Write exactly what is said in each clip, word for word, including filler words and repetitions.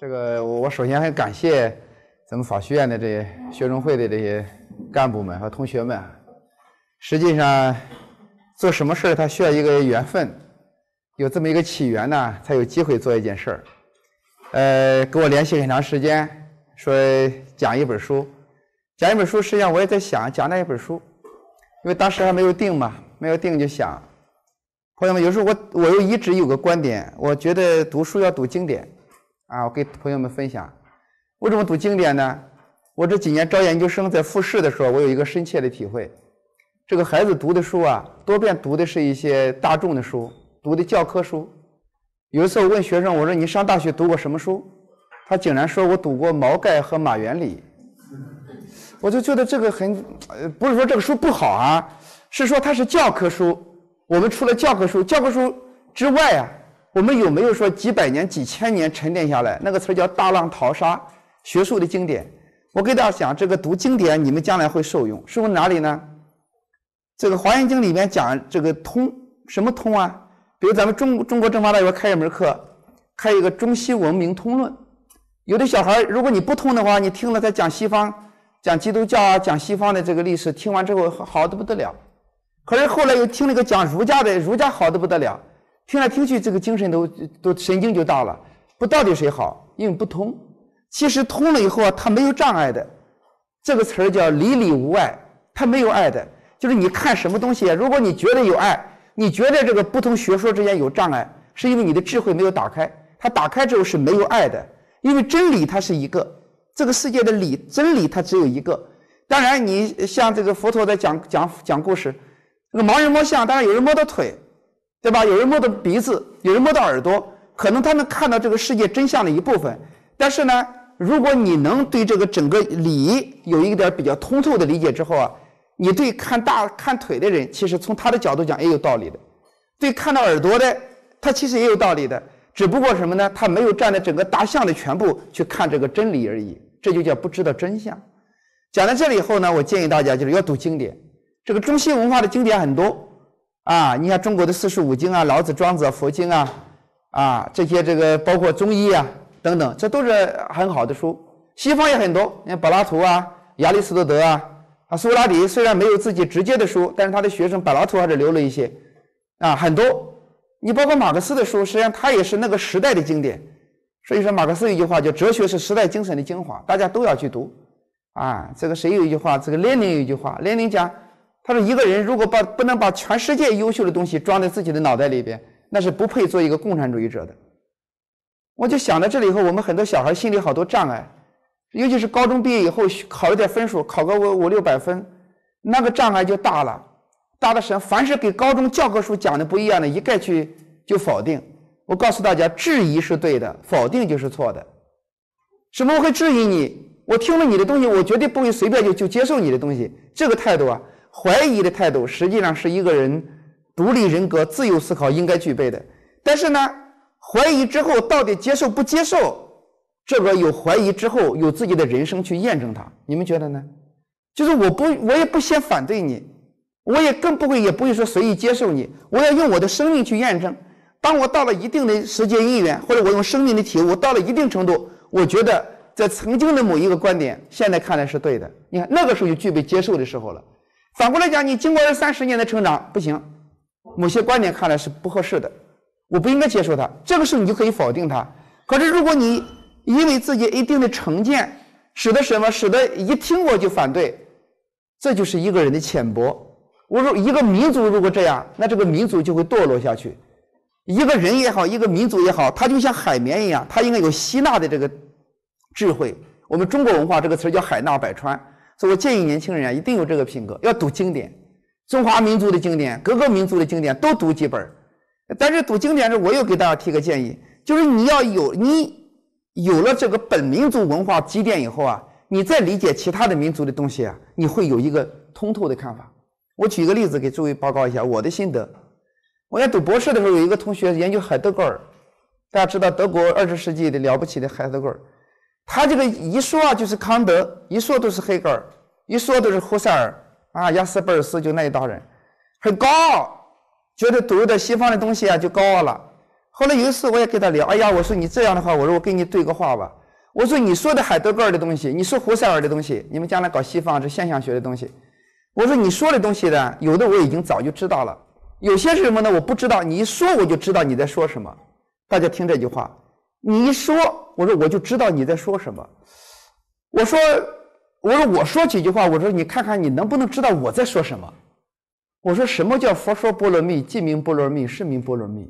这个我首先很感谢咱们法学院的这些学生会的这些干部们和同学们。实际上，做什么事儿它需要一个缘分，有这么一个起源呢，才有机会做一件事儿。呃，跟我联系很长时间，说讲一本书，讲一本书。实际上我也在想讲哪一本书，因为当时还没有定嘛，没有定就想。朋友们，有时候我我又一直有个观点，我觉得读书要读经典。啊，我给朋友们分享，为什么读经典呢？我这几年招研究生在复试的时候，我有一个深切的体会。这个孩子读的书啊，多半读的是一些大众的书，读的教科书。有一次我问学生，我说你上大学读过什么书？他竟然说我读过毛概和马原理。我就觉得这个很，呃，不是说这个书不好啊，是说它是教科书。我们除了教科书，教科书之外啊，我们有没有说几百年、几千年沉淀下来？那个词叫大浪淘沙，学术的经典。我给大家讲，这个读经典，你们将来会受用。受用哪里呢？这个《华严经》里面讲这个通，什么通啊？比如咱们中中国政法大学开一门课，开一个中西文明通论。有的小孩，如果你不通的话，你听了他讲西方、讲基督教啊、讲西方的这个历史，听完之后好的不得了。可是后来又听了个讲儒家的，儒家好的不得了。听来听去，这个精神都都神经就大了。不到底谁好？因为不通。其实通了以后啊，它没有障碍的。这个词儿叫离里无碍，它没有碍的。就是你看什么东西，如果你觉得有碍，你觉得这个不同学说之间有障碍，是因为你的智慧没有打开。它打开之后是没有碍的，因为真理它是一个，这个世界的理真理它只有一个。当然，你像这个佛陀在讲讲讲故事，那个盲人摸象，当然有人摸到腿。对吧？有人摸到鼻子，有人摸到耳朵，可能他能看到这个世界真相的一部分。但是呢，如果你能对这个整个理有一点比较通透的理解之后啊，你对看大看腿的人，其实从他的角度讲也有道理的；对看到耳朵的，他其实也有道理的。只不过什么呢？他没有站在整个大象的全部去看这个真理而已。这就叫不知道真相。讲到这里以后呢，我建议大家就是要读经典。这个中西文化的经典很多。啊，你看中国的四书五经啊，老子、庄子、佛经啊，啊，这些这个包括中医啊等等，这都是很好的书。西方也很多，你看柏拉图啊、亚里士多德啊、啊苏格拉底，虽然没有自己直接的书，但是他的学生柏拉图还是留了一些啊，很多。你包括马克思的书，实际上他也是那个时代的经典。所以说，马克思有一句话叫“哲学是时代精神的精华”，大家都要去读。啊，这个谁有一句话？这个列宁有一句话，列宁讲。他说：“一个人如果把不能把全世界优秀的东西装在自己的脑袋里边，那是不配做一个共产主义者的。”我就想到这里以后，我们很多小孩心里好多障碍，尤其是高中毕业以后考了点分数，考个五五六百分，那个障碍就大了，大的是凡是给高中教科书讲的不一样的，一概去就否定。我告诉大家，质疑是对的，否定就是错的。什么我会质疑你？我听了你的东西，我绝对不会随便就就接受你的东西。这个态度啊。怀疑的态度实际上是一个人独立人格、自由思考应该具备的。但是呢，怀疑之后到底接受不接受，这个有怀疑之后有自己的人生去验证它。你们觉得呢？就是我不，我也不先反对你，我也更不会，也不会说随意接受你。我要用我的生命去验证。当我到了一定的时间因缘，或者我用生命的体悟，我到了一定程度，我觉得在曾经的某一个观点，现在看来是对的。你看那个时候就具备接受的时候了。反过来讲，你经过二三十年的成长不行，某些观点看来是不合适的，我不应该接受它，这个时候你就可以否定它。可是如果你因为自己一定的成见，使得什么，使得一听过就反对，这就是一个人的浅薄。我说一个民族如果这样，那这个民族就会堕落下去。一个人也好，一个民族也好，他就像海绵一样，他应该有吸纳的这个智慧。我们中国文化这个词叫海纳百川。所以我建议年轻人啊，一定有这个品格，要读经典，中华民族的经典，各个民族的经典都读几本。但是读经典时，我又给大家提个建议，就是你要有你有了这个本民族文化积淀以后啊，你再理解其他的民族的东西啊，你会有一个通透的看法。我举一个例子给诸位报告一下我的心得。我在读博士的时候，有一个同学研究海德格尔，大家知道德国二十世纪的了不起的海德格尔。他这个一说啊就是康德，一说都是黑格尔，一说都是胡塞尔啊，亚斯贝尔斯就那一道人，很高傲，觉得读的西方的东西啊就高傲了。 后来有一次我也跟他聊，哎呀，我说你这样的话，我说我跟你对个话吧。我说你说的海德格尔的东西，你说胡塞尔的东西，你们将来搞西方这现象学的东西，我说你说的东西呢，有的我已经早就知道了，有些是什么呢？我不知道，你一说我就知道你在说什么。大家听这句话，你一说，我说我就知道你在说什么。我说我说我说几句话，我说你看看你能不能知道我在说什么。我说什么叫佛说波罗蜜，即名波罗蜜，是名波罗蜜。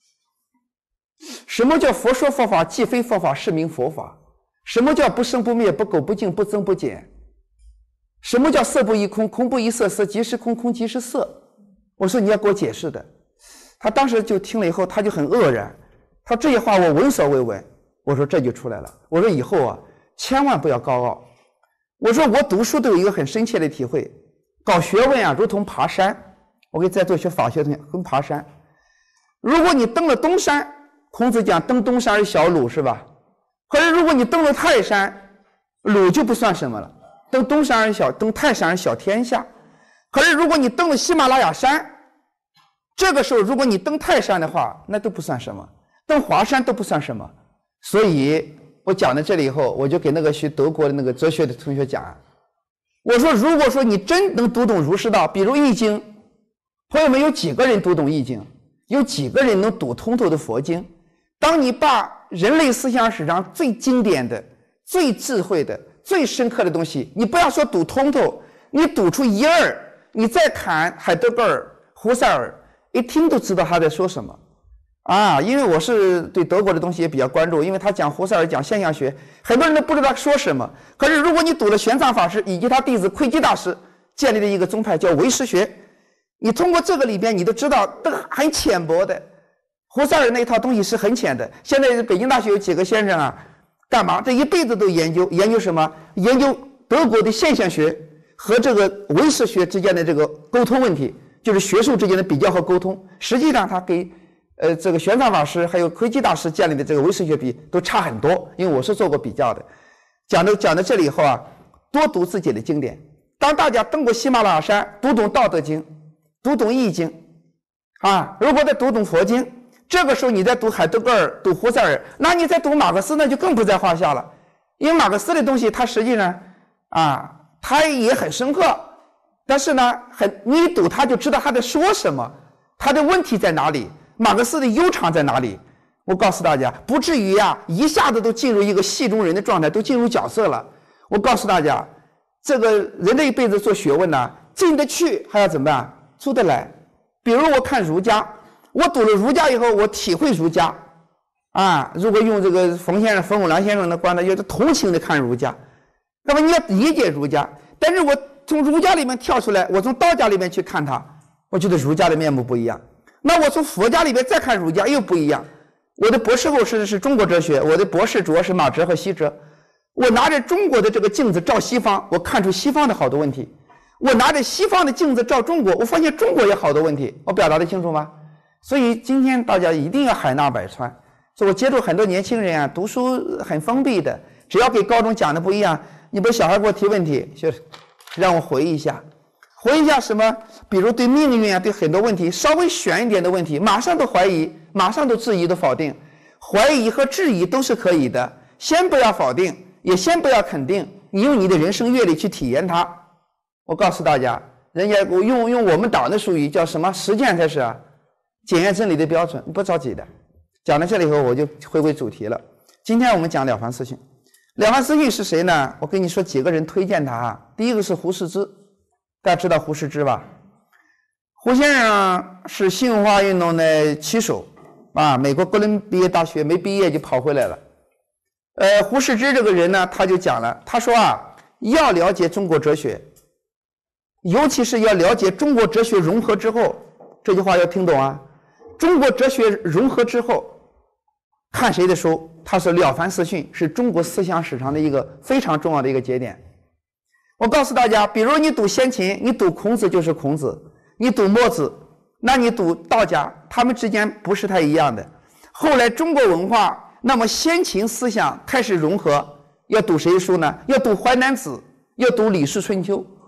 什么叫佛说佛法，即非佛法，是名佛法。什么叫不生不灭，不垢不净，不增不减？什么叫色不异空，空不异色，色即是空，空即是色？我说你要给我解释的。他当时就听了以后，他就很愕然。他这些话我闻所未闻。我说这就出来了。我说以后啊，千万不要高傲。我说我读书都有一个很深切的体会，搞学问啊，如同爬山。我给在座学法学的同学跟爬山。如果你登了东山，孔子讲登东山而小鲁，是吧？可是如果你登了泰山，鲁就不算什么了。登东山而小，登泰山而小天下。可是如果你登了喜马拉雅山，这个时候如果你登泰山的话，那都不算什么，登华山都不算什么。所以我讲到这里以后，我就给那个学德国的那个哲学的同学讲，我说如果说你真能读懂儒释道，比如易经，朋友们有几个人读懂易经？有几个人能读通透的佛经？当你把人类思想史上最经典的、最智慧的、最深刻的东西，你不要说读通透，你读出一二，你再看海德格尔、胡塞尔，一听都知道他在说什么啊！因为我是对德国的东西也比较关注，因为他讲胡塞尔讲现象学，很多人都不知道他说什么。可是如果你读了玄奘法师以及他弟子窥基大师建立的一个宗派叫唯识学，你通过这个里边，你都知道都很浅薄的。胡塞尔那一套东西是很浅的。现在北京大学有几个先生啊，干嘛？这一辈子都研究研究什么？研究德国的现象学和这个唯识学之间的这个沟通问题，就是学术之间的比较和沟通。实际上，他给呃这个玄奘法师还有窥基大师建立的这个唯识学比都差很多。因为我是做过比较的。讲到讲到这里以后啊，多读自己的经典。当大家登过喜马拉雅山，读懂《道德经》，读懂《易经》，啊，如果再读懂佛经。这个时候你在读海德格尔、读胡塞尔，那你在读马克思那就更不在话下了。因为马克思的东西它实际上啊，它也很深刻，但是呢，很你一读他就知道他在说什么，他的问题在哪里，马克思的悠长在哪里。我告诉大家，不至于呀、啊、一下子都进入一个戏中人的状态，都进入角色了。我告诉大家，这个人这一辈子做学问呢，进得去还要怎么办？出得来。比如我看儒家。我读了儒家以后，我体会儒家，啊，如果用这个冯先生、冯友良先生的观点，就是同情的看儒家，那么你要理解儒家。但是我从儒家里面跳出来，我从道家里面去看它，我觉得儒家的面目不一样。那我从佛家里面再看儒家又不一样。我的博士后是是中国哲学，我的博士主要是马哲和西哲。我拿着中国的这个镜子照西方，我看出西方的好多问题；我拿着西方的镜子照中国，我发现中国有好多问题。我表达得清楚吗？所以今天大家一定要海纳百川。所以我接触很多年轻人啊，读书很封闭的，只要给高中讲的不一样，你不是小孩给我提问题，就让我回忆一下，回忆一下什么？比如对命运啊，对很多问题稍微悬一点的问题，马上都怀疑，马上都质疑，都否定。怀疑和质疑都是可以的，先不要否定，也先不要肯定，你用你的人生阅历去体验它。我告诉大家，人家我用用我们党的术语叫什么？实践才是啊。检验真理的标准，你不着急的。讲到这里以后，我就回归主题了。今天我们讲了凡四训。了凡四训是谁呢？我跟你说几个人推荐他啊。第一个是胡适之，大家知道胡适之吧？胡先生是新文化运动的旗手啊，美国哥伦比亚大学没毕业就跑回来了。呃，胡适之这个人呢，他就讲了，他说啊，要了解中国哲学，尤其是要了解中国哲学融合之后，这句话要听懂啊。中国哲学融合之后，看谁的书？他说《了凡四训》是中国思想史上的一个非常重要的一个节点。我告诉大家，比如你读先秦，你读孔子就是孔子；你读墨子，那你读道家，他们之间不是太一样的。后来中国文化，那么先秦思想开始融合，要读谁书呢？要读淮南子，要读李氏春秋。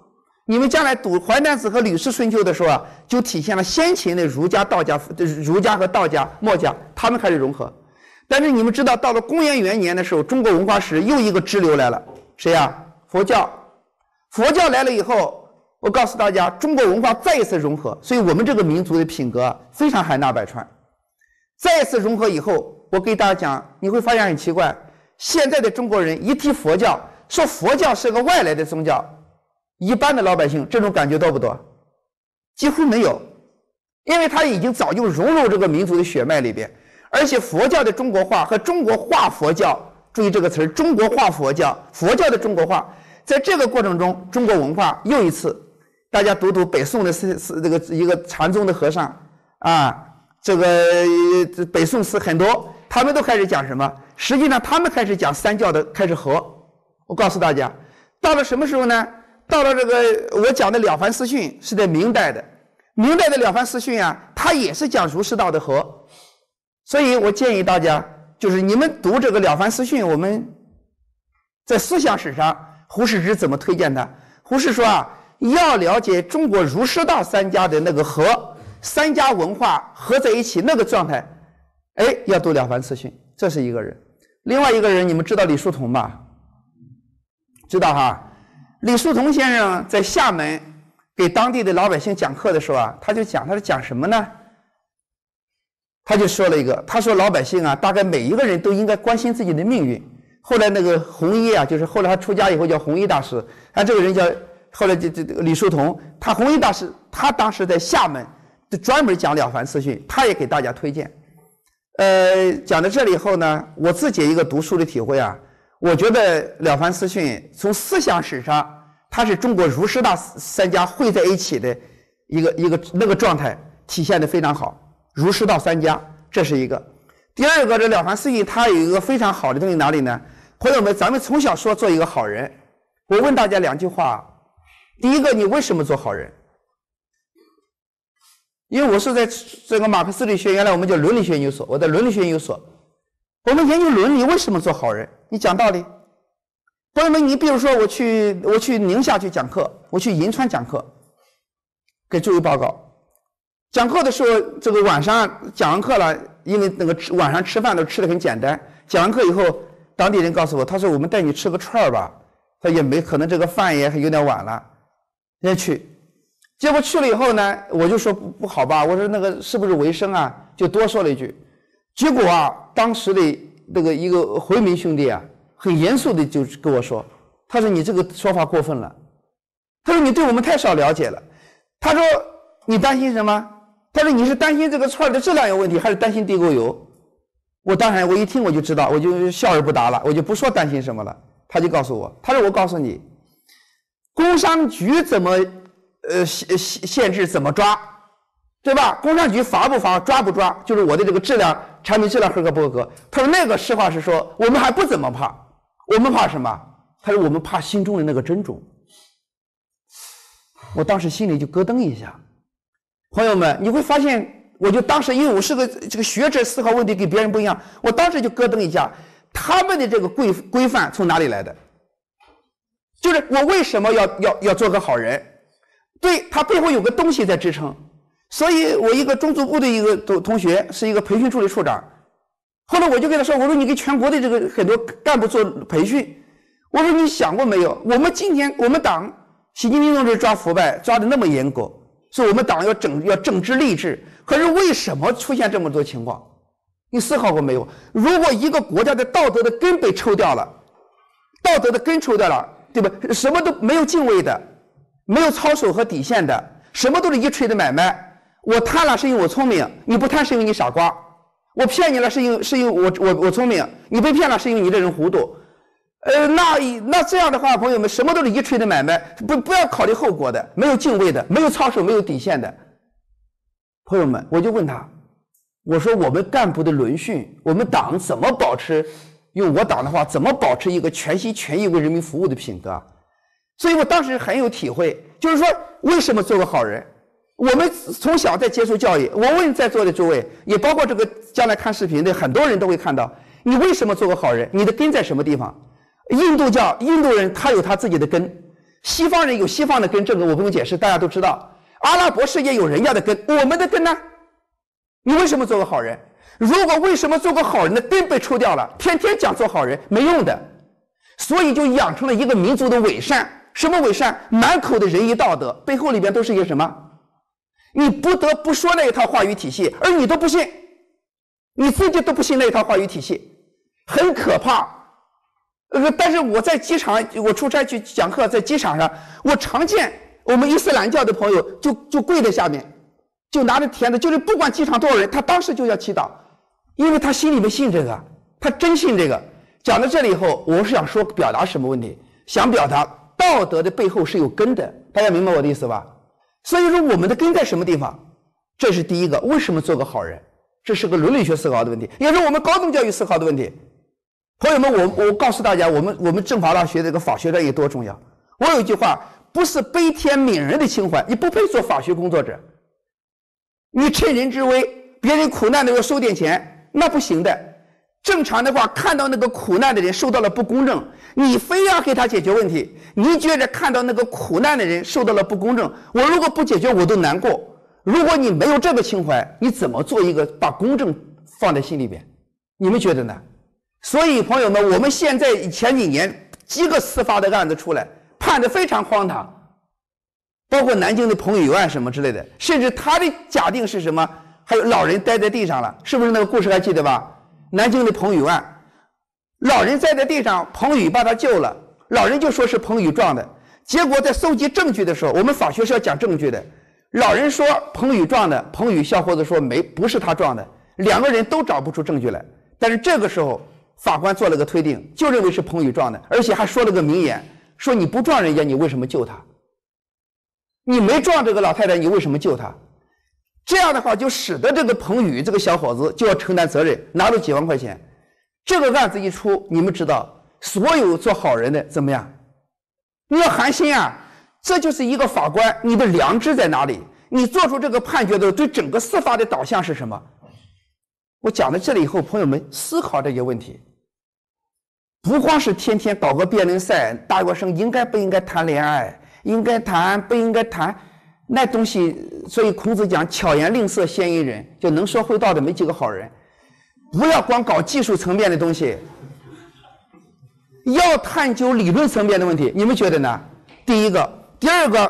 你们将来读《淮南子》和《吕氏春秋》的时候啊，就体现了先秦的儒家、道家、儒家和道家、墨家他们开始融合。但是你们知道，到了公元元年的时候，中国文化史又一个支流来了，谁呀、啊？佛教。佛教来了以后，我告诉大家，中国文化再一次融合，所以我们这个民族的品格非常海纳百川。再一次融合以后，我给大家讲，你会发现很奇怪，现在的中国人一提佛教，说佛教是个外来的宗教。一般的老百姓这种感觉多不多？几乎没有，因为他已经早就融入这个民族的血脉里边，而且佛教的中国化和中国化佛教，注意这个词儿，中国化佛教，佛教的中国化，在这个过程中，中国文化又一次，大家读读北宋的是是这个一个禅宗的和尚啊，这个北宋诗很多，他们都开始讲什么？实际上他们开始讲三教的开始合。我告诉大家，到了什么时候呢？到了这个我讲的《了凡四训》是在明代的，明代的《了凡四训》啊，它也是讲儒释道的和，所以我建议大家，就是你们读这个《了凡四训》，我们在思想史上，胡适之怎么推荐它？胡适说啊，要了解中国儒释道三家的那个和，三家文化合在一起那个状态，哎，要读《了凡四训》，这是一个人。另外一个人，你们知道李叔同吧？知道哈？李叔同先生在厦门给当地的老百姓讲课的时候啊，他就讲，他是讲什么呢？他就说了一个，他说老百姓啊，大概每一个人都应该关心自己的命运。后来那个弘一啊，就是后来他出家以后叫弘一大师，他这个人叫后来这这李叔同，他弘一大师，他当时在厦门就专门讲《了凡四训》，他也给大家推荐。呃，讲到这里以后呢，我自己一个读书的体会啊。我觉得《了凡四训》从思想史上，它是中国儒释道三家汇在一起的一个一个那个状态体现的非常好。儒释道三家，这是一个。第二个，这《了凡四训》它有一个非常好的东西哪里呢？朋友们，咱们从小说做一个好人，我问大家两句话：第一个，你为什么做好人？因为我是在这个马克思理学，原来我们叫伦理学研究所，我在伦理学研究所。我们研究伦理，为什么做好人？你讲道理。朋友们，你比如说我去我去宁夏去讲课，我去银川讲课，给诸位报告。讲课的时候，这个晚上讲完课了，因为那个吃晚上吃饭都吃的很简单。讲完课以后，当地人告诉我，他说我们带你吃个串儿吧。他也没可能这个饭也有点晚了，先去。结果去了以后呢，我就说不不好吧，我说那个是不是卫生啊？就多说了一句。结果啊，当时的那个一个回民兄弟啊，很严肃的就跟我说，他说你这个说法过分了，他说你对我们太少了解了，他说你担心什么？他说你是担心这个串的质量有问题，还是担心地沟油？我当然我一听我就知道，我就笑而不答了，我就不说担心什么了。他就告诉我，他说我告诉你，工商局怎么呃限限制怎么抓，对吧？工商局罚不罚，抓不抓，就是我的这个质量产品质量合格不合格。他说那个实话实说，我们还不怎么怕，我们怕什么？他说我们怕心中的那个真主。我当时心里就咯噔一下。朋友们，你会发现，我就当时因为我是个这个学者，思考问题跟别人不一样，我当时就咯噔一下。他们的这个规规范从哪里来的？就是我为什么要要要做个好人？对，他背后有个东西在支撑。所以我一个中组部的一个同学是一个培训处的处长，后来我就跟他说，我说你给全国的这个很多干部做培训，我说你想过没有？我们今天我们党习近平同志抓腐败抓的那么严格，所以我们党要整要政治励志，可是为什么出现这么多情况？你思考过没有？如果一个国家的道德的根被抽掉了，道德的根抽掉了，对吧？什么都没有敬畏的，没有操守和底线的，什么都是一锤的买卖。我贪了是因为我聪明，你不贪是因为你傻瓜；我骗你了是因为是因为我我我聪明，你被骗了是因为你这人糊涂。呃，那那这样的话，朋友们，什么都是一锤的买卖，不不要考虑后果的，没有敬畏的，没有操守，没有底线的。朋友们，我就问他，我说我们干部的伦训，我们党怎么保持，用我党的话，怎么保持一个全心全意为人民服务的品格？所以我当时很有体会，就是说为什么做个好人？我们从小在接受教育，我问在座的诸位，也包括这个将来看视频的很多人都会看到，你为什么做个好人？你的根在什么地方？印度教，印度人他有他自己的根， 西方人有西方的根，这个我不用解释，大家都知道。阿拉伯世界有人家的根，我们的根呢？你为什么做个好人？如果为什么做个好人的根被抽掉了，天天讲做好人没用的，所以就养成了一个民族的伪善。什么伪善？满口的仁义道德，背后里边都是一些什么？你不得不说那一套话语体系，而你都不信，你自己都不信那一套话语体系，很可怕。呃，但是我在机场，我出差去讲课，在机场上，我常见我们伊斯兰教的朋友就就跪在下面，就拿着甜的，就是不管机场多少人，他当时就要祈祷，因为他心里面信这个，他真信这个。讲到这里以后，我是想说表达什么问题？想表达道德的背后是有根的，大家明白我的意思吧？所以说我们的根在什么地方？这是第一个，为什么做个好人？这是个伦理学思考的问题，也是我们高等教育思考的问题。朋友们，我我告诉大家，我们我们政法大学这个法学专业多重要。我有一句话，不是悲天悯人的情怀，你不配做法学工作者。你趁人之危，别人苦难的时候收点钱，那不行的。正常的话，看到那个苦难的人受到了不公正，你非要给他解决问题，你觉着看到那个苦难的人受到了不公正，我如果不解决我都难过。如果你没有这个情怀，你怎么做一个把公正放在心里边？你们觉得呢？所以朋友们，我们现在前几年几个司法的案子出来，判得非常荒唐，包括南京的彭宇案什么之类的，甚至他的假定是什么？还有老人栽在地上了，是不是那个故事还记得吧？南京的彭宇案，老人栽在地上，彭宇把他救了，老人就说是彭宇撞的，结果在搜集证据的时候，我们法学是要讲证据的，老人说彭宇撞的，彭宇小伙子说没，不是他撞的，两个人都找不出证据来，但是这个时候法官做了个推定，就认为是彭宇撞的，而且还说了个名言，说你不撞人家，你为什么救他？你没撞这个老太太，你为什么救他？这样的话就使得这个彭宇这个小伙子就要承担责任，拿了几万块钱。这个案子一出，你们知道所有做好人的怎么样？你要寒心啊！这就是一个法官，你的良知在哪里？你做出这个判决的对整个司法的导向是什么？我讲到这里以后，朋友们思考这些问题，不光是天天搞个辩论赛，大学生应该不应该谈恋爱，应该谈不应该谈那东西。所以孔子讲巧言令色鲜矣仁，就能说会道的没几个好人。不要光搞技术层面的东西，要探究理论层面的问题。你们觉得呢？第一个，第二个，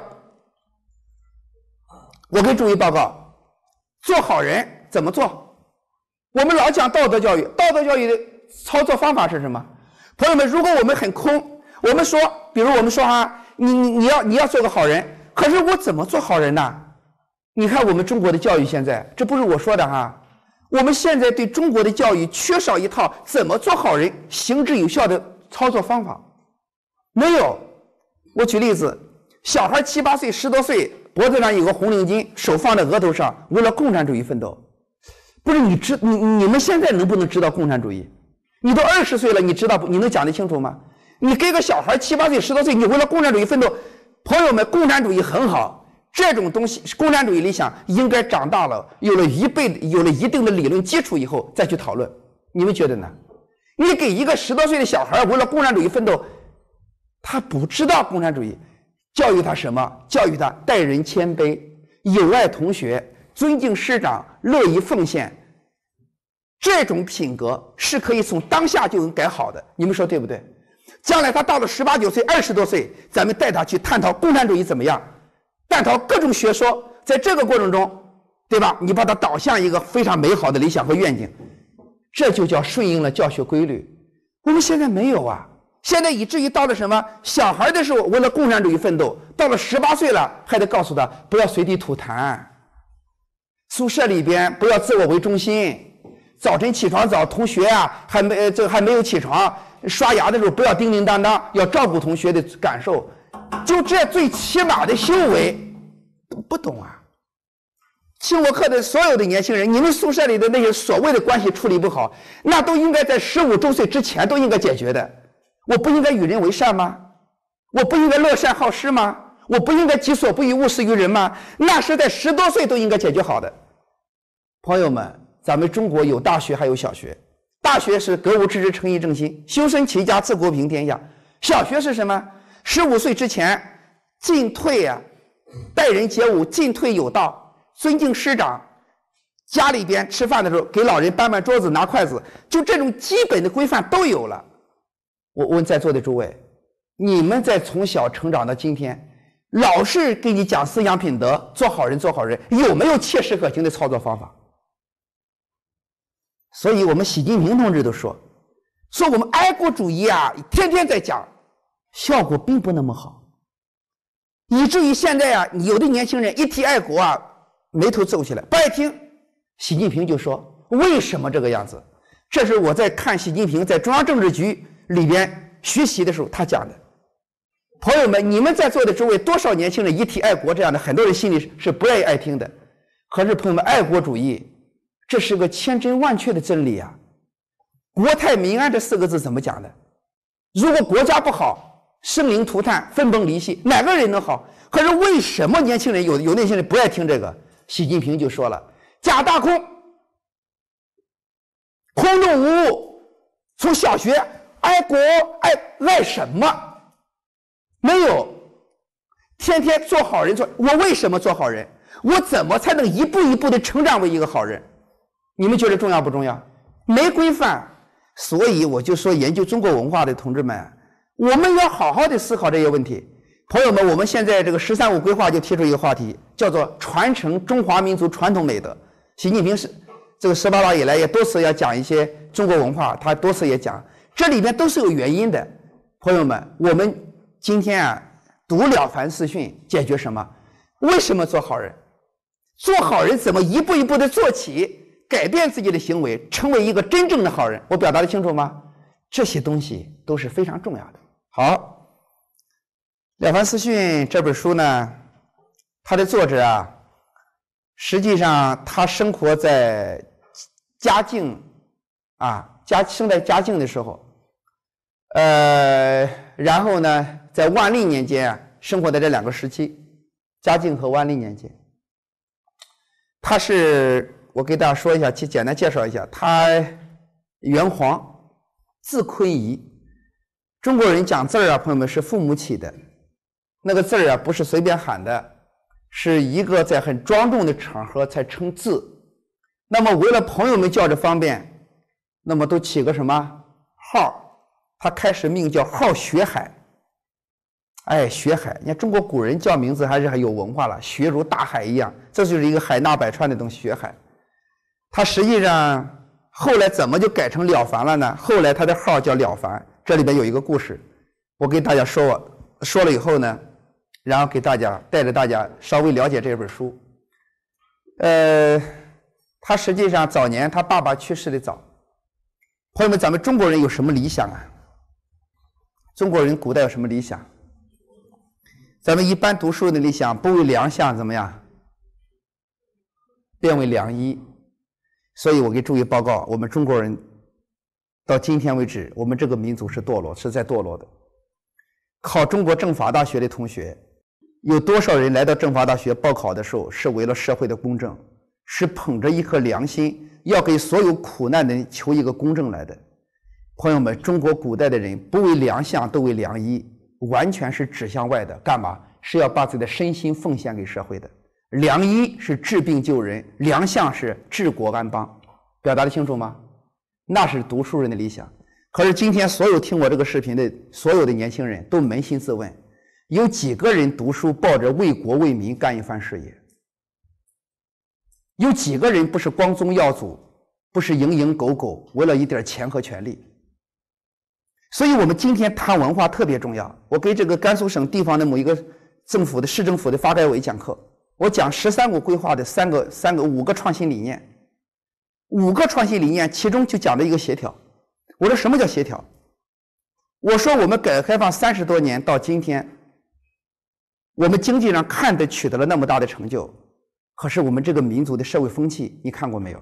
我给诸位报告，做好人怎么做？我们老讲道德教育，道德教育的操作方法是什么？朋友们，如果我们很空，我们说，比如我们说哈，你你你要你要做个好人，可是我怎么做好人呢？你看我们中国的教育现在，这不是我说的哈，我们现在对中国的教育缺少一套怎么做好人行之有效的操作方法，没有。我举例子，小孩七八岁、十多岁，脖子上有个红领巾，手放在额头上，为了共产主义奋斗。不是你知你你们现在能不能知道共产主义？你都二十岁了，你知道不？你能讲得清楚吗？你给个小孩七八岁、十多岁，你为了共产主义奋斗，朋友们，共产主义很好。这种东西，共产主义理想应该长大了，有了一倍，有了一定的理论基础以后再去讨论。你们觉得呢？你给一个十多岁的小孩为了共产主义奋斗，他不知道共产主义，教育他什么？教育他待人谦卑，友爱同学，尊敬师长，乐于奉献。这种品格是可以从当下就能改好的。你们说对不对？将来他到了十八九岁、二十多岁，咱们带他去探讨共产主义怎么样。探讨各种学说，在这个过程中，对吧？你把它导向一个非常美好的理想和愿景，这就叫顺应了教学规律。我们现在没有啊，现在以至于到了什么小孩的时候为了共产主义奋斗，到了十八岁了还得告诉他不要随地吐痰，宿舍里边不要自我为中心，早晨起床早，同学啊还没这还没有起床，刷牙的时候不要叮叮当当，要照顾同学的感受。就这最起码的修为不懂啊！听我课的所有的年轻人，你们宿舍里的那些所谓的关系处理不好，那都应该在十五周岁之前都应该解决的。我不应该与人为善吗？我不应该乐善好施吗？我不应该己所不欲，勿施于人吗？那是在十多岁都应该解决好的。朋友们，咱们中国有大学还有小学，大学是格物致知、诚意正心，修身齐家治国平天下。小学是什么？十五岁之前进退啊，待人接物进退有道，尊敬师长。家里边吃饭的时候给老人搬搬桌子拿筷子，就这种基本的规范都有了。我问在座的诸位，你们在从小成长到今天，老师给你讲思想品德，做好人做好人，有没有切实可行的操作方法？所以我们习近平同志都说说我们爱国主义啊，天天在讲，效果并不那么好，以至于现在啊，有的年轻人一提爱国啊，眉头皱起来，不爱听。习近平就说为什么这个样子？这是我在看习近平在中央政治局里边学习的时候他讲的。朋友们，你们在座的诸位，多少年轻人一提爱国这样的，很多人心里是不愿意爱听的。可是朋友们，爱国主义这是个千真万确的真理啊！国泰民安这四个字怎么讲的？如果国家不好，生灵涂炭，分崩离析，哪个人能好？可是为什么年轻人有有那些人不爱听这个？习近平就说了，假大空，空洞无物。从小学爱国爱爱什么？没有。天天做好人做，我为什么做好人？我怎么才能一步一步的成长为一个好人？你们觉得重要不重要？没规范。所以我就说，研究中国文化的同志们，我们要好好的思考这些问题。朋友们，我们现在这个“十三五”规划就提出一个话题，叫做传承中华民族传统美德。习近平是这个十八大以来也多次要讲一些中国文化，他多次也讲，这里面都是有原因的。朋友们，我们今天啊读《了凡四训》，解决什么？为什么做好人？做好人怎么一步一步的做起，改变自己的行为，成为一个真正的好人？我表达的清楚吗？这些东西都是非常重要的。好。《了凡四训》这本书呢，它的作者啊，实际上他生活在嘉靖啊，嘉生在嘉靖的时候，呃，然后呢，在万历年间啊，生活在这两个时期，嘉靖和万历年间。他是我给大家说一下，简单介绍一下，他元皇，字坤仪。中国人讲字儿啊，朋友们是父母起的。那个字儿啊，不是随便喊的，是一个在很庄重的场合才称字。那么为了朋友们叫着方便，那么都起个什么号？他开始命叫号学海。哎，学海，你看中国古人叫名字还是很有文化了，学如大海一样，这就是一个海纳百川的东西，学海。他实际上后来怎么就改成了凡了呢？后来他的号叫了凡，这里边有一个故事，我给大家说说了以后呢，然后给大家带着大家稍微了解这本书。呃，他实际上早年他爸爸去世的早。朋友们，咱们中国人有什么理想啊？中国人古代有什么理想？咱们一般读书的理想，不为良相怎么样？便为良医。所以我给诸位报告，我们中国人到今天为止，我们这个民族是堕落，是在堕落的。考中国政法大学的同学，有多少人来到政法大学报考的时候是为了社会的公正，是捧着一颗良心，要给所有苦难的人求一个公正来的？朋友们，中国古代的人不为良相，都为良医，完全是指向外的。干嘛？是要把自己的身心奉献给社会的。良医是治病救人，良相是治国安邦。表达的清楚吗？那是读书人的理想。可是今天所有听我这个视频的所有的年轻人都扪心自问，有几个人读书抱着为国为民干一番事业？有几个人不是光宗耀祖，不是蝇营狗苟，为了一点钱和权利？所以我们今天谈文化特别重要。我给这个甘肃省地方的某一个政府的市政府的发改委讲课，我讲“十三五”规划的三个三个五个创新理念，五个创新理念，其中就讲了一个协调。我说什么叫协调？我说我们改革开放三十多年到今天，我们经济上看得取得了那么大的成就，可是我们这个民族的社会风气，你看过没有？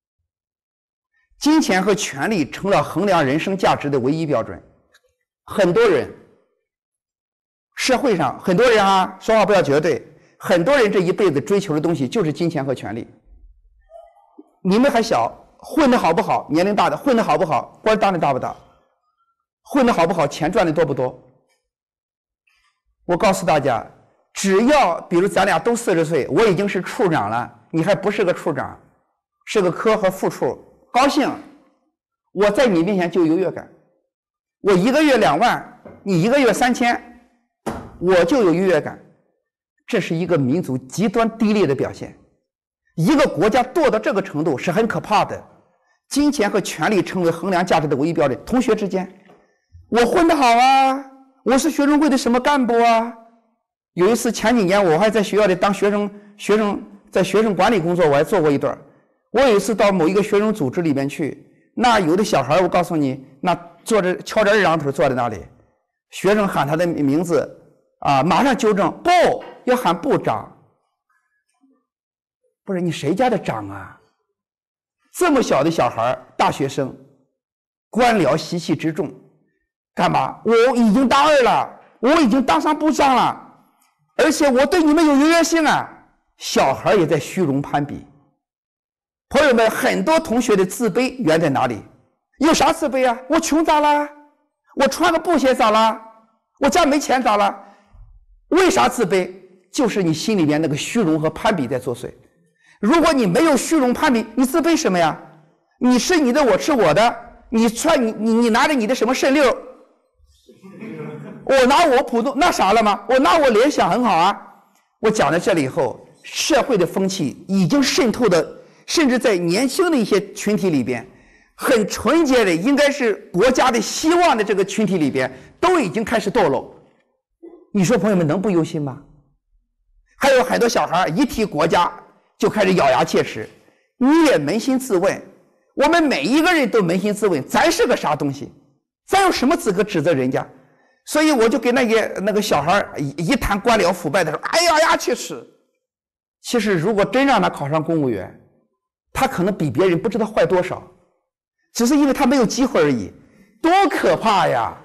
金钱和权力成了衡量人生价值的唯一标准。很多人，社会上很多人啊，说话不要绝对，很多人这一辈子追求的东西就是金钱和权力。你们还小，混得好不好？年龄大的混得好不好？官当的大不大？混得好不好？钱赚的多不多？我告诉大家， 只要比如咱俩都四十岁，我已经是处长了，你还不是个处长，是个科和副处，高兴，我在你面前就有优越感。我一个月两万，你一个月三千，我就有优越感。这是一个民族极端低劣的表现。一个国家堕到这个程度是很可怕的。金钱和权力成为衡量价值的唯一标准。同学之间，我混得好啊，我是学生会的什么干部啊。有一次前几年我还在学校里当学生，学生在学生管理工作，我还做过一段。我有一次到某一个学生组织里面去，那有的小孩，我告诉你，那坐着翘着二郎腿坐在那里，学生喊他的名字啊，马上纠正，不要喊部长。不是你谁家的长啊？这么小的小孩，大学生，官僚习气之重，干嘛？我已经大二了，我已经当上部长了，而且我对你们有优越性啊！小孩也在虚荣攀比。朋友们，很多同学的自卑源在哪里？有啥自卑啊？我穷咋啦？我穿个布鞋咋啦？我家没钱咋啦？为啥自卑？就是你心里面那个虚荣和攀比在作祟。如果你没有虚荣攀比，你自卑什么呀？你吃你的，我吃我的，你穿你你你拿着你的什么肾六，我拿我普通那啥了吗？我拿我联想很好啊。我讲到这里以后，社会的风气已经渗透的，甚至在年轻的一些群体里边，很纯洁的，应该是国家的希望的这个群体里边，都已经开始堕落。你说朋友们能不忧心吗？还有很多小孩一提国家就开始咬牙切齿。你也扪心自问，我们每一个人都扪心自问，咱是个啥东西？咱有什么资格指责人家？所以我就给那个那个小孩一一谈官僚腐败的时候，哎呀呀切齿。其实如果真让他考上公务员，他可能比别人不知道坏多少，只是因为他没有机会而已，多可怕呀！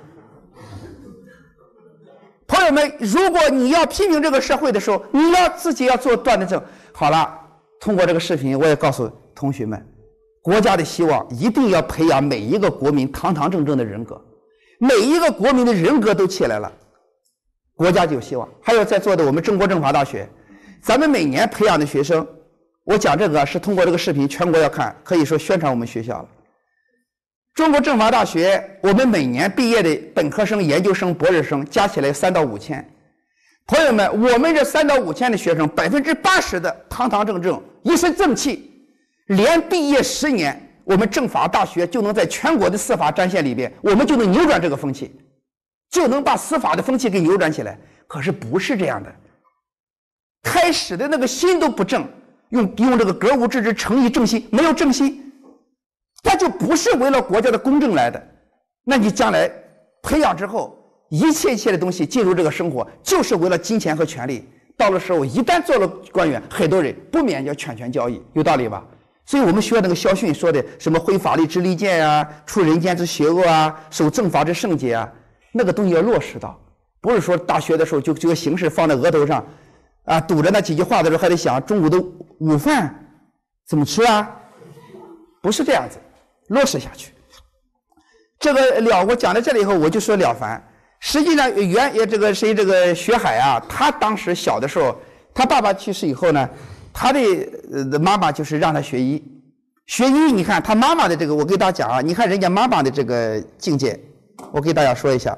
朋友们，如果你要批评这个社会的时候，你要自己要做断的正。好了，通过这个视频，我也告诉同学们，国家的希望一定要培养每一个国民堂堂正正的人格，每一个国民的人格都起来了，国家就有希望。还有在座的我们中国政法大学，咱们每年培养的学生，我讲这个是通过这个视频全国要看，可以说宣传我们学校了。中国政法大学，我们每年毕业的本科生、研究生、博士生加起来三到五千。朋友们，我们这三到五千的学生，百分之八十的堂堂正正、一身正气，连毕业十年，我们政法大学就能在全国的司法战线里边，我们就能扭转这个风气，就能把司法的风气给扭转起来。可是不是这样的，开始的那个心都不正，用用这个格物致知、诚意正心，没有正心。他就不是为了国家的公正来的，那你将来培养之后，一切一切的东西进入这个生活，就是为了金钱和权利。到了时候，一旦做了官员，很多人不免要权权交易，有道理吧？所以我们学那个萧训说的什么挥法律之利剑啊，除人间之邪恶啊，守正法之圣洁啊，那个东西要落实到，不是说大学的时候就这个形式放在额头上，啊，堵着那几句话的时候还得想中午的午饭怎么吃啊？不是这样子。落实下去，这个了我讲到这里以后，我就说了凡。实际上，原也这个谁这个学海啊，他当时小的时候，他爸爸去世以后呢，他的呃妈妈就是让他学医。学医，你看他妈妈的这个，我给大家讲啊，你看人家妈妈的这个境界，我给大家说一下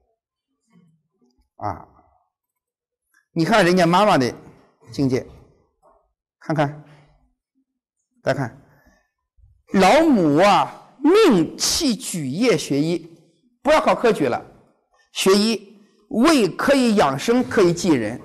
啊，你看人家妈妈的境界，看看，再看。老母啊，命弃举业学医，不要考科举了，学医为可以养生，可以济人。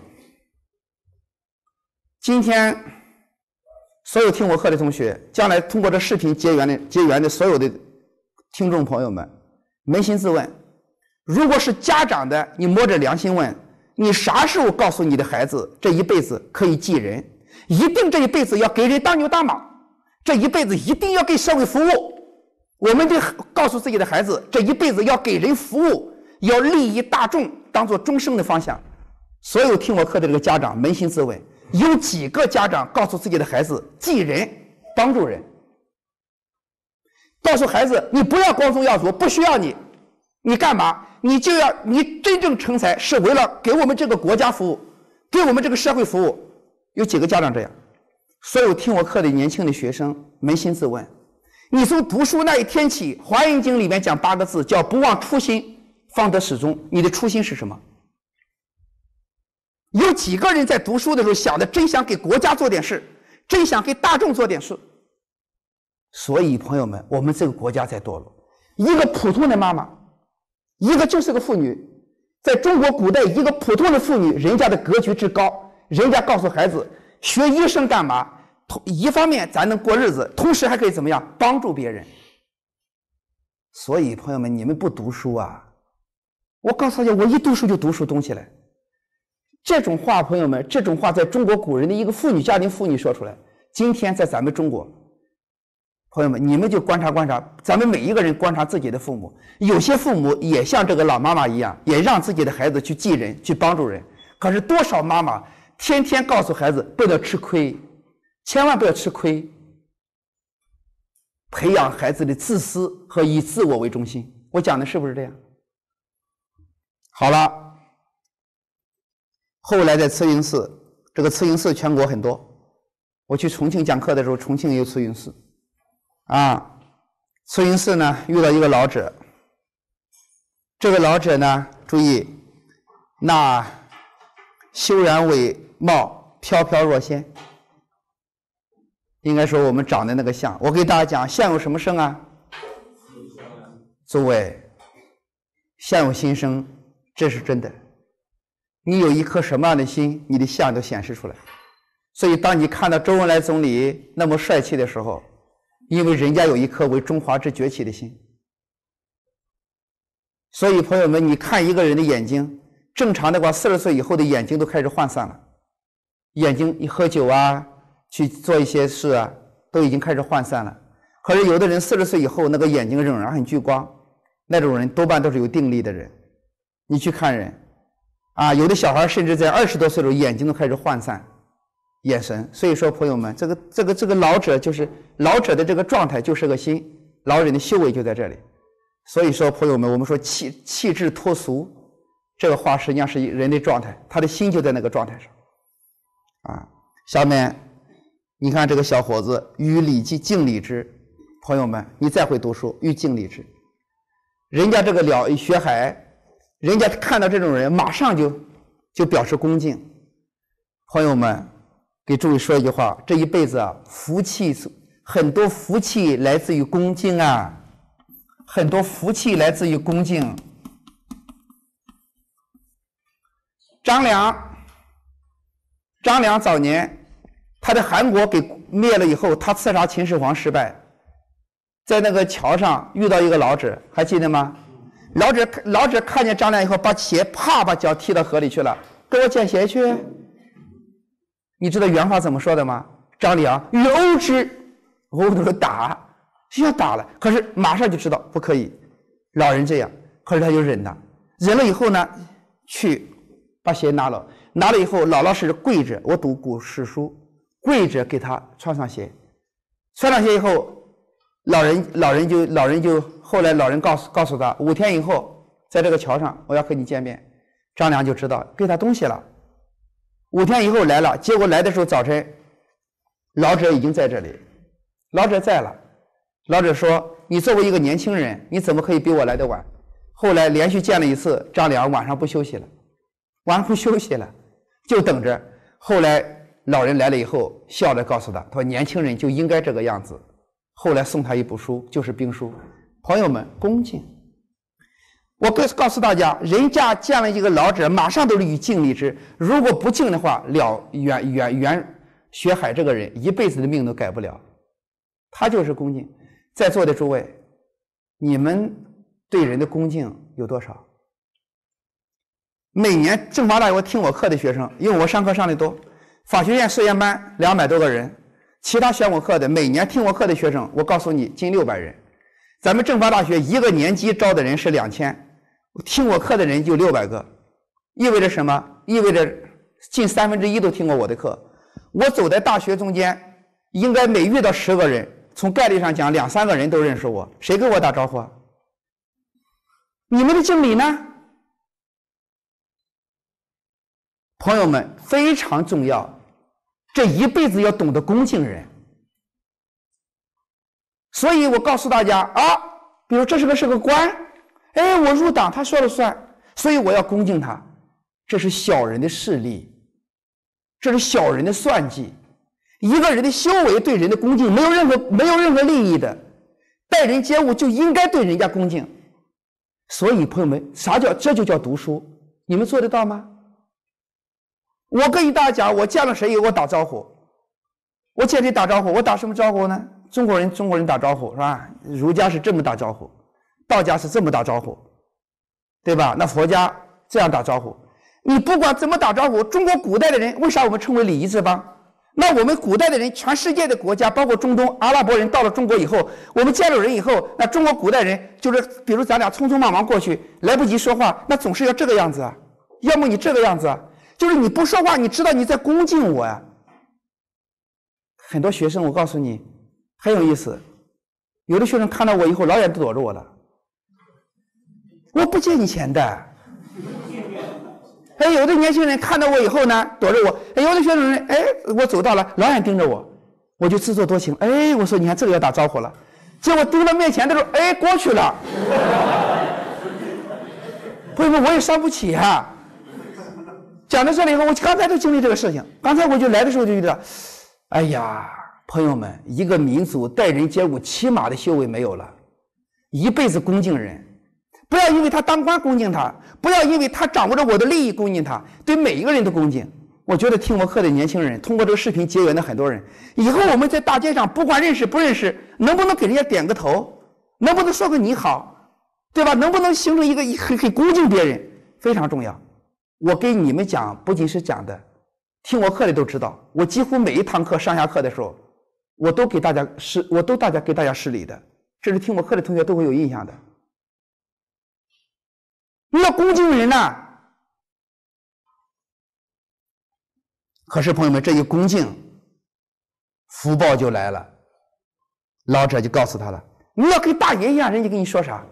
今天所有听我课的同学，将来通过这视频结缘的结缘的所有的听众朋友们，扪心自问，如果是家长的，你摸着良心问，你啥时候告诉你的孩子，这一辈子可以济人，一定这一辈子要给人当牛当马？这一辈子一定要给社会服务，我们得告诉自己的孩子，这一辈子要给人服务，要利益大众当做终生的方向。所有听我课的这个家长，扪心自问，有几个家长告诉自己的孩子济人、帮助人？告诉孩子，你不要光宗耀祖，不需要你，你干嘛？你就要你真正成才是为了给我们这个国家服务。 给我们这个社会服务。有几个家长这样？所有听我课的年轻的学生扪心自问，你从读书那一天起，《华严经》里面讲八个字，叫不忘初心，方得始终。你的初心是什么？有几个人在读书的时候想的真想给国家做点事，真想给大众做点事？所以朋友们，我们这个国家在堕落。一个普通的妈妈，一个就是个妇女，在中国古代，一个普通的妇女，人家的格局之高，人家告诉孩子学医生干嘛？一方面咱能过日子，同时还可以怎么样帮助别人。所以朋友们，你们不读书啊，我告诉大家，我一读书就读出东西来。这种话，朋友们，这种话在中国古人的一个妇女家庭妇女说出来，今天在咱们中国，朋友们，你们就观察观察，咱们每一个人观察自己的父母，有些父母也像这个老妈妈一样，也让自己的孩子去济人，去帮助人。可是多少妈妈天天告诉孩子不要吃亏，千万不要吃亏，培养孩子的自私和以自我为中心。我讲的是不是这样？好了。后来在慈云寺，这个慈云寺全国很多，我去重庆讲课的时候，重庆也有慈云寺啊。慈云寺呢遇到一个老者，这个老者呢注意，那修然伟貌，飘飘若仙，应该说我们长的那个相。我给大家讲，相由什么生啊？诸位，相由心生，这是真的。你有一颗什么样的心，你的相就显示出来。所以当你看到周恩来总理那么帅气的时候，因为人家有一颗为中华之崛起的心。所以朋友们，你看一个人的眼睛，正常的话四十岁以后的眼睛都开始涣散了，眼睛一喝酒啊，去做一些事啊，都已经开始涣散了。可是有的人四十岁以后那个眼睛仍然很聚光，那种人多半都是有定力的人。你去看人啊，有的小孩甚至在二十多岁的时候眼睛都开始涣散，眼神。所以说朋友们，这个这个这个老者就是老者的这个状态就是个心，老人的修为就在这里。所以说朋友们，我们说气气质脱俗，这个话实际上是人的状态，他的心就在那个状态上啊。下面你看这个小伙子与礼记敬礼之，朋友们，你再会读书与敬礼之，人家这个了学海，人家看到这种人马上就就表示恭敬。朋友们，给诸位说一句话，这一辈子啊，福气很多，福气来自于恭敬啊，很多福气来自于恭敬。张良，张良早年他的韩国给灭了以后，他刺杀秦始皇失败，在那个桥上遇到一个老者，还记得吗？老者老者看见张良以后，把鞋啪把脚踢到河里去了，给我捡鞋去。你知道原话怎么说的吗？张良欲殴之，殴都是打，就要打了，可是马上就知道不可以。老人这样，可是他就忍了，忍了以后呢，去把鞋拿了，拿了以后，老老实实跪着，我读古史书，跪着给他穿上鞋，穿上鞋以后，老人老人就老人就后来老人告诉告诉他，五天以后在这个桥上我要和你见面。张良就知道给他东西了。五天以后来了，结果来的时候早晨，老者已经在这里，老者在了。老者说：“你作为一个年轻人，你怎么可以比我来得晚？”后来连续见了一次，张良晚上不休息了，晚上不休息了，就等着。后来老人来了以后，笑着告诉他：“他说年轻人就应该这个样子。”后来送他一部书，就是兵书。朋友们，恭敬。我告告诉大家，人家见了一个老者，马上都是以敬礼之。如果不敬的话，了袁袁袁学海这个人一辈子的命都改不了。他就是恭敬。在座的诸位，你们对人的恭敬有多少？每年政法大学听我课的学生，因为我上课上的多，法学院实验班两百多个人，其他选我课的每年听我课的学生，我告诉你近六百人。咱们政法大学一个年级招的人是两千，听我课的人就六百个，意味着什么？意味着近三分之一都听过我的课。我走在大学中间，应该每遇到十个人，从概率上讲，两三个人都认识我。谁跟我打招呼啊？你们的敬礼呢？ 朋友们非常重要，这一辈子要懂得恭敬人。所以我告诉大家啊，比如这是个是个官，哎，我入党他说了算，所以我要恭敬他。这是小人的势力，这是小人的算计。一个人的修为对人的恭敬没有任何没有任何利益的，待人接物就应该对人家恭敬。所以朋友们，啥叫这就叫读书？你们做得到吗？我跟大家讲，我见了谁以后我打招呼，我见谁打招呼，我打什么招呼呢？中国人中国人打招呼是吧？儒家是这么打招呼，道家是这么打招呼，对吧？那佛家这样打招呼。你不管怎么打招呼，中国古代的人为啥我们称为礼仪之邦？那我们古代的人，全世界的国家，包括中东阿拉伯人到了中国以后，我们见了人以后，那中国古代人就是，比如咱俩匆匆忙忙过去，来不及说话，那总是要这个样子啊，要么你这个样子啊，就是你不说话，你知道你在恭敬我呀。很多学生，我告诉你很有意思，有的学生看到我以后，老远都躲着我了，我不借你钱的。哎，有的年轻人看到我以后呢，躲着我；哎，有的学生人，哎，我走到了，老远盯着我，我就自作多情。哎，我说你看这个要打招呼了，结果盯到面前的时候，哎，过去了。朋友们，我也伤不起啊。讲到这里以后，我刚才就经历这个事情。刚才我就来的时候就遇到，哎呀，朋友们，一个民族待人接物起码的修为没有了，一辈子恭敬人。不要因为他当官恭敬他，不要因为他掌握着我的利益恭敬他，对每一个人都恭敬。我觉得听我课的年轻人，通过这个视频结缘的很多人，以后我们在大街上不管认识不认识，能不能给人家点个头，能不能说个你好，对吧？能不能形成一个很很恭敬别人，非常重要。我跟你们讲，不仅是讲的，听我课的都知道，我几乎每一堂课上下课的时候，我都给大家施，我都大家给大家施礼的，这是听我课的同学都会有印象的。你要恭敬人呐、啊，可是朋友们，这一恭敬，福报就来了。老者就告诉他了：“你要跟大爷一样，人家跟你说啥？”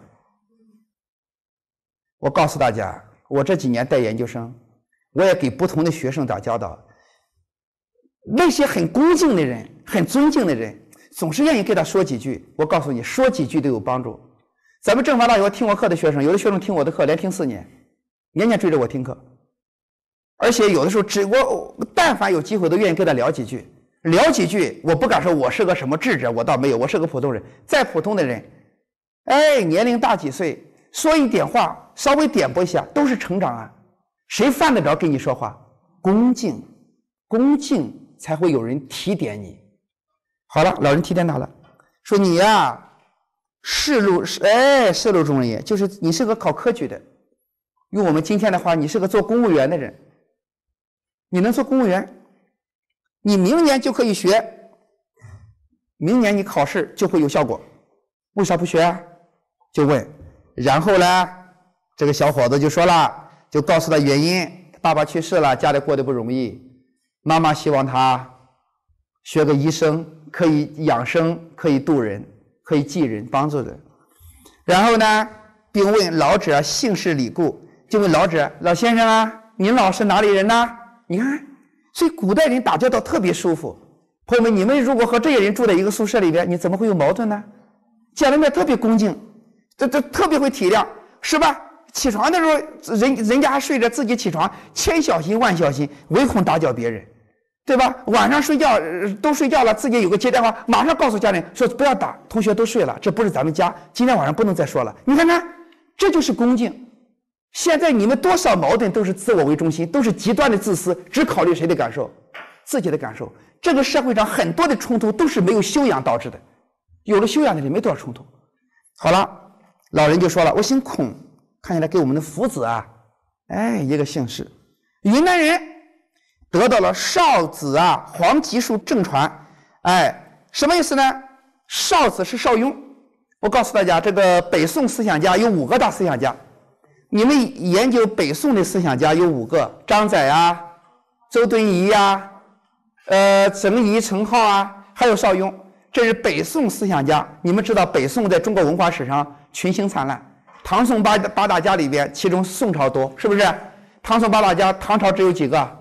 我告诉大家，我这几年带研究生，我也给不同的学生打交道。那些很恭敬的人、很尊敬的人，总是愿意跟他说几句。我告诉你，说几句都有帮助。咱们政法大学听我课的学生，有的学生听我的课连听四年，年年追着我听课，而且有的时候只我但凡有机会都愿意跟他聊几句，聊几句。我不敢说我是个什么智者，我倒没有，我是个普通人。再普通的人，哎，年龄大几岁，说一点话，稍微点拨一下，都是成长啊。谁犯得着跟你说话？恭敬，恭敬才会有人提点你。好了，老人提点他了，说你呀、啊。仕路，哎，仕路中人也，就是你是个考科举的，用我们今天的话，你是个做公务员的人，你能做公务员，你明年就可以学，明年你考试就会有效果，为啥不学啊？就问，然后呢，这个小伙子就说了，就告诉他原因，爸爸去世了，家里过得不容易，妈妈希望他学个医生，可以养生，可以渡人。可以济人，帮助人。然后呢，并问老者姓氏理故，就问老者：“老先生啊，您老是哪里人呢？”你看，所以古代人打交道特别舒服。朋友们，你们如果和这些人住在一个宿舍里边，你怎么会有矛盾呢？见了面特别恭敬，这这特别会体谅，是吧？起床的时候，人人家还睡着，自己起床，千小心万小心，唯恐打搅别人。对吧？晚上睡觉都睡觉了，自己有个接电话，马上告诉家人说不要打，同学都睡了，这不是咱们家，今天晚上不能再说了。你看看，这就是恭敬。现在你们多少矛盾都是自我为中心，都是极端的自私，只考虑谁的感受，自己的感受。这个社会上很多的冲突都是没有修养导致的，有了修养的人没多少冲突。好了，老人就说了，我姓孔，看起来给我们的福子啊，哎，一个姓氏，云南人。得到了少子啊黄吉术正传，哎，什么意思呢？少子是邵雍。我告诉大家，这个北宋思想家有五个大思想家，你们研究北宋的思想家有五个：张载啊、周敦颐呀、呃曾颐、程颢啊，还有邵雍。这是北宋思想家。你们知道，北宋在中国文化史上群星灿烂，唐宋八八大家里边，其中宋朝多，是不是？唐宋八大家，唐朝只有几个？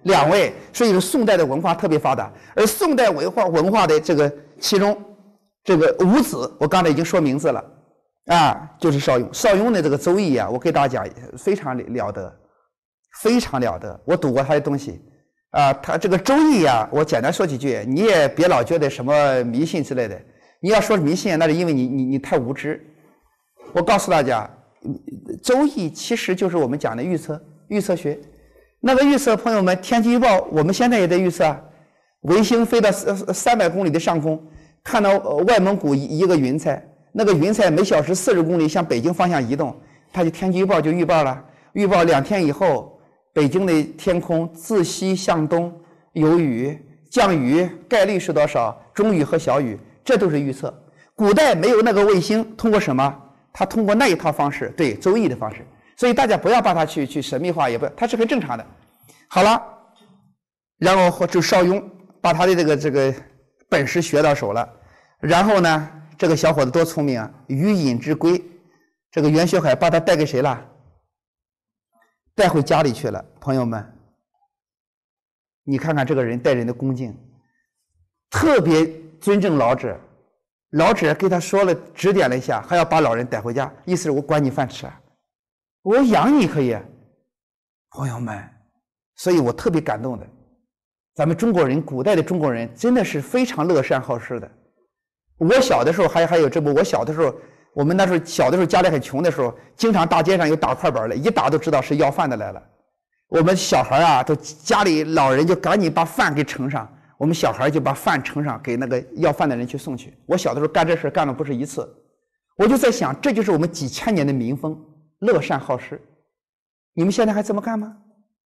两位，所以说宋代的文化特别发达。而宋代文化文化的这个其中，这个五子，我刚才已经说名字了，啊，就是邵雍。邵雍的这个《周易》啊，我给大家讲，非常了得，非常了得。我读过他的东西，啊，他这个《周易》啊，我简单说几句，你也别老觉得什么迷信之类的。你要说迷信，那是因为你你你太无知。我告诉大家，《周易》其实就是我们讲的预测预测学。那个预测，朋友们，天气预报我们现在也在预测啊。卫星飞到三百公里的上空，看到外蒙古一个云彩，那个云彩每小时四十公里向北京方向移动，它就天气预报就预报了，预报两天以后北京的天空自西向东有雨，降雨概率是多少，中雨和小雨，这都是预测。古代没有那个卫星，通过什么？它通过那一套方式，对，周易的方式。所以大家不要把它去去神秘化，也不，它是很正常的。好了，然后就邵雍把他的这个这个本事学到手了。然后呢，这个小伙子多聪明啊！鱼隐之龟，这个袁学海把他带给谁了？带回家里去了。朋友们，你看看这个人待人的恭敬，特别尊重老者。老者给他说了，指点了一下，还要把老人带回家，意思是我管你饭吃啊。我养你可以，朋友们，所以我特别感动的。咱们中国人，古代的中国人真的是非常乐善好施的。我小的时候还还有这不，我小的时候，我们那时候小的时候家里很穷的时候，经常大街上有打快板的，一打都知道是要饭的来了。我们小孩啊，都家里老人就赶紧把饭给盛上，我们小孩就把饭盛上给那个要饭的人去送去。我小的时候干这事干了不是一次，我就在想，这就是我们几千年的民风。乐善好施，你们现在还这么干吗？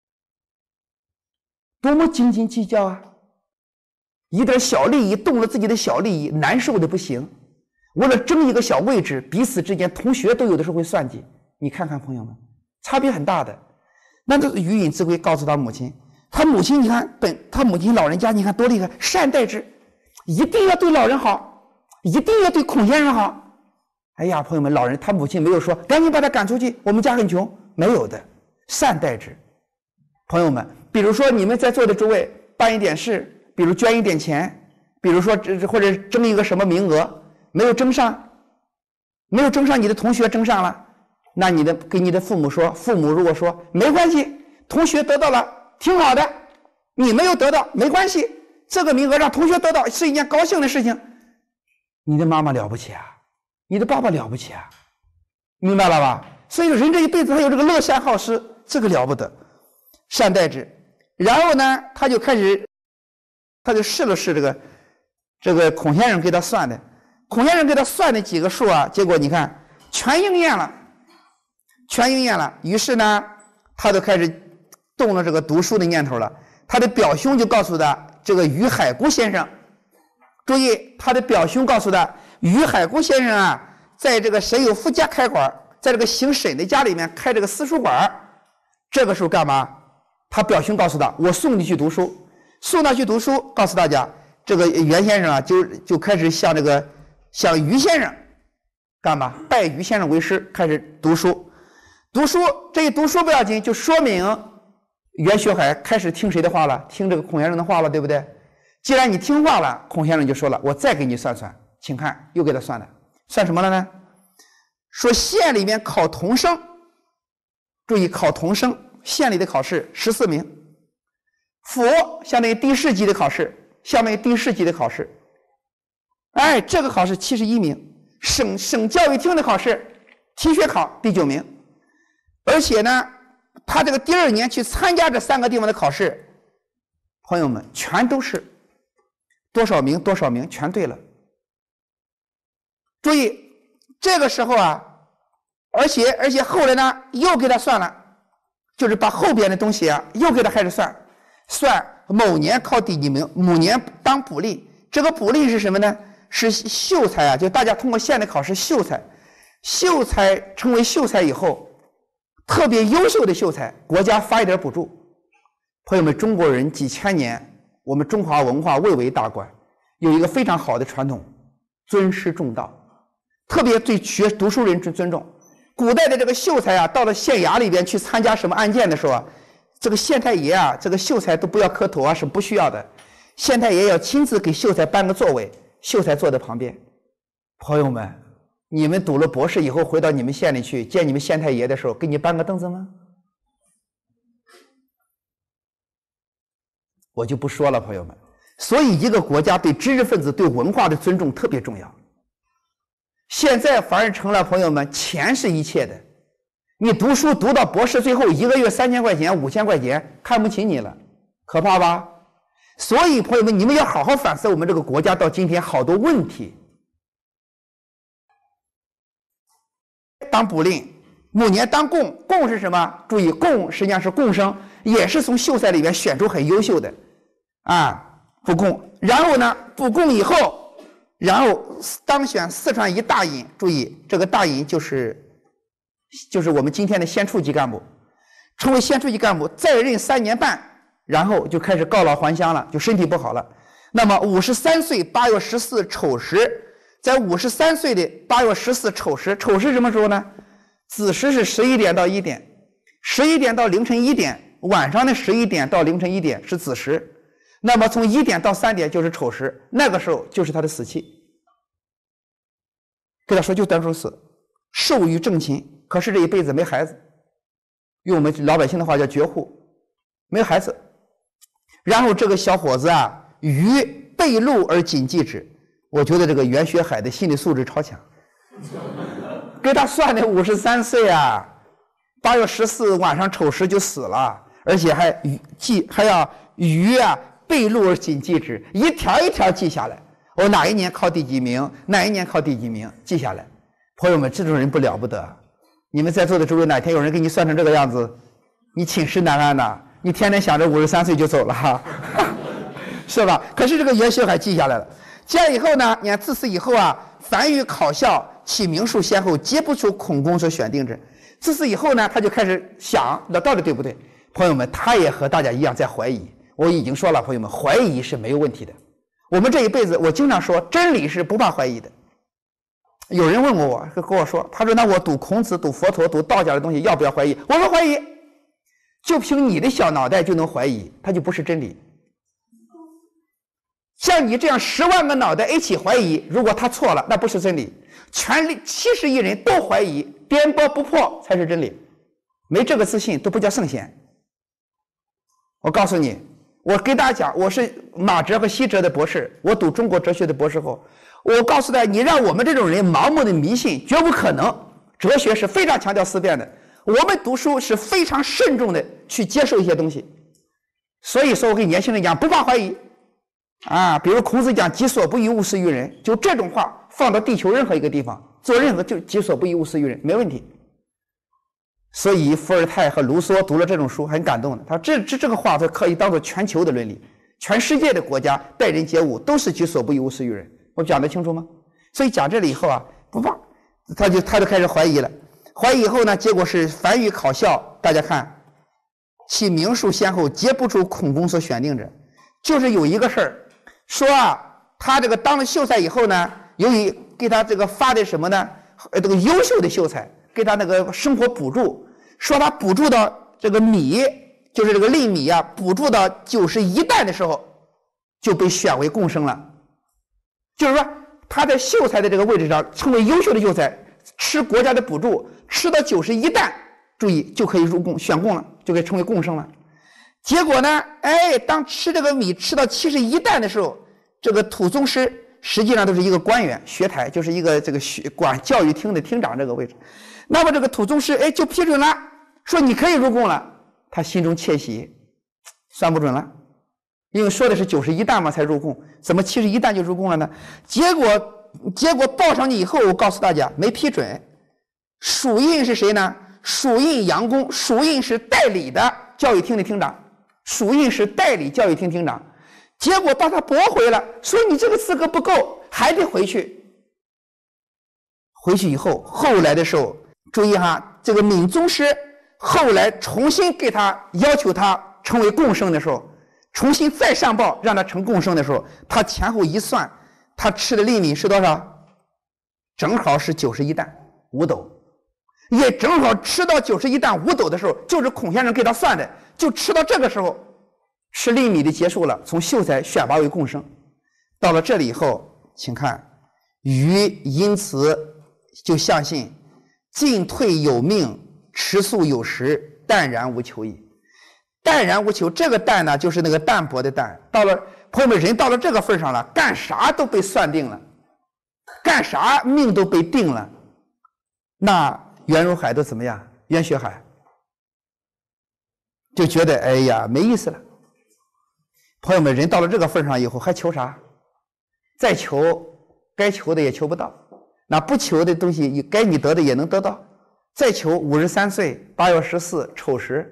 多么斤斤计较啊！一点小利益动了自己的小利益，难受的不行。为了争一个小位置，彼此之间同学都有的时候会算计。你看看朋友们，差别很大的。那这鱼隐之龟告诉他母亲，他母亲你看本他母亲老人家你看多厉害，善待之，一定要对老人好，一定要对孔先生好。哎呀，朋友们，老人他母亲没有说赶紧把他赶出去，我们家很穷，没有的，善待之。朋友们，比如说你们在座的诸位办一点事，比如捐一点钱，比如说或者争一个什么名额，没有争上，没有争上，你的同学争上了，那你的跟你的父母说，父母如果说没关系，同学得到了挺好的，你没有得到没关系，这个名额让同学得到是一件高兴的事情，你的妈妈了不起啊，你的爸爸了不起啊，明白了吧？所以人这一辈子他有这个乐善好施，这个了不得，善待之。然后呢，他就开始，他就试了试这个这个孔先生给他算的，孔先生给他算的几个数啊，结果你看全应验了，全应验了。于是呢，他就开始动了这个读书的念头了。他的表兄就告诉他，这个于海姑先生，注意，他的表兄告诉他，于海姑先生啊，在这个沈有夫家开馆，在这个邢沈的家里面开这个私塾馆。这个时候干嘛？他表兄告诉他，我送你去读书，送他去读书。告诉大家，这个袁先生啊，就就开始向这个向于先生干嘛？拜于先生为师，开始读书。读书这一读书不要紧，就说明袁学海开始听谁的话了？听这个孔先生的话了，对不对？既然你听话了，孔先生就说了，我再给你算算，请看，又给他算了，算什么了呢？说县里面考童生，注意考童生，县里的考试十四名，府相当于第四级的考试，相当于第四级的考试，哎，这个考试七十一名，省省教育厅的考试提学考第九名，而且呢，他这个第二年去参加这三个地方的考试，朋友们全都是多少名多少名全对了。注意这个时候啊，而且而且后来呢又给他算了，就是把后边的东西啊又给他开始算，算某年考第几名，某年当补吏。这个补吏是什么呢？是秀才啊，就大家通过县的考试秀才，秀才成为秀才以后，特别优秀的秀才，国家发一点补助。朋友们，中国人几千年，我们中华文化蔚为大观，有一个非常好的传统，尊师重道，特别对学读书人尊重。古代的这个秀才啊，到了县衙里边去参加什么案件的时候啊， 这个县太爷啊，这个秀才都不要磕头啊，是不需要的。县太爷要亲自给秀才搬个座位，秀才坐在旁边。朋友们，你们读了博士以后回到你们县里去见你们县太爷的时候，给你搬个凳子吗？我就不说了，朋友们。所以一个国家对知识分子、对文化的尊重特别重要。现在反而成了朋友们，钱是一切的。你读书读到博士，最后一个月三千块钱、五千块钱，看不起你了，可怕吧？所以朋友们，你们要好好反思我们这个国家到今天好多问题。当补令，某年当贡，贡是什么？注意，贡实际上是贡生，也是从秀才里面选出很优秀的啊。补贡，然后呢，补贡以后，然后当选四川一大尹。注意，这个大尹就是就是我们今天的县处级干部，成为县处级干部，再任三年半，然后就开始告老还乡了，就身体不好了。那么五十三岁八月十四丑时，在五十三岁的八月十四丑时，丑时什么时候呢？子时是十一点到一点，十一点到凌晨一点，晚上的十一点到凌晨一点是子时。那么从一点到三点就是丑时，那个时候就是他的死期。给他说就单纯死，寿于正寝，可是这一辈子没孩子，用我们老百姓的话叫绝户，没孩子。然后这个小伙子啊，于被戮而谨记之。我觉得这个袁学海的心理素质超强，给他算的五十三岁啊，八月十四晚上丑时就死了，而且还记还要于啊。被戮而谨记之，一条一条记下来。我哪一年考第几名，哪一年考第几名，记下来。朋友们，这种人不了不得。你们在座的诸位，哪天有人给你算成这个样子，你寝食难安呐！你天天想着五十三岁就走了哈，是吧？可是这个袁学海记下来了。记了以后呢，你看自此以后啊，凡与考校起名数先后，皆不出孔公所选定之。自此以后呢，他就开始想，那到底对不对？朋友们，他也和大家一样在怀疑。我已经说了，朋友们，怀疑是没有问题的。我们这一辈子，我经常说，真理是不怕怀疑的。有人问过我，跟我说，他说：“那我读孔子、读佛陀、读道家的东西，要不要怀疑？”我说：“怀疑，就凭你的小脑袋就能怀疑，它就不是真理。像你这样十万个脑袋一起怀疑，如果他错了，那不是真理。全力七十亿人都怀疑，颠簸不破才是真理。没这个自信都不叫圣贤。我告诉你。”我给大家讲，我是马哲和西哲的博士，我读中国哲学的博士后。我告诉大家，你让我们这种人盲目的迷信，绝不可能。哲学是非常强调思辨的，我们读书是非常慎重的去接受一些东西。所以说，我给年轻人讲，不怕怀疑啊。比如孔子讲“己所不欲，勿施于人”，就这种话放到地球任何一个地方，做任何就“己所不欲，勿施于人”，没问题。所以伏尔泰和卢梭读了这种书很感动的，他说这这这个话它可以当做全球的伦理，全世界的国家待人接物都是己所不欲，勿施于人。我讲得清楚吗？所以讲这里以后啊，不怕，他就他就开始怀疑了。怀疑以后呢，结果是凡与考校，大家看，其名数先后，皆不出孔公所选定者。就是有一个事儿，说啊，他这个当了秀才以后呢，由于给他这个发的什么呢？呃，这个优秀的秀才。给他那个生活补助，说他补助到这个米，就是这个粒米啊，补助到九十一担的时候，就被选为贡生了。就是说他在秀才的这个位置上成为优秀的秀才，吃国家的补助，吃到九十一担，注意就可以入贡选贡了，就可以成为贡生了。结果呢，哎，当吃这个米吃到七十一担的时候，这个土宗师实际上都是一个官员，学台就是一个这个学管教育厅的厅长这个位置。那么这个土宗师哎就批准了，说你可以入贡了。他心中窃喜，算不准了，因为说的是九十一担嘛才入贡，怎么七十一担就入贡了呢？结果结果报上去以后，我告诉大家没批准。属印是谁呢？属印杨公，属印是代理的教育厅的厅长，属印是代理教育厅厅长。结果当他驳回了，说你这个资格不够，还得回去。回去以后，后来的时候。注意哈，这个闵宗师后来重新给他要求他成为贡生的时候，重新再上报让他成贡生的时候，他前后一算，他吃的粒米是多少？正好是九十一担五斗，也正好吃到九十一担五斗的时候，就是孔先生给他算的， 就吃到这个时候，吃粒米的结束了，从秀才选拔为贡生。到了这里以后，请看，禹因此就相信进退有命，吃素有时，淡然无求矣。淡然无求，这个淡呢，就是那个淡泊的淡。到了朋友们，人到了这个份上了，干啥都被算定了，干啥命都被定了。那袁荣海都怎么样？袁学海就觉得哎呀没意思了。朋友们，人到了这个份上以后还求啥？再求该求的也求不到，那不求的东西该你得的也能得到。再求五十三岁八月十四丑时，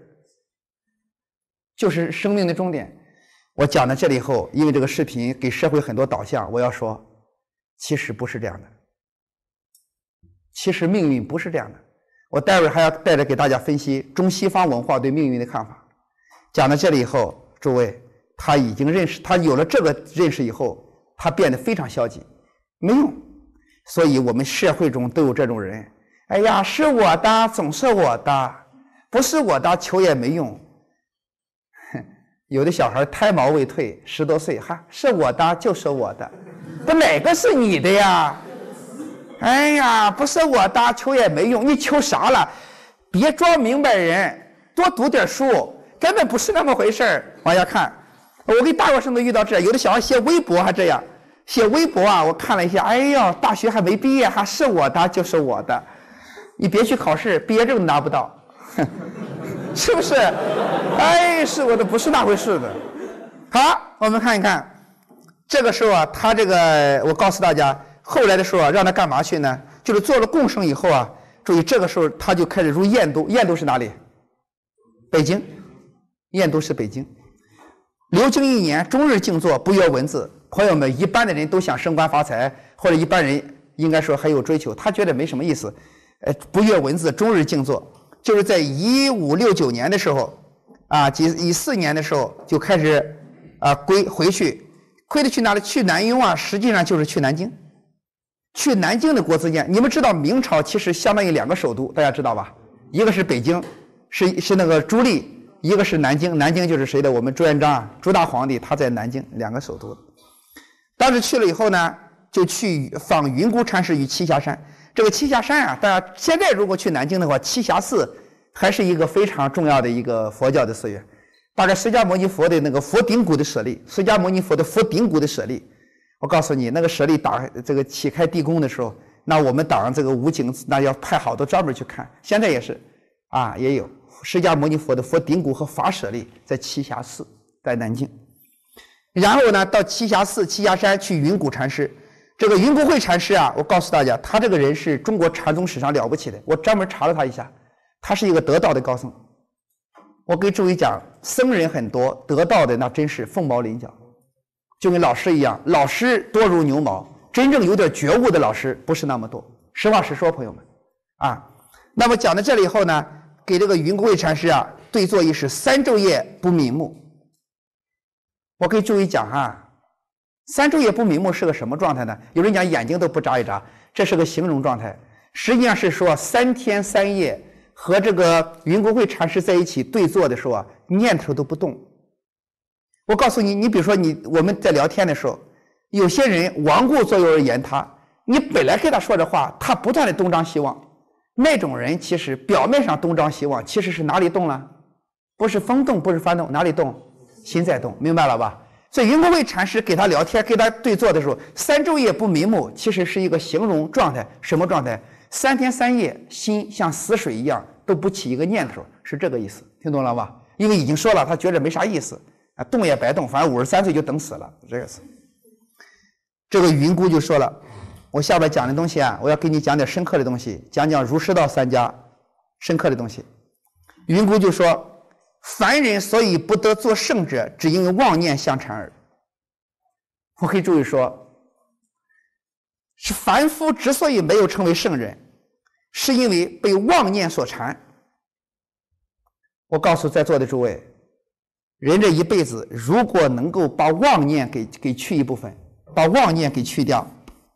就是生命的终点。我讲到这里以后，因为这个视频给社会很多导向，我要说其实不是这样的，其实命运不是这样的。我待会儿还要带着给大家分析中西方文化对命运的看法。讲到这里以后，诸位，他已经认识，他有了这个认识以后，他变得非常消极，没用。所以我们社会中都有这种人，哎呀，是我的总是我的，不是我的求也没用。有的小孩胎毛未退，十多岁，哈，是我的就是我的，不哪个是你的呀？哎呀，不是我的，求也没用，你求啥了？别装明白人，多读点书，根本不是那么回事儿。往下看，我给大学生都遇到这，有的小孩写微博还这样，写微博啊，我看了一下，哎呦，大学还没毕业，还是我的就是我的，你别去考试，毕业证拿不到，是不是？哎，是我的，不是那回事的。好，我们看一看，这个时候啊，他这个，我告诉大家。后来的时候啊，让他干嘛去呢？就是做了贡生以后啊，注意这个时候他就开始入燕都。燕都是哪里？北京。燕都是北京。留京一年，终日静坐，不阅文字。朋友们，一般的人都想升官发财，或者一般人应该说还有追求，他觉得没什么意思。呃，不阅文字，终日静坐，就是在一五六九年的时候啊，几一四年的时候就开始啊归回去，归的去哪里？去南雍啊，实际上就是去南京。去南京的国子监，你们知道明朝其实相当于两个首都，大家知道吧？一个是北京，是是那个朱棣；一个是南京，南京就是谁的？我们朱元璋啊，朱大皇帝他在南京，两个首都。当时去了以后呢，就去访云谷禅师于栖霞山。这个栖霞山啊，大家现在如果去南京的话，栖霞寺还是一个非常重要的一个佛教的寺院。大概释迦牟尼佛的那个佛顶骨的舍利，释迦牟尼佛的佛顶骨的舍利。我告诉你，那个舍利打这个启开地宫的时候，那我们党这个武警那要派好多专门去看。现在也是，啊，也有释迦牟尼佛的佛顶骨和法舍利在栖霞寺，在南京。然后呢，到栖霞寺、栖霞山去云谷禅师。这个云谷慧禅师啊，我告诉大家，他这个人是中国禅宗史上了不起的。我专门查了他一下，他是一个得道的高僧。我给诸位讲，僧人很多，得道的那真是凤毛麟角。就跟老师一样，老师多如牛毛，真正有点觉悟的老师不是那么多。实话实说，朋友们，啊，那么讲到这里以后呢，给这个云谷慧禅师啊对坐一时，三昼夜不瞑目。我可以注意讲哈，三昼夜不瞑目是个什么状态呢？有人讲眼睛都不眨一眨，这是个形容状态，实际上是说三天三夜和这个云谷慧禅师在一起对坐的时候啊，念头都不动。我告诉你，你比如说你我们在聊天的时候，有些人罔顾左右而言他，你本来跟他说的话，他不断的东张西望，那种人其实表面上东张西望，其实是哪里动了？不是风动，不是幡动，哪里动？心在动，明白了吧？所以云谷慧禅师给他聊天，跟他对坐的时候，三昼夜不瞑目，其实是一个形容状态。什么状态？三天三夜，心像死水一样，都不起一个念头，是这个意思，听懂了吧？因为已经说了，他觉得没啥意思。啊，动也白动，反正五十三岁就等死了，这个是。这个云谷就说了，我下边讲的东西啊，我要给你讲点深刻的东西，讲讲儒释道三家深刻的东西。云谷就说，凡人所以不得做圣者，只因妄念相缠耳。我可以注意说，是凡夫之所以没有成为圣人，是因为被妄念所缠。我告诉在座的诸位，人这一辈子，如果能够把妄念给给去一部分，把妄念给去掉，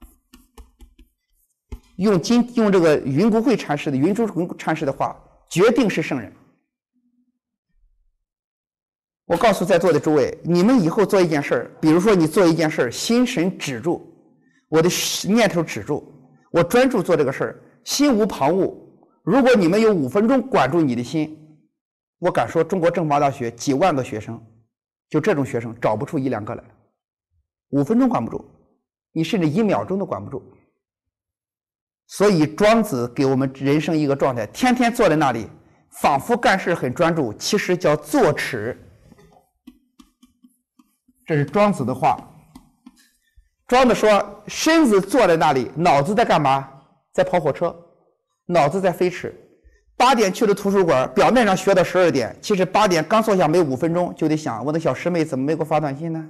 用今用这个云谷慧禅师的云珠禅师的话，决定是圣人。 我告诉在座的诸位，你们以后做一件事儿，比如说你做一件事儿，心神止住，我的念头止住，我专注做这个事儿，心无旁骛。如果你们有五分钟管住你的心，我敢说中国政法大学几万个学生，就这种学生找不出一两个来。五分钟管不住，你甚至一秒钟都管不住。所以庄子给我们人生一个状态，天天坐在那里，仿佛干事很专注，其实叫坐齿。这是庄子的话。庄子说，身子坐在那里，脑子在干嘛？在跑火车，脑子在飞驰。八点去了图书馆，表面上学到十二点，其实八点刚坐下没五分钟，就得想我的小师妹怎么没给我发短信呢？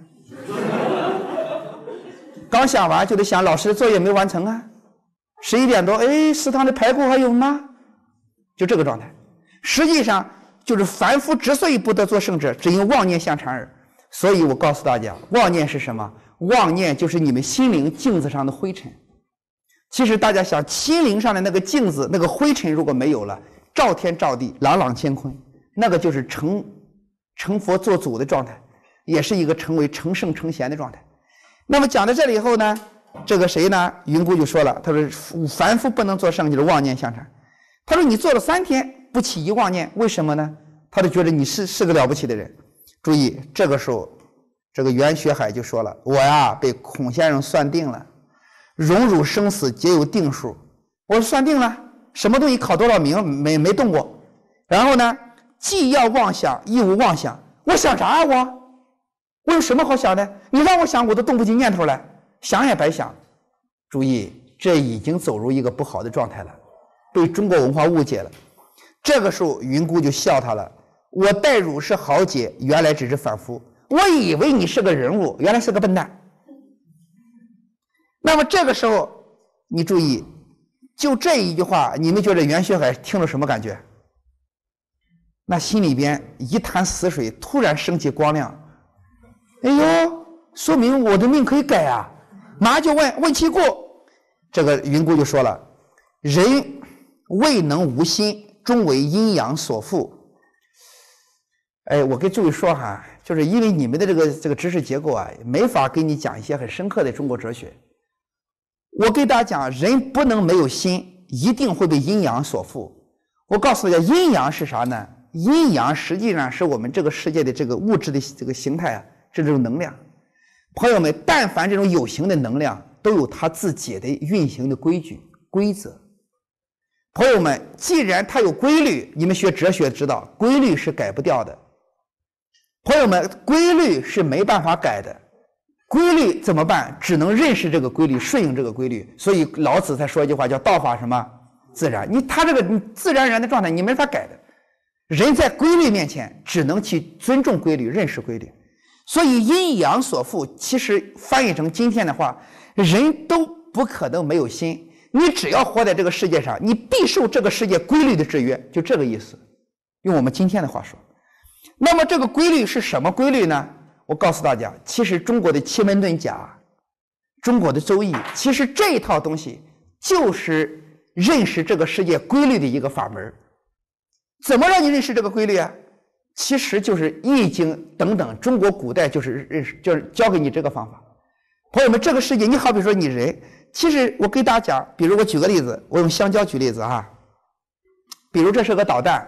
刚想完就得想老师的作业没完成啊。十一点多，哎，食堂的排骨还有吗？就这个状态。实际上就是凡夫之所以不得做圣者，只因妄念相缠耳。所以我告诉大家，妄念是什么？妄念就是你们心灵镜子上的灰尘。其实大家想，心灵上的那个镜子，那个灰尘如果没有了，照天照地，朗朗乾坤，那个就是成成佛做主的状态，也是一个成为成圣成贤的状态。那么讲到这里以后呢，这个谁呢？云姑就说了，他说凡夫不能做圣，就是妄念相缠。他说你做了三天不起一妄念，为什么呢？他就觉得你是是个了不起的人。注意，这个时候这个袁学海就说了，我呀被孔先生算定了，荣辱生死皆有定数。我算定了，什么东西考多少名没没动过。然后呢，既要妄想亦无妄想。我想啥啊？我我有什么好想的？你让我想，我都动不起念头来，想也白想。注意，这已经走入一个不好的状态了，被中国文化误解了。这个时候云姑就笑他了，我待汝是豪杰，原来只是凡夫，我以为你是个人物，原来是个笨蛋。那么这个时候你注意，就这一句话，你们觉得袁学海听了什么感觉？那心里边一潭死水突然升起光亮，哎呦，说明我的命可以改啊！马上就问问其故。这个云姑就说了，人未能无心，终为阴阳所缚。哎，我跟诸位说哈，就是因为你们的这个这个知识结构啊，没法给你讲一些很深刻的中国哲学。我给大家讲，人不能没有心，一定会被阴阳所缚。我告诉大家，阴阳是啥呢？阴阳实际上是我们这个世界的这个物质的这个形态啊，是这种能量。朋友们，但凡这种有形的能量，都有它自己的运行的规矩规则。朋友们，既然它有规律，你们学哲学知道，规律是改不掉的。朋友们，规律是没办法改的。规律怎么办？只能认识这个规律，顺应这个规律。所以老子才说一句话，叫道法什么？自然。你他这个你自然而然的状态，你没法改的。人在规律面前，只能去尊重规律，认识规律。所以阴阳所缚，其实翻译成今天的话，人都不可能没有心。你只要活在这个世界上，你必受这个世界规律的制约，就这个意思。用我们今天的话说，那么这个规律是什么规律呢？我告诉大家，其实中国的奇门遁甲，中国的周易，其实这一套东西就是认识这个世界规律的一个法门。怎么让你认识这个规律啊？其实就是易经等等，中国古代就是认识，就是教给你这个方法。朋友们，这个世界，你好比说你人，其实我给大家讲，比如我举个例子，我用香蕉举例子哈。比如这是个导弹，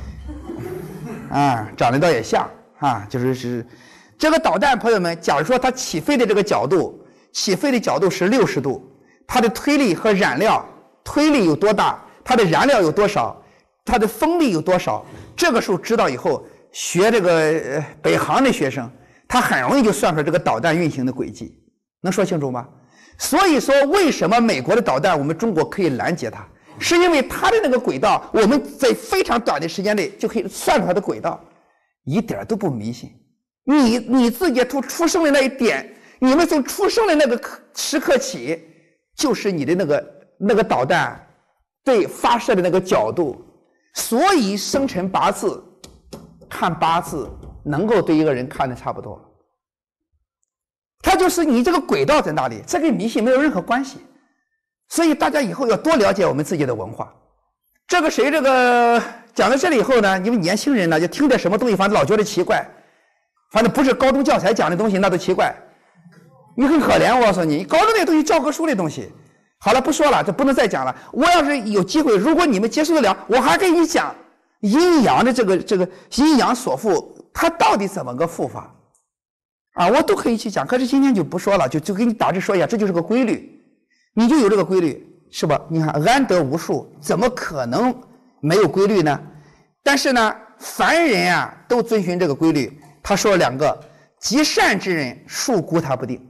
啊，长得倒也像啊，就是是这个导弹，朋友们，假如说它起飞的这个角度，起飞的角度是六十度，它的推力和燃料，推力有多大，它的燃料有多少，它的风力有多少，这个时候知道以后，学这个、呃、北航的学生，他很容易就算出这个导弹运行的轨迹，能说清楚吗？所以说，为什么美国的导弹我们中国可以拦截它，是因为它的那个轨道，我们在非常短的时间内就可以算出它的轨道，一点都不迷信。你你自己从出生的那一点，你们从出生的那个时刻起，就是你的那个那个导弹对发射的那个角度，所以生辰八字看八字能够对一个人看的差不多。它就是你这个轨道在哪里，这跟迷信没有任何关系。所以大家以后要多了解我们自己的文化。这个谁这个讲到这里以后呢，你们年轻人呢就听点什么东西，反正老觉得奇怪。 反正不是高中教材讲的东西，那都奇怪。你很可怜，我告诉你，高中那东西教科书的东西。好了，不说了，这不能再讲了。我要是有机会，如果你们接受得了，我还给你讲阴阳的这个这个阴阳所赋，它到底怎么个赋法啊？我都可以去讲，可是今天就不说了，就就给你大致说一下，这就是个规律，你就有这个规律，是吧？你看安得无数，怎么可能没有规律呢？但是呢，凡人啊都遵循这个规律。他说了两个：极善之人，数孤他不定；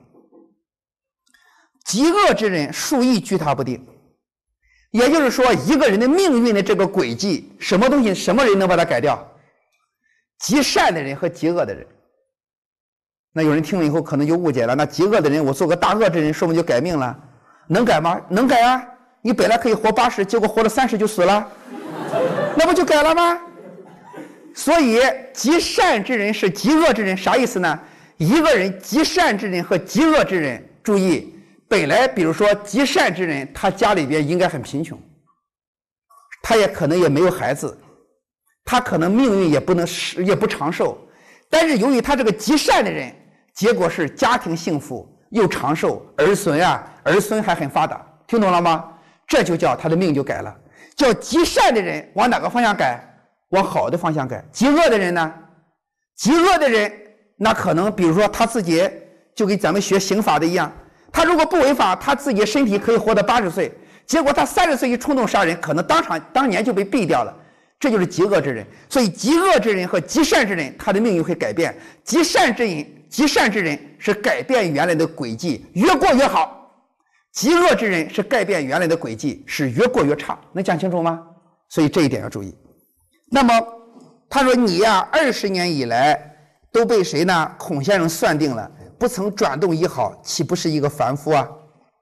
极恶之人，数亦居他不定。也就是说，一个人的命运的这个轨迹，什么东西，什么人能把它改掉？极善的人和极恶的人。那有人听了以后可能就误解了，那极恶的人，我做个大恶之人，说不定就改命了？能改吗？能改啊！你本来可以活八十，结果活了三十就死了，那不就改了吗？所以极善之人是极恶之人，啥意思呢？一个人极善之人和极恶之人，注意，本来比如说极善之人，他家里边应该很贫穷，他也可能也没有孩子，他可能命运也不能也不长寿，但是由于他这个极善的人，结果是家庭幸福又长寿，儿孙啊儿孙还很发达，听懂了吗？这就叫他的命就改了。叫极善的人往哪个方向改？往好的方向改。极恶的人呢？极恶的人那可能比如说他自己就跟咱们学刑法的一样，他如果不违法，他自己身体可以活到八十岁，结果他三十岁一冲动杀人，可能当场当年就被毙掉了，这就是极恶之人。所以极恶之人和极善之人，他的命运会改变。极善之人极善之人是改变原来的轨迹，越过越好；极恶之人是改变原来的轨迹，是越过越差。能讲清楚吗？所以这一点要注意。那么他说你呀、啊，二十年以来都被谁呢？孔先生算定了，不曾转动一毫，岂不是一个凡夫啊？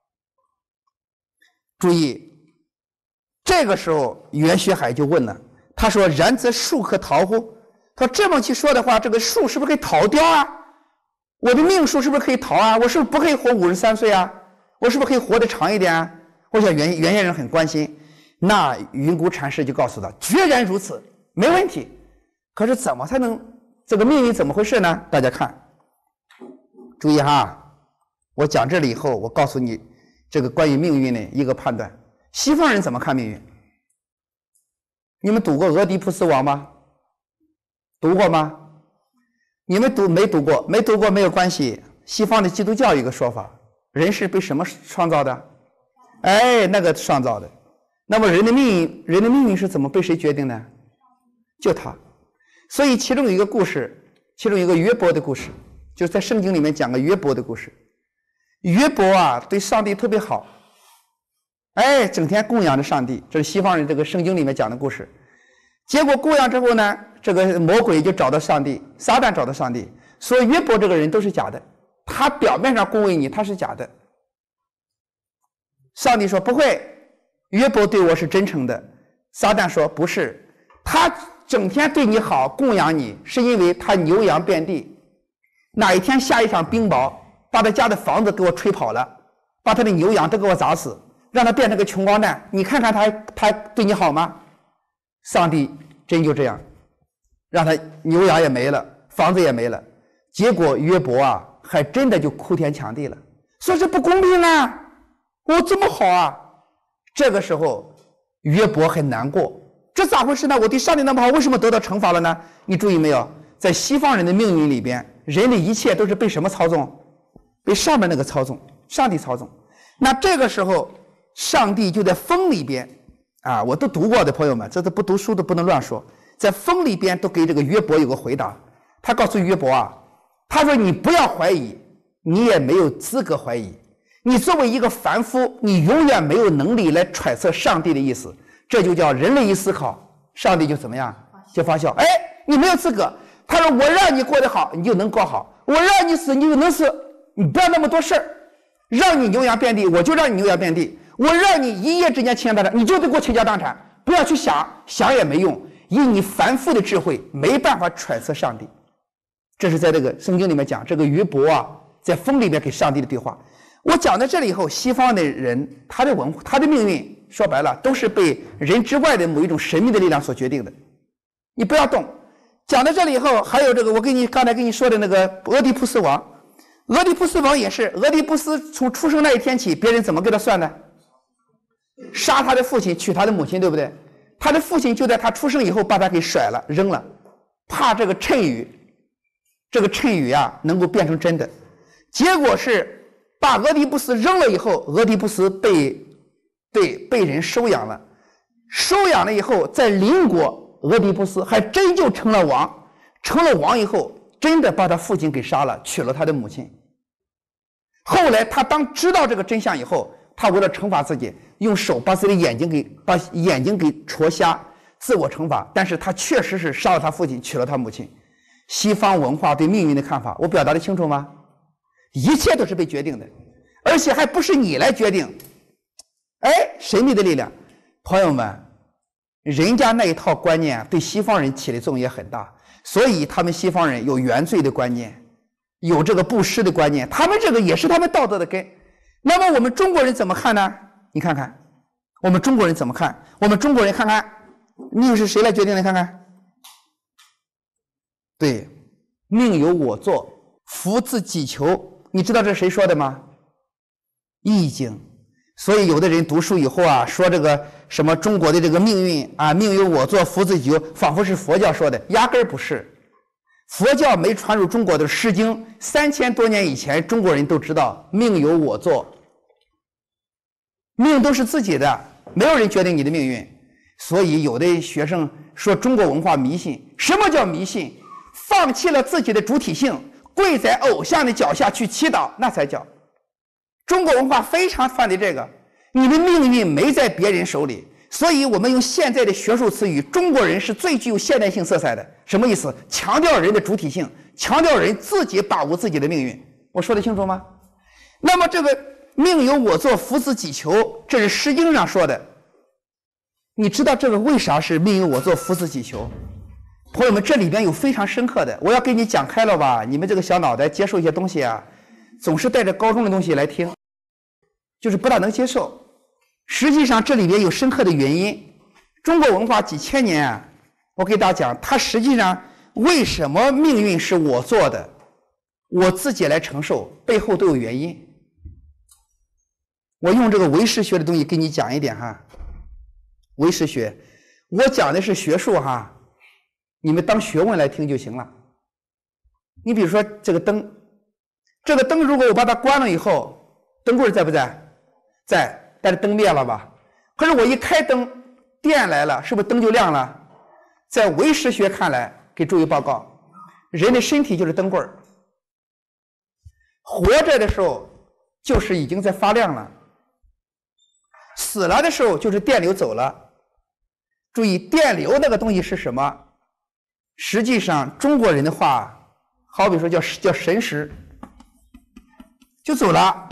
注意，这个时候袁学海就问了，他说：“然则术可逃乎？”他说这么去说的话，这个术是不是可以逃掉啊？我的命数是不是可以逃啊？我是不是不可以活五十三岁啊？我是不是可以活得长一点啊？我想袁袁先生很关心。那云谷禅师就告诉他：“决然如此。”没问题，可是怎么才能这个命运怎么回事呢？大家看，注意哈，我讲这里以后，我告诉你这个关于命运的一个判断。西方人怎么看命运？你们读过俄狄浦斯王吗？读过吗？你们读没读过？没读过没有关系。西方的基督教有一个说法，人是被什么创造的？哎，那个创造的。那么人的命运，人的命运是怎么被谁决定的？就他。所以其中有一个故事，其中有一个约伯的故事，就是在圣经里面讲个约伯的故事。约伯啊，对上帝特别好，哎，整天供养着上帝，这是西方人这个圣经里面讲的故事。结果供养之后呢，这个魔鬼就找到上帝，撒旦找到上帝，说约伯这个人都是假的，他表面上恭维你，他是假的。上帝说不会，约伯对我是真诚的。撒旦说不是，他整天对你好，供养你，是因为他牛羊遍地，哪一天下一场冰雹，把他家的房子给我吹跑了，把他的牛羊都给我砸死，让他变成个穷光蛋，你看看他他对你好吗？上帝真就这样，让他牛羊也没了，房子也没了，结果约伯啊，还真的就哭天抢地了，说这不公平啊，我这么好啊。这个时候约伯很难过，这咋回事呢？我对上帝那么好，为什么得到惩罚了呢？你注意没有，在西方人的命运里边，人的一切都是被什么操纵？被上面那个操纵，上帝操纵。那这个时候上帝就在风里边啊，我都读过的朋友们，这都不读书都不能乱说，在风里边都给这个约伯有个回答。他告诉约伯啊，他说你不要怀疑，你也没有资格怀疑，你作为一个凡夫，你永远没有能力来揣测上帝的意思，这就叫人类一思考，上帝就怎么样？就发笑。哎，你没有资格。他说我让你过得好，你就能过好；我让你死，你就能死。你不要那么多事儿，让你牛羊遍地，我就让你牛羊遍地；我让你一夜之间倾家荡产，你就得给我倾家荡产。不要去想，想也没用，以你凡夫的智慧没办法揣测上帝。这是在这个圣经里面讲，这个约伯啊，在风里面给上帝的对话。我讲到这里以后，西方的人他的文化，他的命运，说白了都是被人之外的某一种神秘的力量所决定的。你不要动， 讲到这里以后，还有这个我跟你刚才跟你说的那个俄狄浦斯王，俄狄浦斯王也是，俄狄浦斯从出生那一天起，别人怎么给他算的？杀他的父亲，娶他的母亲，对不对？他的父亲就在他出生以后把他给甩了，扔了，怕这个谶语，这个谶语啊能够变成真的。结果是把俄狄浦斯扔了以后，俄狄浦斯被对被人收养了，收养了以后，在邻国俄狄浦斯还真就成了王，成了王以后，真的把他父亲给杀了，娶了他的母亲。后来他当知道这个真相以后，他为了惩罚自己，用手把自己的眼睛给把眼睛给戳瞎，自我惩罚。但是他确实是杀了他父亲，娶了他母亲。西方文化对命运的看法，我表达的清楚吗？一切都是被决定的，而且还不是你来决定。哎，神秘的力量，朋友们，人家那一套观念对西方人起的作用也很大，所以他们西方人有原罪的观念，有这个布施的观念，他们这个也是他们道德的根。那么我们中国人怎么看呢？你看看，我们中国人怎么看？我们中国人看看，命是谁来决定的？看看，对，命由我作，福自己求。你知道这是谁说的吗？易经。所以有的人读书以后啊，说这个什么中国的这个命运啊，命由我作，福自己求，仿佛是佛教说的，压根儿不是。佛教没传入中国的《诗经》，三千多年以前，中国人都知道命由我作，命都是自己的，没有人决定你的命运。所以有的学生说中国文化迷信，什么叫迷信？放弃了自己的主体性，跪在偶像的脚下去祈祷，那才叫。中国文化非常反对这个，你的命运没在别人手里。所以我们用现在的学术词语，中国人是最具有现代性色彩的。什么意思？强调人的主体性，强调人自己把握自己的命运。我说得清楚吗？那么这个命由我作，福自己求，这是《诗经》上说的。你知道这个为啥是命由我作，福自己求？朋友们，这里边有非常深刻的，我要给你讲开了吧，你们这个小脑袋接受一些东西啊，总是带着高中的东西来听，就是不大能接受。实际上这里边有深刻的原因。中国文化几千年啊，我给大家讲，它实际上为什么命运是我做的，我自己来承受，背后都有原因。我用这个唯识学的东西给你讲一点哈。唯识学，我讲的是学术哈，你们当学问来听就行了。你比如说这个灯，这个灯如果我把它关了以后，灯棍在不在？在。但是灯灭了吧？可是我一开灯，电来了，是不是灯就亮了？在唯识学看来，给诸位报告，人的身体就是灯棍儿，活着的时候就是已经在发亮了，死了的时候就是电流走了。注意，电流那个东西是什么？实际上中国人的话，好比说叫叫神识，就走了。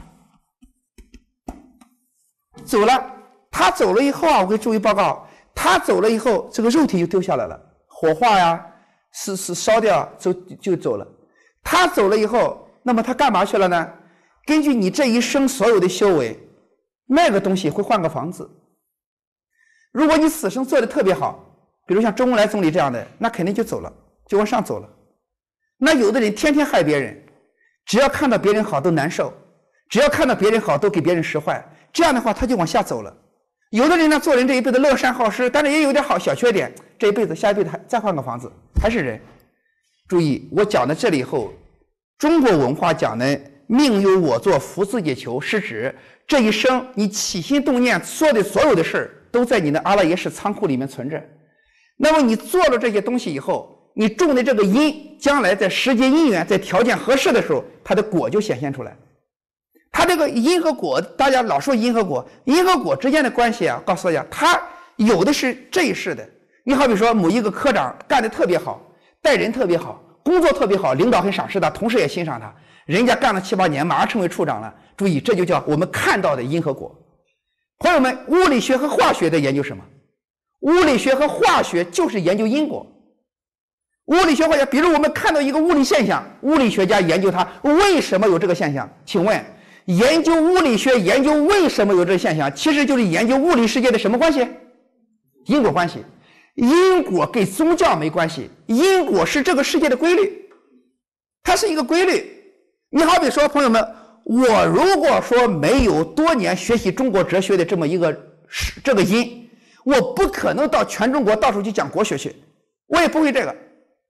走了，他走了以后啊，我给诸位报告，他走了以后，这个肉体就丢下来了，火化呀，是是烧掉，就就走了。他走了以后，那么他干嘛去了呢？根据你这一生所有的修为，那个东西会换个房子。如果你此生做的特别好，比如像周恩来总理这样的，那肯定就走了，就往上走了。那有的人天天害别人，只要看到别人好都难受，只要看到别人好都给别人使坏。这样的话他就往下走了。有的人呢，做人这一辈子乐善好施，但是也有点好小缺点，这一辈子下一辈子还再换个房子，还是人。注意，我讲到这里以后，中国文化讲的命由我作，福自己求，是指这一生你起心动念做的所有的事儿，都在你的阿赖耶识仓库里面存着。那么你做了这些东西以后，你种的这个因，将来在时间因缘，在条件合适的时候，它的果就显现出来。它这个因和果，大家老说因和果，因和果之间的关系啊，告诉大家，它有的是这一世的。你好比说某一个科长干得特别好，待人特别好，工作特别好，领导很赏识他，同事也欣赏他，人家干了七八年，马上成为处长了。注意，这就叫我们看到的因和果。朋友们，物理学和化学在研究什么？物理学和化学就是研究因果。物理学化学，比如我们看到一个物理现象，物理学家研究它为什么有这个现象。请问，研究物理学研究为什么有这个现象，其实就是研究物理世界的什么关系？因果关系。 因果跟宗教没关系，因果是这个世界的规律，它是一个规律。你好比说，朋友们，我如果说没有多年学习中国哲学的这么一个这个因，我不可能到全中国到处去讲国学去，我也不会这个。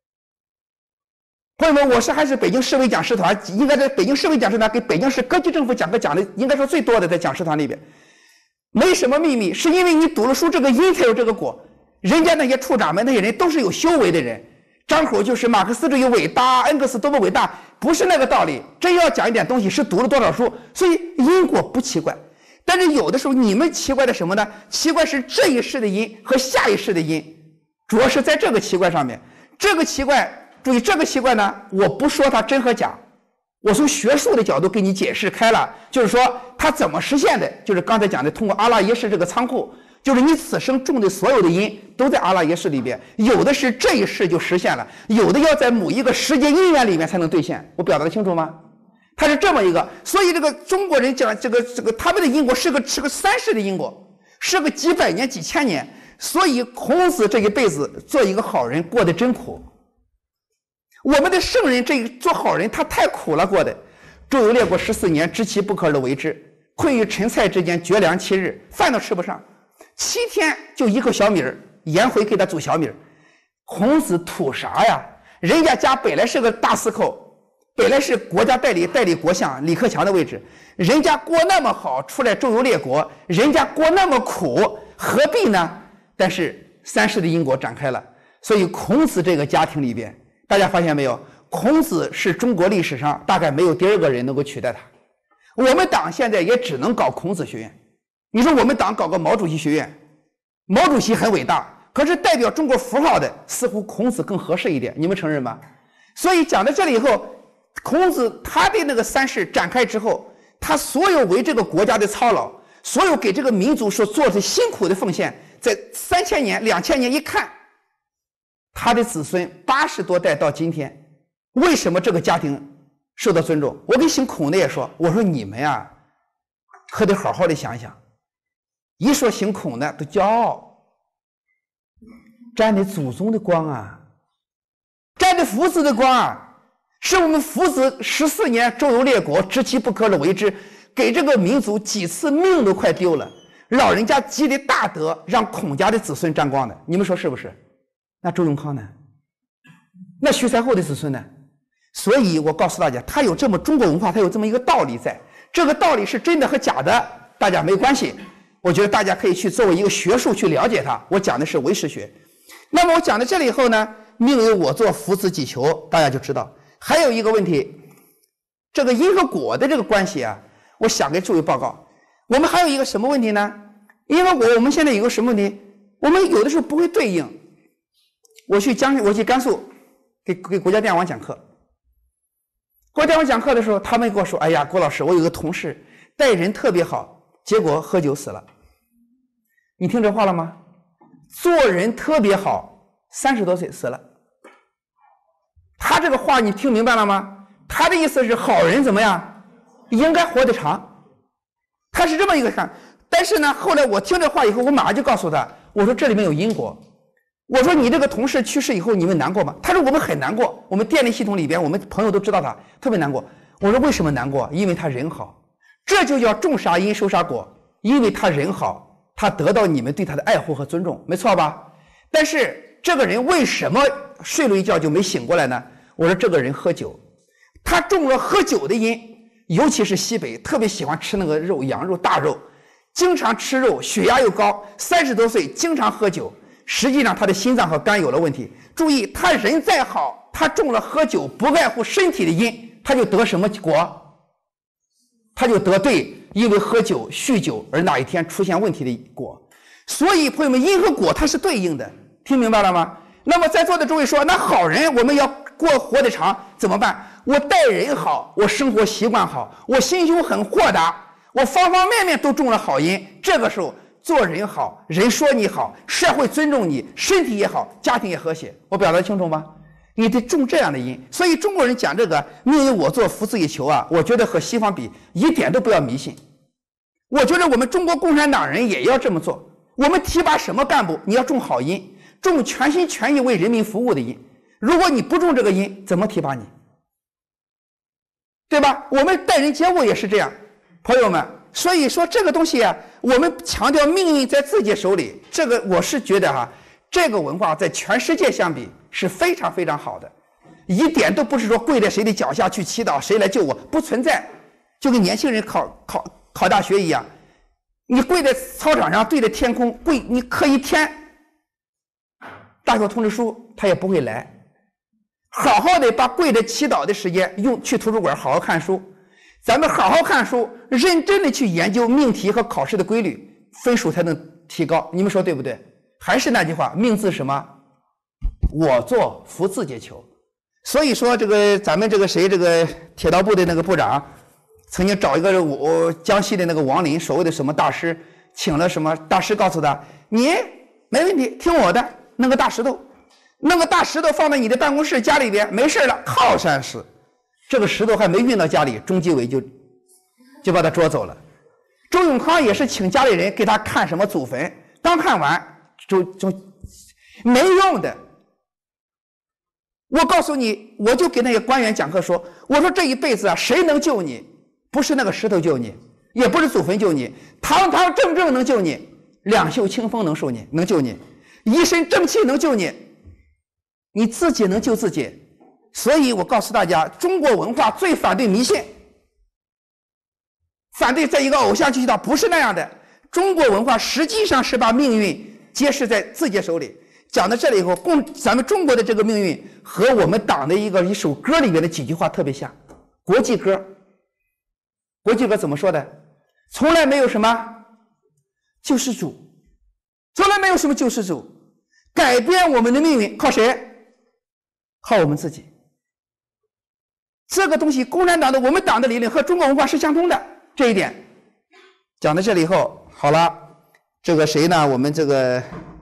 朋友们，我是还是北京市委讲师团，应该在北京市委讲师团给北京市各级政府讲课讲的应该说最多的，在讲师团里边，没什么秘密，是因为你读了书，这个因才有这个果。人家那些处长们那些人都是有修为的人，张口就是马克思主义伟大，恩格斯多么伟大，不是那个道理。真要讲一点东西，是读了多少书，所以因果不奇怪。但是有的时候你们奇怪的什么呢？奇怪是这一世的因和下一世的因，主要是在这个奇怪上面。这个奇怪，注意这个奇怪呢，我不说它真和假，我从学术的角度给你解释开了，就是说它怎么实现的，就是刚才讲的通过阿拉耶识这个仓库。就是你此生种的所有的因都在阿拉耶识里边，有的是这一世就实现了，有的要在某一个时间因缘里面才能兑现。我表达的清楚吗？它是这么一个，所以这个中国人讲这个这个他们的因果是个是个三世的因果，是个几百年几千年。所以孔子这一辈子做一个好人过得真苦。我们的圣人这做好人他太苦了过的。周游列国十四年，知其不可而为之，困于陈蔡之间，绝粮七日，饭都吃不上。七天就一口小米儿，颜回给他煮小米儿。孔子图啥呀？人家家本来是个大司寇，本来是国家代理代理国相李克强的位置，人家过那么好，出来周游列国，人家过那么苦，何必呢？但是三世的因果展开了，所以孔子这个家庭里边，大家发现没有？孔子是中国历史上大概没有第二个人能够取代他。我们党现在也只能搞孔子学院。你说我们党搞个毛主席学院，毛主席很伟大，可是代表中国符号的似乎孔子更合适一点，你们承认吗？所以讲到这里以后，孔子他的那个三世展开之后，他所有为这个国家的操劳，所有给这个民族所做的辛苦的奉献，在三千年两千年一看，他的子孙八十多代到今天，为什么这个家庭受到尊重？我跟姓孔的也说，我说你们呀可得好好的想想，一说姓孔的都骄傲，沾的祖宗的光啊，沾的父子的光啊，是我们父子十四年周游列国，知其不可而为之，给这个民族几次命都快丢了，老人家积的大德让孔家的子孙沾光的，你们说是不是？那周永康呢？那徐才厚的子孙呢？所以我告诉大家，他有这么中国文化，他有这么一个道理在，这个道理是真的和假的大家没关系，我觉得大家可以去作为一个学术去了解它。我讲的是唯识学。那么我讲到这里以后呢，命由我作，夫子己求，大家就知道。还有一个问题，这个因和果的这个关系啊，我想给诸位报告。我们还有一个什么问题呢？因为我我们现在有个什么问题？我们有的时候不会对应。我去江我去甘肃给给国家电网讲课，国家电网讲课的时候，他们跟我说：“哎呀，郭老师，我有个同事待人特别好，结果喝酒死了。”你听这话了吗？做人特别好，三十多岁死了。他这个话你听明白了吗？他的意思是好人怎么样，应该活得长，他是这么一个看。但是呢，后来我听这话以后，我马上就告诉他，我说这里面有因果。我说你这个同事去世以后，你们难过吗？他说我们很难过，我们电力系统里边，我们朋友都知道他特别难过。我说为什么难过？因为他人好，这就叫种啥因收啥果。因为他人好，他得到你们对他的爱护和尊重，没错吧？但是这个人为什么睡了一觉就没醒过来呢？我说这个人喝酒，他中了喝酒的因，尤其是西北特别喜欢吃那个肉，羊肉大肉，经常吃肉，血压又高，三十多岁经常喝酒。实际上他的心脏和肝有了问题。注意，他人再好，他中了喝酒不爱护身体的因，他就得什么果？他就得对因为喝酒酗酒而哪一天出现问题的果。所以朋友们，因和果它是对应的，听明白了吗？那么在座的诸位说，那好人我们要过活得长怎么办？我待人好，我生活习惯好，我心胸很豁达，我方方面面都中了好因，这个时候做人好，人说你好，社会尊重你，身体也好，家庭也和谐。我表达清楚吗？你得种这样的因。所以中国人讲这个命由我作，夫子以求啊，我觉得和西方比一点都不要迷信。我觉得我们中国共产党人也要这么做。我们提拔什么干部，你要种好因， 种全心全意为人民服务的因。如果你不种这个因，怎么提拔你？对吧？我们待人接物也是这样，朋友们。所以说这个东西啊，我们强调命运在自己手里，这个我是觉得哈、啊，这个文化在全世界相比是非常非常好的，一点都不是说跪在谁的脚下去祈祷谁来救我，不存在。就跟年轻人考考考大学一样，你跪在操场上对着天空跪，你磕一天，大学通知书他也不会来。好好的把跪着祈祷的时间用去图书馆好好看书，咱们好好看书，认真的去研究命题和考试的规律，分数才能提高。你们说对不对？还是那句话，命自什么？我做福自己求。所以说这个咱们这个谁这个铁道部的那个部长曾经找一个我江西的那个王林，所谓的什么大师，请了什么大师告诉他，你没问题，听我的，弄个大石头，弄个大石头放在你的办公室家里边，没事了，靠山石。这个石头还没运到家里，中纪委就就把他捉走了。周永康也是请家里人给他看什么祖坟，刚看完就就没用的。我告诉你，我就给那些官员讲课说，我说这一辈子啊，谁能救你？不是那个石头救你，也不是祖坟救你，堂堂正正能救你，两袖清风能受你，能救你，一身正气能救你，你自己能救自己。所以我告诉大家，中国文化最反对迷信，反对在一个偶像去祈祷，不是那样的。中国文化实际上是把命运揭示在自己手里。讲到这里以后，共咱们中国的这个命运和我们党的一个一首歌里面的几句话特别像。国际歌，国际歌怎么说的？从来没有什么救世主，从来没有什么救世主，改变我们的命运靠谁？靠我们自己。这个东西，共产党的我们党的理论和中国文化是相通的，这一点讲到这里以后，好了，这个谁呢？我们这个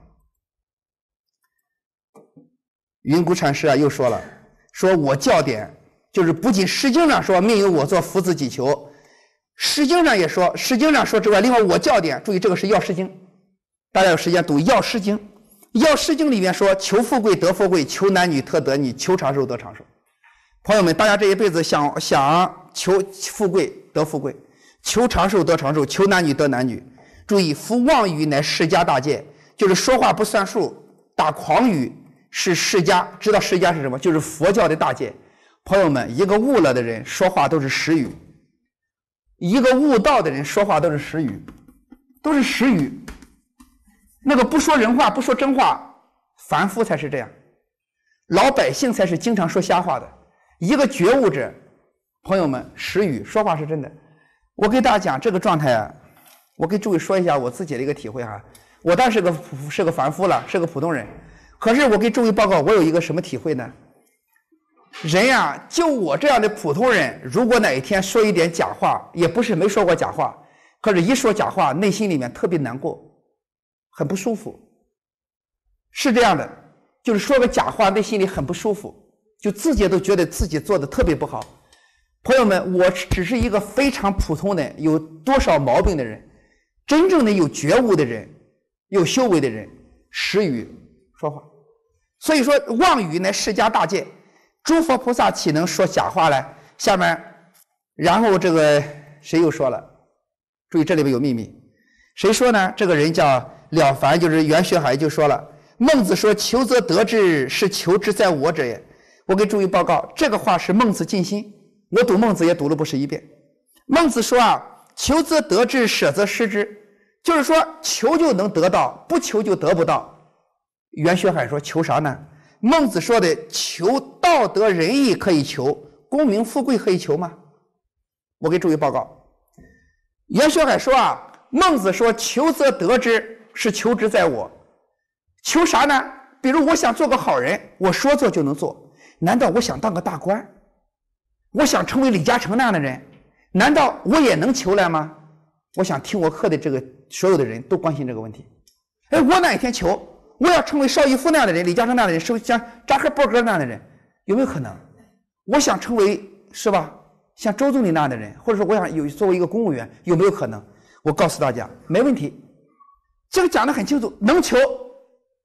云谷禅师啊，又说了，说我教典就是不仅《诗经》上说命由我作，福自己求，《诗经》上也说，《诗经》上说之外，另外我教典，注意这个是《药师经》，大家有时间读《药师经》，《药师经》里面说求富贵得富贵，求男女得得女，求长寿得长寿。朋友们，大家这一辈子想想求富贵得富贵，求长寿得长寿，求男女得男女。注意，夫妄语乃世家大戒，就是说话不算数，打诳语是世家。知道世家是什么？就是佛教的大戒。朋友们，一个悟了的人说话都是实语，一个悟道的人说话都是实语，都是实语。那个不说人话，不说真话，凡夫才是这样，老百姓才是经常说瞎话的。一个觉悟者，朋友们，实语说话是真的。我给大家讲这个状态啊，我给诸位说一下我自己的一个体会哈。我当时是个是个凡夫了，是个普通人，可是我给诸位报告，我有一个什么体会呢？人呀，就我这样的普通人，如果哪一天说一点假话，也不是没说过假话，可是一说假话，内心里面特别难过，很不舒服。是这样的，就是说个假话，内心里很不舒服。就自己都觉得自己做的特别不好。朋友们，我只是一个非常普通的，有多少毛病的人，真正的有觉悟的人，有修为的人，实语说话。所以说妄语乃世家大戒，诸佛菩萨岂能说假话呢？下面然后这个谁又说了，注意这里边有秘密，谁说呢？这个人叫了凡，就是袁学海就说了，孟子说求则得之，是求之在我者也。我给诸位报告，这个话是孟子尽心，我读孟子也读了不是一遍。孟子说啊，求则得之，舍则失之，就是说求就能得到，不求就得不到。袁学海说求啥呢？孟子说的求道德仁义可以求，功名富贵可以求吗？我给诸位报告，袁学海说啊，孟子说求则得之，是求之在我。求啥呢？比如我想做个好人，我说做就能做。难道我想当个大官？我想成为李嘉诚那样的人，难道我也能求来吗？我想听我课的这个所有的人都关心这个问题。哎，我哪一天求我要成为邵逸夫那样的人，李嘉诚那样的人，是像扎克伯格那样的人，有没有可能？我想成为是吧，像周总理那样的人，或者说我想有作为一个公务员，有没有可能？我告诉大家，没问题。这个讲得很清楚，能求，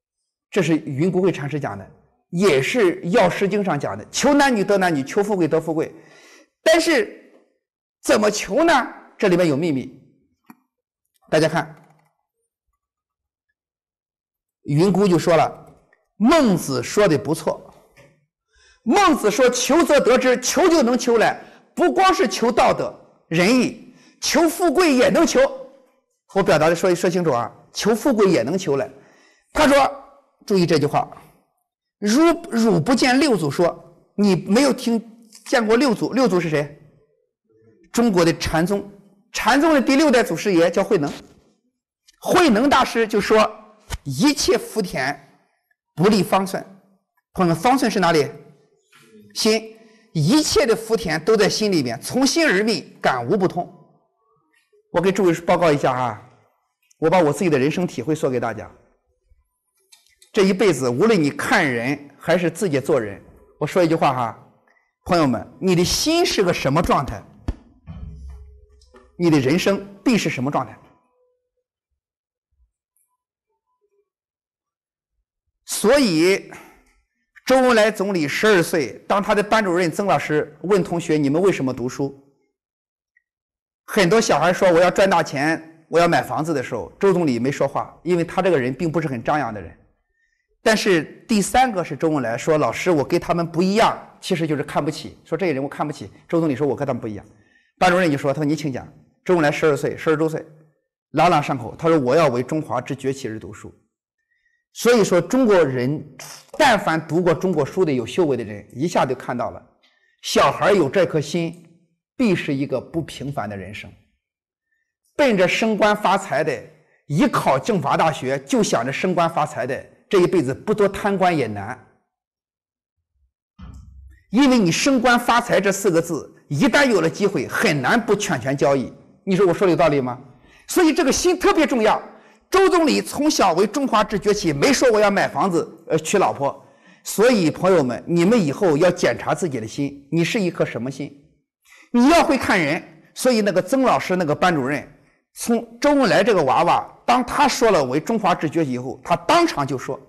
这是云谷慧禅师讲的，也是药师经上讲的，求男女得男女，求富贵得富贵。但是怎么求呢？这里面有秘密。大家看，云谷就说了，孟子说的不错。孟子说求则得之，求就能求来，不光是求道德仁义，求富贵也能求。我表达的说说清楚啊，求富贵也能求来。他说，注意这句话，如汝不见六祖说，你没有听见过六祖？六祖是谁？中国的禅宗，禅宗的第六代祖师爷叫慧能。慧能大师就说，一切福田不立方寸。朋友们，方寸是哪里？心。一切的福田都在心里面，从心而觅，感无不通。我给诸位报告一下啊，我把我自己的人生体会说给大家。这一辈子，无论你看人还是自己做人，我说一句话哈，朋友们，你的心是个什么状态，你的人生必是什么状态。所以周恩来总理十二岁，当他的班主任曾老师问同学，你们为什么读书？很多小孩说我要赚大钱，我要买房子的时候，周总理没说话，因为他这个人并不是很张扬的人。但是第三个是周恩来说，老师我跟他们不一样，其实就是看不起，说这些人我看不起。周总理说我跟他们不一样。班主任就说，他说你请讲。周恩来十二岁，十二周岁，朗朗上口，他说我要为中华之崛起而读书。所以说中国人但凡读过中国书的有修为的人，一下就看到了，小孩有这颗心，必是一个不平凡的人生。奔着升官发财的，一考政法大学就想着升官发财的，这一辈子不多贪官也难。因为你升官发财这四个字，一旦有了机会，很难不权权交易。你说我说的有道理吗？所以这个心特别重要。周总理从小为中华之崛起，没说我要买房子呃娶老婆。所以朋友们，你们以后要检查自己的心，你是一颗什么心？你要会看人。所以那个曾老师那个班主任，从周恩来这个娃娃，当他说了为中华之崛起以后，他当场就说，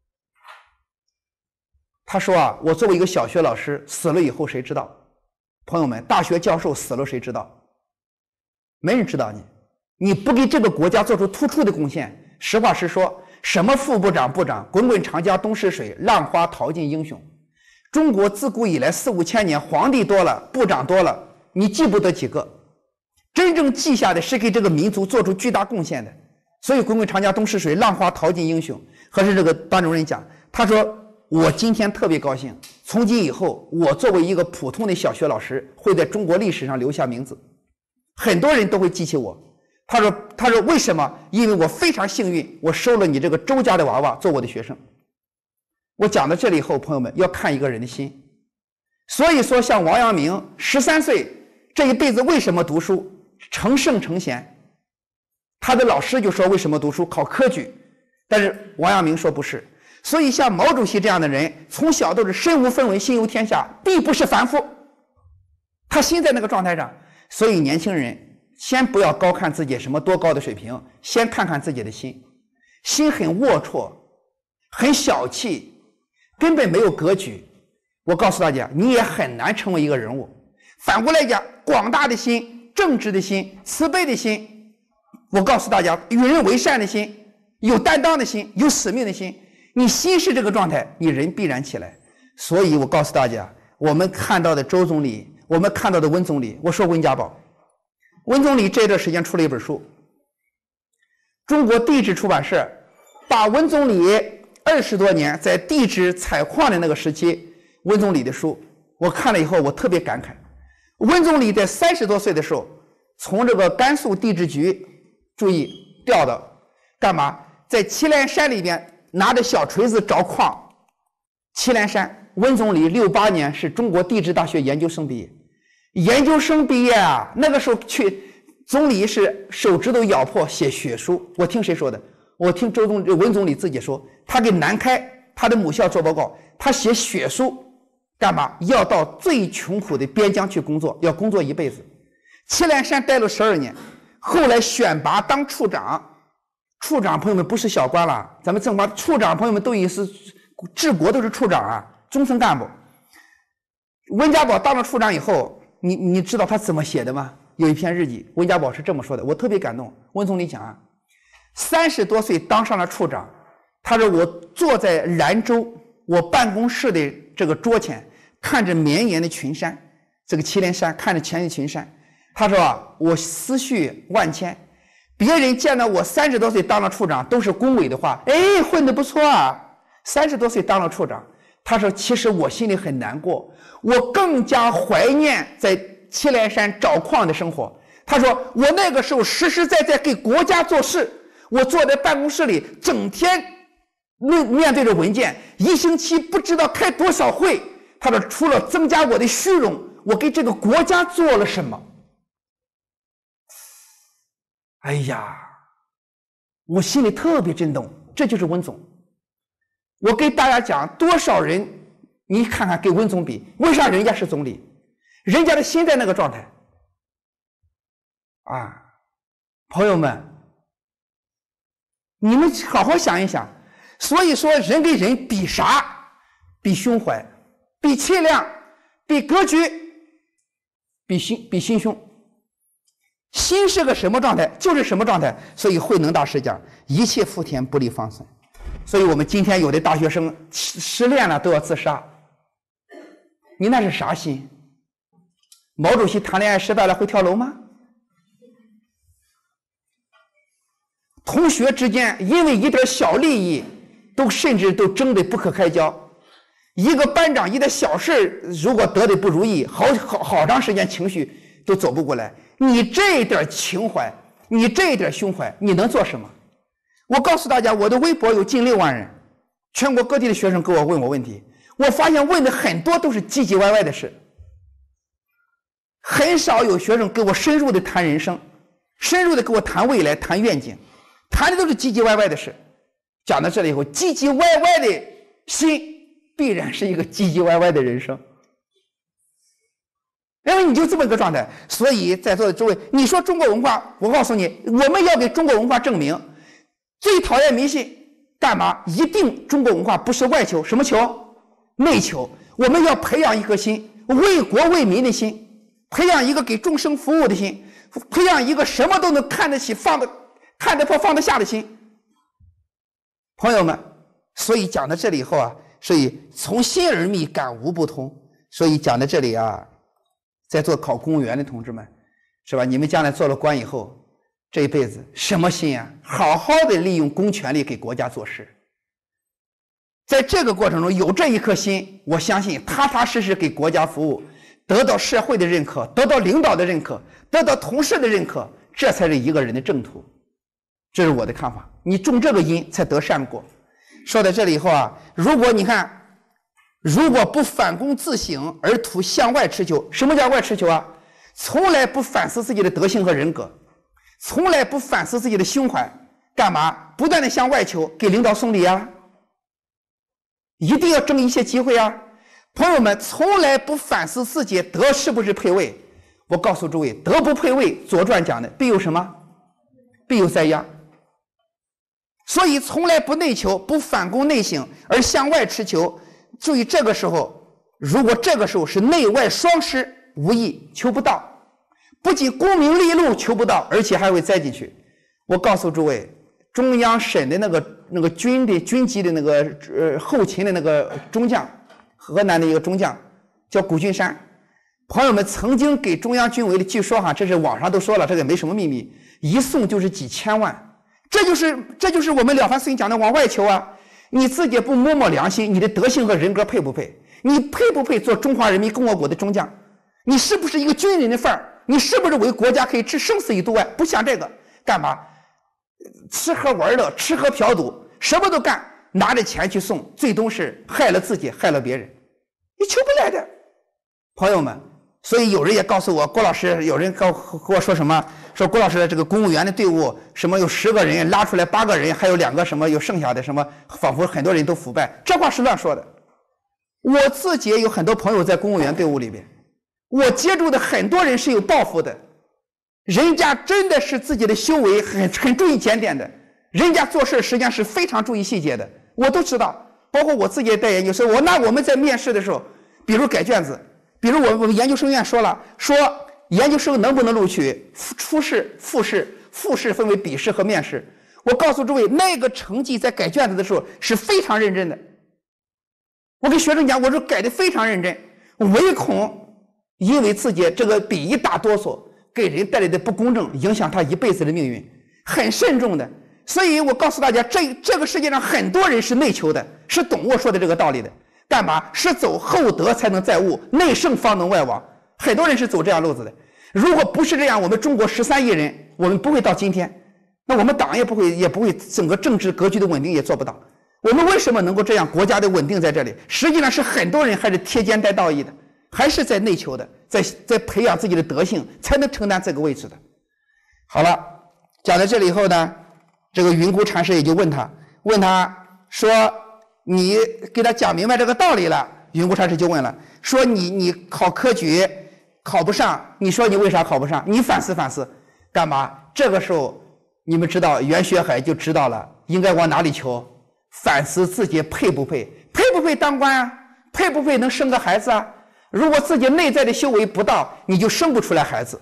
他说啊，我作为一个小学老师，死了以后谁知道？朋友们，大学教授死了谁知道？没人知道你。你不给这个国家做出突出的贡献，实话实说，什么副部长、部长，滚滚长江东逝水，浪花淘尽英雄。中国自古以来四五千年，皇帝多了，部长多了，你记不得几个。真正记下的是给这个民族做出巨大贡献的。所以滚滚长江东逝水，浪花淘尽英雄。可是这个班主任讲，他说我今天特别高兴，从今以后我作为一个普通的小学老师，会在中国历史上留下名字，很多人都会记起我。他说他说为什么？因为我非常幸运，我收了你这个周家的娃娃做我的学生。我讲到这里以后，朋友们要看一个人的心。所以说像王阳明十三岁这一辈子为什么读书？成圣成贤。他的老师就说为什么读书？考科举。但是王阳明说不是。所以像毛主席这样的人，从小都是身无分文心忧天下，必不是凡夫。他心在那个状态上。所以年轻人先不要高看自己什么多高的水平，先看看自己的心。心很龌龊，很小气，根本没有格局。我告诉大家，你也很难成为一个人物。反过来讲，广大的心，正直的心，慈悲的心，我告诉大家，与人为善的心，有担当的心，有使命的心，你心是这个状态，你人必然起来。所以我告诉大家，我们看到的周总理，我们看到的温总理，我说温家宝，温总理这段时间出了一本书，中国地质出版社把温总理二十多年在地质采矿的那个时期，温总理的书我看了以后，我特别感慨。温总理在三十多岁的时候，从这个甘肃地质局，注意调到干嘛？在祁连山里边拿着小锤子找矿。祁连山，温总理六八年是中国地质大学研究生毕业。研究生毕业啊，那个时候去，总理是手指头咬破写血书。我听谁说的？我听周总温总理自己说，他给南开他的母校做报告，他写血书。干嘛？要到最穷苦的边疆去工作，要工作一辈子。祁连山待了十二年，后来选拔当处长， 处长朋友们不是小官了，咱们正华处长朋友们都已是治国都是处长啊，中层干部。温家宝当了处长以后，你你知道他怎么写的吗？有一篇日记，温家宝是这么说的，我特别感动。温总理讲啊，三十多岁当上了处长，他说我坐在兰州我办公室的这个桌前，看着绵延的群山，这个祁连山，看着前的群山，他说啊，我思绪万千。别人见到我三十多岁当了处长，都是恭维的话，哎，混得不错啊，三十多岁当了处长。他说，其实我心里很难过，我更加怀念在祁连山找矿的生活。他说，我那个时候实实在在给国家做事，我坐在办公室里，整天面面对着文件，一星期不知道开多少会。他说，除了增加我的虚荣，我给这个国家做了什么？哎呀，我心里特别震动。这就是温总。我给大家讲，多少人你看看跟温总比，为啥人家是总理？人家的心在那个状态啊，朋友们，你们好好想一想。所以说，人跟人比啥？比胸怀，比气量，比格局，比心，比心胸。心是个什么状态，就是什么状态。所以慧能大师讲，一切福田不立方寸。所以我们今天有的大学生失恋了都要自杀，你那是啥心？毛主席谈恋爱失败了会跳楼吗？同学之间因为一点小利益都甚至都争得不可开交，一个班长一点小事如果得的不如意，好好好长时间情绪都走不过来。你这一点情怀，你这一点胸怀，你能做什么？我告诉大家，我的微博有近六万人，全国各地的学生给我问我问题，我发现问的很多都是唧唧歪歪的事，很少有学生给我深入的谈人生，深入的给我谈未来，谈愿景，谈的都是唧唧歪歪的事。讲到这里以后，唧唧歪歪的心必然是一个唧唧歪歪的人生，因为你就这么一个状态。所以在座的诸位，你说中国文化，我告诉你，我们要给中国文化证明，最讨厌迷信，干嘛？一定中国文化不是外求，什么求？内求。我们要培养一颗心，为国为民的心，培养一个给众生服务的心，培养一个什么都能看得起、放得看得破、放得下的心。朋友们，所以讲到这里以后啊，所以从心而觅，感无不通。所以讲到这里啊，在做考公务员的同志们，是吧？你们将来做了官以后，这一辈子什么心啊？好好的利用公权力给国家做事。在这个过程中有这一颗心，我相信踏踏实实给国家服务，得到社会的认可，得到领导的认可，得到同事的认可，这才是一个人的正途。这是我的看法，你种这个因才得善果。说到这里以后啊，如果你看，如果不反躬自省而图向外持求，什么叫外持求啊？从来不反思自己的德行和人格，从来不反思自己的胸怀，干嘛？不断的向外求，给领导送礼啊，一定要争一些机会啊。朋友们，从来不反思自己德是不是配位。我告诉诸位，德不配位，《左传》讲的必有什么？必有灾殃。所以从来不内求，不反躬内省，而向外持求。注意这个时候，如果这个时候是内外双失，无益，求不到，不仅功名利禄求不到，而且还会栽进去。我告诉诸位，中央审的那个那个军的军级的那个呃后勤的那个中将，河南的一个中将叫谷俊山，朋友们曾经给中央军委里，据说哈，这是网上都说了，这个没什么秘密，一送就是几千万。这就是这就是我们了凡四训讲的往外求啊！你自己不摸摸良心，你的德行和人格配不配？你配不配做中华人民共和国的中将？你是不是一个军人的范儿？你是不是为国家可以置生死于度外？不想这个干嘛？吃喝玩乐，吃喝嫖赌，什么都干，拿着钱去送，最终是害了自己，害了别人，你求不来的，朋友们。所以有人也告诉我，郭老师，有人跟我说什么？说郭老师的这个公务员的队伍，什么有十个人拉出来八个人，还有两个什么有剩下的什么，仿佛很多人都腐败。这话是乱说的。我自己也有很多朋友在公务员队伍里边，我接触的很多人是有抱负的，人家真的是自己的修为很很注意检点的， 人家做事实际上是非常注意细节的，我都知道。包括我自己也带研究生，我那我们在面试的时候，比如改卷子，比如我我们研究生院说了，说研究生能不能录取，初试、复试，复试分为笔试和面试。我告诉诸位，那个成绩在改卷子的时候是非常认真的。我跟学生讲，我说改的非常认真，唯恐因为自己这个笔一打哆嗦，给人带来的不公正，影响他一辈子的命运，很慎重的。所以我告诉大家，这这个世界上很多人是内求的，是懂我说的这个道理的。干嘛？是走厚德才能载物，内圣方能外王。很多人是走这样路子的。如果不是这样，我们中国十三亿人，我们不会到今天。那我们党也不会，也不会整个政治格局的稳定也做不到。我们为什么能够这样？国家的稳定在这里，实际上是很多人还是贴肩带道义的，还是在内求的，在在培养自己的德性，才能承担这个位置的。好了，讲到这里以后呢，这个云谷禅师也就问他，问他说：“你给他讲明白这个道理了。”云谷禅师就问了，说你：“你你考科举考不上，你说你为啥考不上？你反思反思，干嘛？”这个时候，你们知道袁学海就知道了，应该往哪里求？反思自己配不配？配不配当官啊？配不配能生个孩子啊？如果自己内在的修为不到，你就生不出来孩子。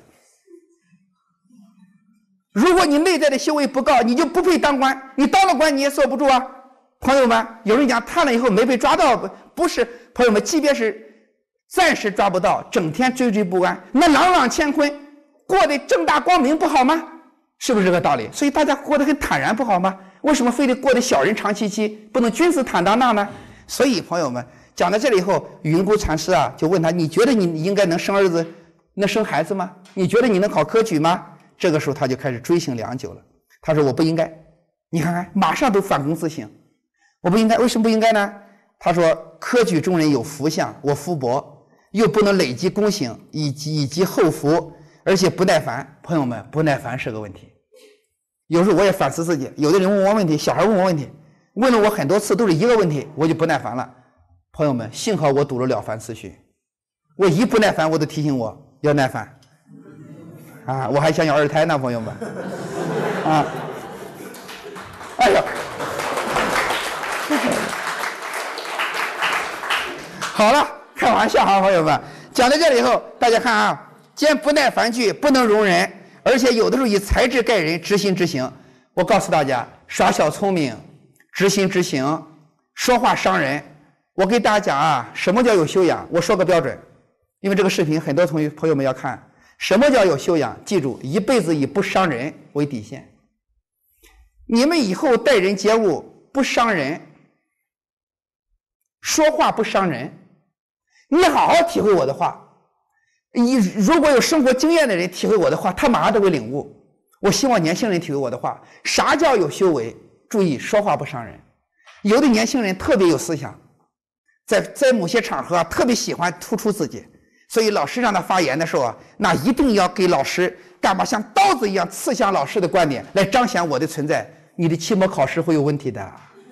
如果你内在的修为不高，你就不配当官，你当了官你也坐不住啊。朋友们，有人讲探了以后没被抓到，不是，朋友们，即便是暂时抓不到，整天惴惴不安，那朗朗乾坤，过得正大光明不好吗？是不是这个道理？所以大家过得很坦然不好吗？为什么非得过得小人长戚戚，不能君子坦荡荡呢？所以朋友们，讲到这里以后，云谷禅师啊就问他，你觉得你应该能生儿子，能生孩子吗？你觉得你能考科举吗？这个时候他就开始追醒良久了。他说我不应该。你看看，马上都反躬自省，我不应该。为什么不应该呢？他说科举中人有福相，我福薄，又不能累积功行以及以及后福，而且不耐烦。朋友们，不耐烦是个问题。有时候我也反思自己，有的人问我问题，小孩问我问题，问了我很多次都是一个问题，我就不耐烦了。朋友们，幸好我读了《了凡四训》，我一不耐烦我都提醒我要耐烦啊！我还想要二胎呢，朋友们啊！哎呀，好了，开玩笑哈，朋友们，讲到这里以后，大家看啊，见不耐烦句，不能容人。而且有的时候以才智盖人，知心知行。我告诉大家，耍小聪明，知心知行，说话伤人。我给大家讲啊，什么叫有修养？我说个标准，因为这个视频很多同学朋友们要看。什么叫有修养？记住，一辈子以不伤人为底线。你们以后待人接物不伤人，说话不伤人，你好好体会我的话。你如果有生活经验的人体会我的话，他马上都会领悟。我希望年轻人体会我的话。啥叫有修为？注意说话不伤人。有的年轻人特别有思想，在在某些场合啊，特别喜欢突出自己，所以老师让他发言的时候啊，那一定要给老师干嘛？像刀子一样刺向老师的观点，来彰显我的存在。你的期末考试会有问题的。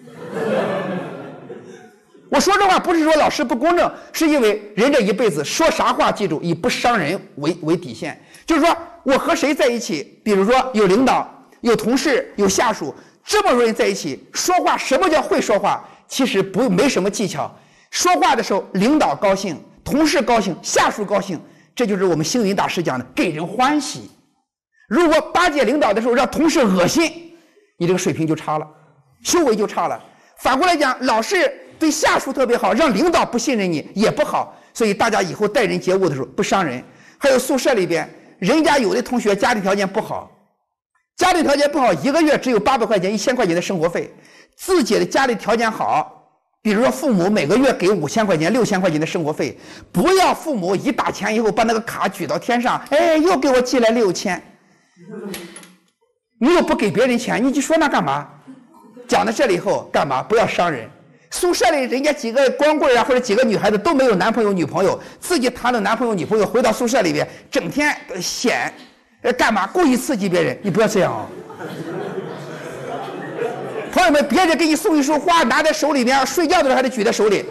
我说这话不是说老师不公正，是因为人这一辈子说啥话，记住以不伤人为为底线。就是说我和谁在一起，比如说有领导、有同事、有下属，这么多人在一起说话，什么叫会说话？其实不没什么技巧。说话的时候，领导高兴，同事高兴，下属高兴，这就是我们星云大师讲的给人欢喜。如果巴结领导的时候让同事恶心，你这个水平就差了，修为就差了。反过来讲，老是对下属特别好，让领导不信任你也不好。所以大家以后待人接物的时候不伤人。还有宿舍里边，人家有的同学家庭条件不好，家里条件不好，一个月只有八百块钱、一千块钱的生活费。自己的家里条件好，比如说父母每个月给五千块钱、六千块钱的生活费，不要父母一打钱以后把那个卡举到天上，哎，又给我寄来六千，你又不给别人钱，你就说那干嘛？讲到这里以后干嘛？不要伤人。宿舍里人家几个光棍啊，或者几个女孩子都没有男朋友女朋友，自己谈了男朋友女朋友，回到宿舍里边，整天显，呃，干嘛？故意刺激别人，你不要这样哦。朋友们，别人给你送一束花，拿在手里边，睡觉的时候还得举在手里。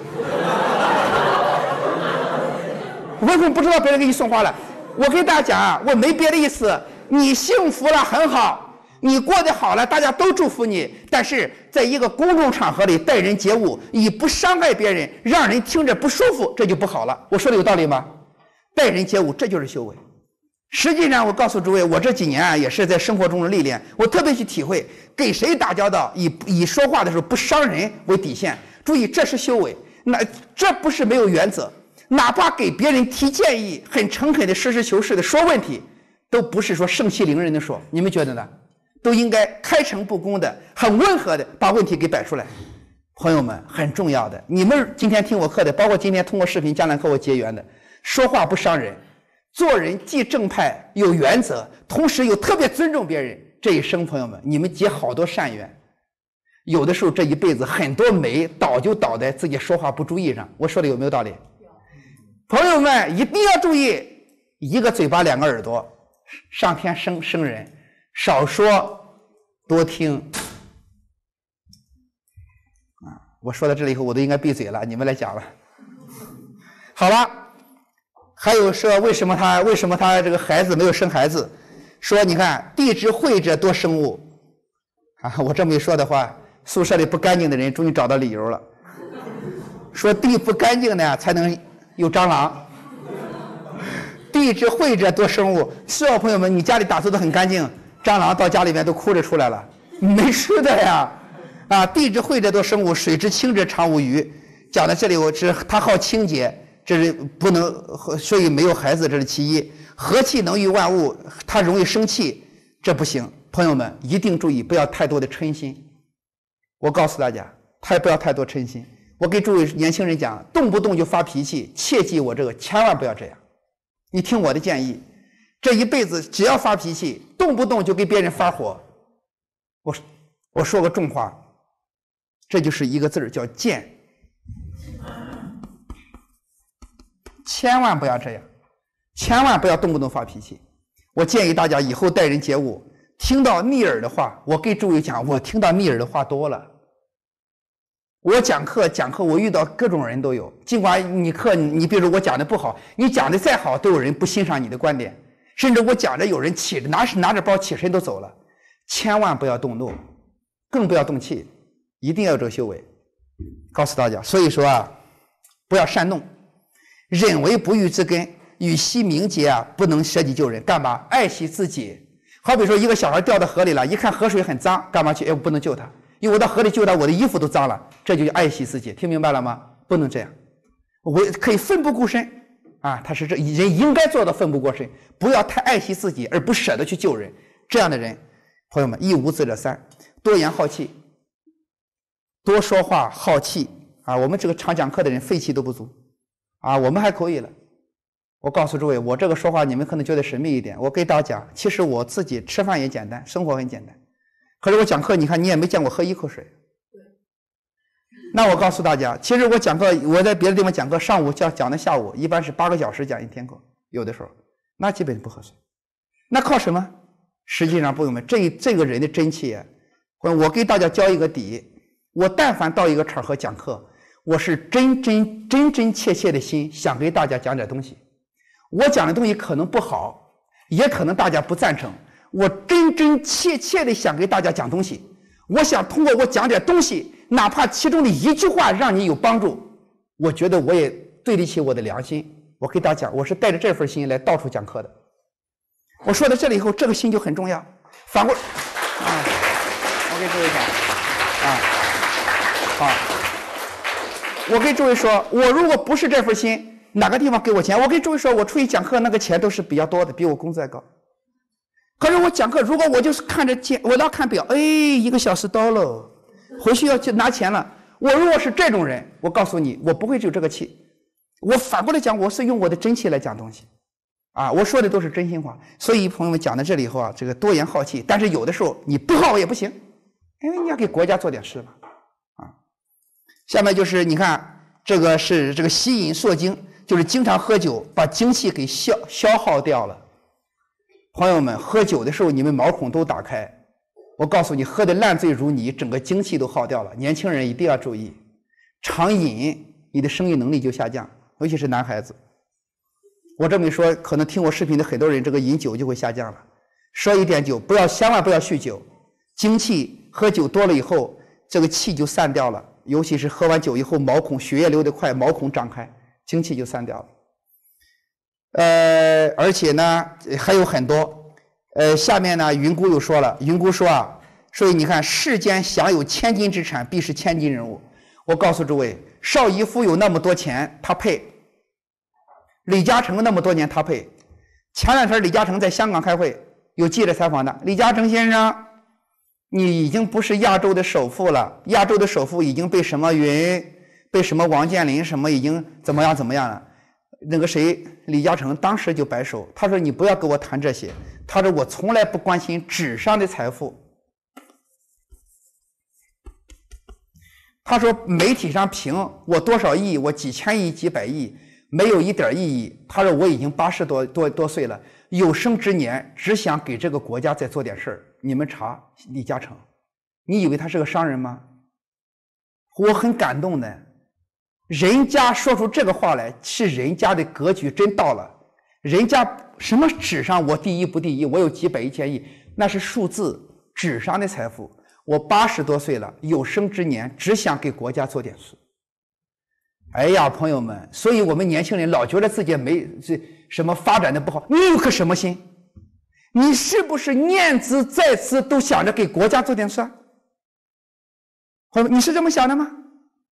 为什么不知道别人给你送花了？我跟大家讲啊，我没别的意思，你幸福了很好。 你过得好了，大家都祝福你。但是在一个公众场合里待人接物，以不伤害别人，让人听着不舒服，这就不好了。我说的有道理吗？待人接物，这就是修为。实际上，我告诉诸位，我这几年啊，也是在生活中的历练，我特别去体会，给谁打交道，以以说话的时候不伤人为底线。注意，这是修为。那这不是没有原则，哪怕给别人提建议，很诚恳的、实事求是的说问题，都不是说盛气凌人的说。你们觉得呢？都应该开诚布公的、很温和的把问题给摆出来。朋友们，很重要的，你们今天听我课的，包括今天通过视频将来和我结缘的，说话不伤人，做人既正派有原则，同时又特别尊重别人，这一生朋友们，你们结好多善缘。有的时候这一辈子很多霉倒就倒在自己说话不注意上。我说的有没有道理？朋友们一定要注意，一个嘴巴两个耳朵，上天生生人，少说多听啊！我说到这里以后，我都应该闭嘴了，你们来讲了。好了，还有说为什么他为什么他这个孩子没有生孩子？说你看地之惠者多生物啊！我这么一说的话，宿舍里不干净的人终于找到理由了，说地不干净呢才能有蟑螂。地之惠者多生物，是哦，朋友们，你家里打扫的很干净，蟑螂到家里面都哭着出来了，没吃的呀。啊，地之惠者多生物，水之清者常无鱼。讲到这里，我是它好清洁，这是不能，所以没有孩子，这是其一。和气能御万物，它容易生气，这不行。朋友们一定注意，不要太多的嗔心。我告诉大家，太不要太多嗔心。我给诸位年轻人讲，动不动就发脾气，切记我这个千万不要这样。你听我的建议，这一辈子只要发脾气，动不动就给别人发火，我我说个重话，这就是一个字儿叫贱。千万不要这样，千万不要动不动发脾气。我建议大家以后待人接物，听到逆耳的话，我给诸位讲，我听到逆耳的话多了。我讲课讲课，我遇到各种人都有。尽管你课你比如我讲的不好，你讲的再好，都有人不欣赏你的观点，甚至我讲着有人起着拿拿着包起身都走了。千万不要动怒，更不要动气，一定要有这个修为。告诉大家，所以说啊，不要煽动，忍为不育之根，与惜名节啊，不能舍己救人。干嘛？爱惜自己。好比说一个小孩掉到河里了，一看河水很脏，干嘛去？哎，我不能救他。因为我到河里救他，我的衣服都脏了，这就爱惜自己，听明白了吗？不能这样，我可以奋不顾身啊！他是这人应该做到奋不顾身，不要太爱惜自己而不舍得去救人。这样的人，朋友们，一无子者三，多言好气，多说话好气啊！我们这个常讲课的人肺气都不足啊，我们还可以了。我告诉诸位，我这个说话你们可能觉得神秘一点，我给大家讲，其实我自己吃饭也简单，生活很简单。可是我讲课，你看你也没见过喝一口水。那我告诉大家，其实我讲课，我在别的地方讲课，上午讲讲到下午，一般是八个小时讲一天课，有的时候那基本不喝水。那靠什么？实际上，朋友们，这这个人的真气，我给大家教一个底。我但凡到一个场合讲课，我是真真真真切切的心想给大家讲点东西。我讲的东西可能不好，也可能大家不赞成。我真真切切的想给大家讲东西，我想通过我讲点东西，哪怕其中的一句话让你有帮助，我觉得我也对得起我的良心。我给大家讲，我是带着这份心来到处讲课的。我说到这里以后，这个心就很重要。反过，啊，我给诸位讲，啊，好，我给诸位说，我如果不是这份心，哪个地方给我钱？我给诸位说，我出去讲课那个钱都是比较多的，比我工资还高。可是我讲课，如果我就是看着钱，我老看表，哎，一个小时到了，回去要去拿钱了。我如果是这种人，我告诉你，我不会有这个气。我反过来讲，我是用我的真气来讲东西，啊，我说的都是真心话。所以朋友们讲到这里以后啊，这个多言好气，但是有的时候你不好也不行，因为你要给国家做点事嘛，啊。下面就是你看，这个是这个吸饮烁精，就是经常喝酒，把精气给消消耗掉了。朋友们，喝酒的时候你们毛孔都打开，我告诉你，喝得烂醉如泥，整个精气都耗掉了。年轻人一定要注意，常饮你的生育能力就下降，尤其是男孩子。我这么一说，可能听我视频的很多人，这个饮酒就会下降了。说一点酒，不要千万不要酗酒， 精气喝酒多了以后，这个气就散掉了，尤其是喝完酒以后，毛孔血液流得快，毛孔张开，精气就散掉了。呃，而且呢还有很多，呃，下面呢云姑又说了，云姑说啊，所以你看，世间享有千金之产，必是千金人物。我告诉诸位，邵逸夫有那么多钱，他配；李嘉诚那么多年，他配。前两天李嘉诚在香港开会，有记者采访他，李嘉诚先生，你已经不是亚洲的首富了，亚洲的首富已经被什么云，被什么王健林什么已经怎么样怎么样了。那个谁，李嘉诚当时就摆手，他说你不要跟我谈这些，他说我从来不关心纸上的财富。他说媒体上评我多少亿，我几千亿几百亿，没有一点意义。他说我已经八十多多多岁了，有生之年只想给这个国家再做点事儿。你们查李嘉诚，你以为他是个商人吗？我很感动的，人家说出这个话来，是人家的格局真到了。人家什么纸上我第一不第一，我有几百亿千亿，那是数字，纸上的财富。我八十多岁了，有生之年只想给国家做点事。哎呀，朋友们，所以我们年轻人老觉得自己没这什么发展的不好，你有颗什么心？你是不是念兹在兹都想着给国家做点事？朋友们，你是这么想的吗？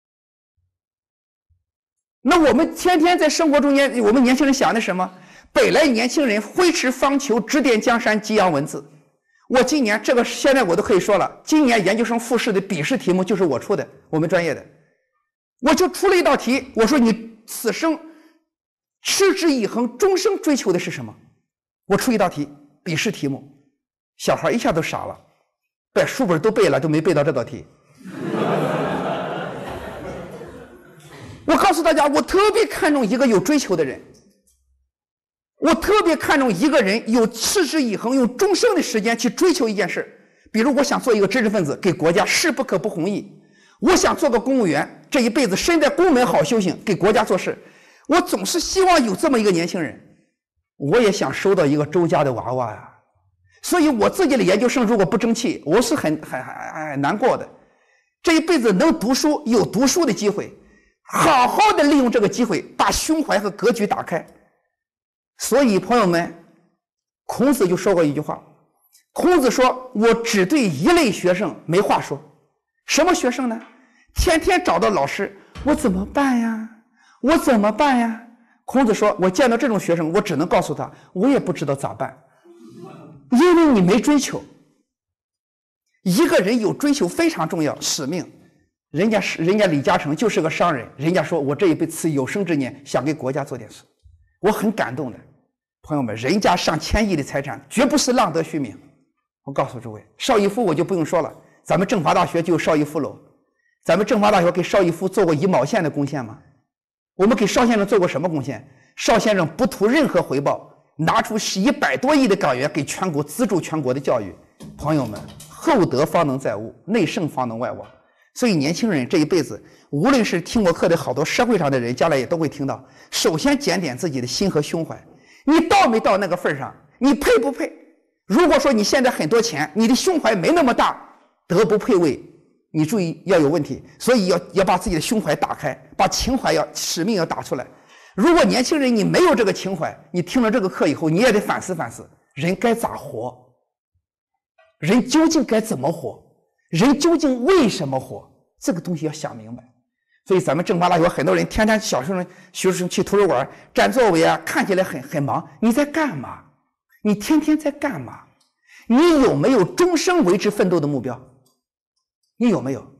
那我们天天在生活中间，我们年轻人想的什么？本来年轻人挥斥方遒，指点江山，激扬文字。我今年这个现在我都可以说了，今年研究生复试的笔试题目就是我出的，我们专业的，我就出了一道题，我说你此生持之以恒，终生追求的是什么？我出一道题，笔试题目，小孩一下都傻了，把书本都背了，都没背到这道题。我告诉大家，我特别看重一个有追求的人。我特别看重一个人有持之以恒，用终生的时间去追求一件事。比如我想做一个知识分子，给国家势不可不弘毅；我想做个公务员，这一辈子身在宫门好修行，给国家做事。我总是希望有这么一个年轻人。我也想收到一个周家的娃娃呀，所以我自己的研究生如果不争气，我是很很很很难过的。这一辈子能读书，有读书的机会，好好的利用这个机会，把胸怀和格局打开。所以朋友们，孔子就说过一句话，孔子说，我只对一类学生没话说。什么学生呢？天天找到老师，我怎么办呀？我怎么办呀？孔子说，我见到这种学生，我只能告诉他，我也不知道咋办，因为你没追求。一个人有追求非常重要，使命。人家是人家李嘉诚就是个商人，人家说我这一辈子有生之年想给国家做点事，我很感动的。朋友们，人家上千亿的财产绝不是浪得虚名。我告诉诸位，邵逸夫我就不用说了，咱们政法大学就有邵逸夫楼，咱们政法大学给邵逸夫做过一毛钱的贡献吗？我们给邵先生做过什么贡献？邵先生不图任何回报，拿出是一百多亿的港元给全国资助全国的教育。朋友们，厚德方能载物，内圣方能外王。所以年轻人这一辈子，无论是听过课的好多社会上的人，将来也都会听到，首先检点自己的心和胸怀，你到没到那个份上，你配不配？如果说你现在很多钱，你的胸怀没那么大，德不配位，你注意要有问题。所以要要把自己的胸怀打开，把情怀要使命要打出来。如果年轻人你没有这个情怀，你听了这个课以后，你也得反思反思，人该咋活？人究竟该怎么活？人究竟为什么活？这个东西要想明白。所以咱们政法大学很多人天天小学生学生去图书馆占座位啊，看起来很很忙，你在干嘛？你天天在干嘛？你有没有终生为之奋斗的目标？你有没有？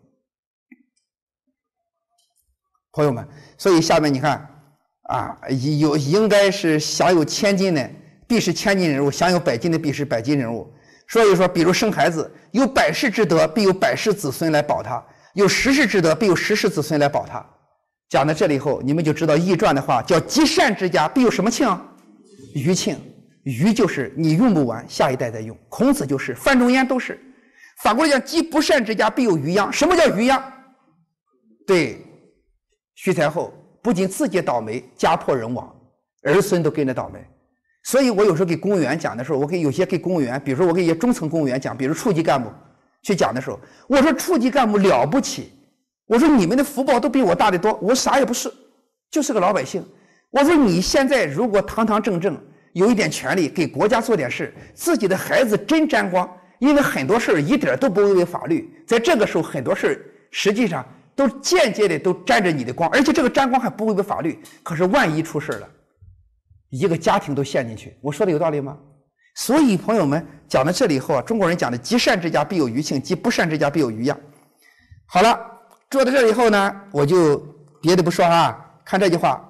朋友们，所以下面你看啊，有应该是享有千金的必是千金人物，享有百金的必是百金人物。所以说，比如生孩子，有百世之德，必有百世子孙来保他；有十世之德，必有十世子孙来保他。讲到这里以后，你们就知道《易传》的话叫“积善之家，必有什么庆？余庆。余就是你用不完，下一代再用。孔子就是，范仲淹都是。反过来讲，积不善之家，必有余殃。什么叫余殃？对，徐才厚不仅自己倒霉，家破人亡，儿孙都跟着倒霉。所以我有时候给公务员讲的时候，我给有些给公务员，比如说我给一些中层公务员讲，比如处级干部， 去讲的时候，我说处级干部了不起，我说你们的福报都比我大得多，我啥也不是，就是个老百姓。我说你现在如果堂堂正正有一点权利，给国家做点事，自己的孩子真沾光，因为很多事一点都不违背法律，在这个时候很多事实际上都间接的都沾着你的光，而且这个沾光还不违背法律。可是万一出事了，一个家庭都陷进去，我说的有道理吗？所以朋友们讲到这里以后啊，中国人讲的积善之家必有余庆，积不善之家必有余殃。好了，说到这里以后呢，我就别的不说啊，看这句话：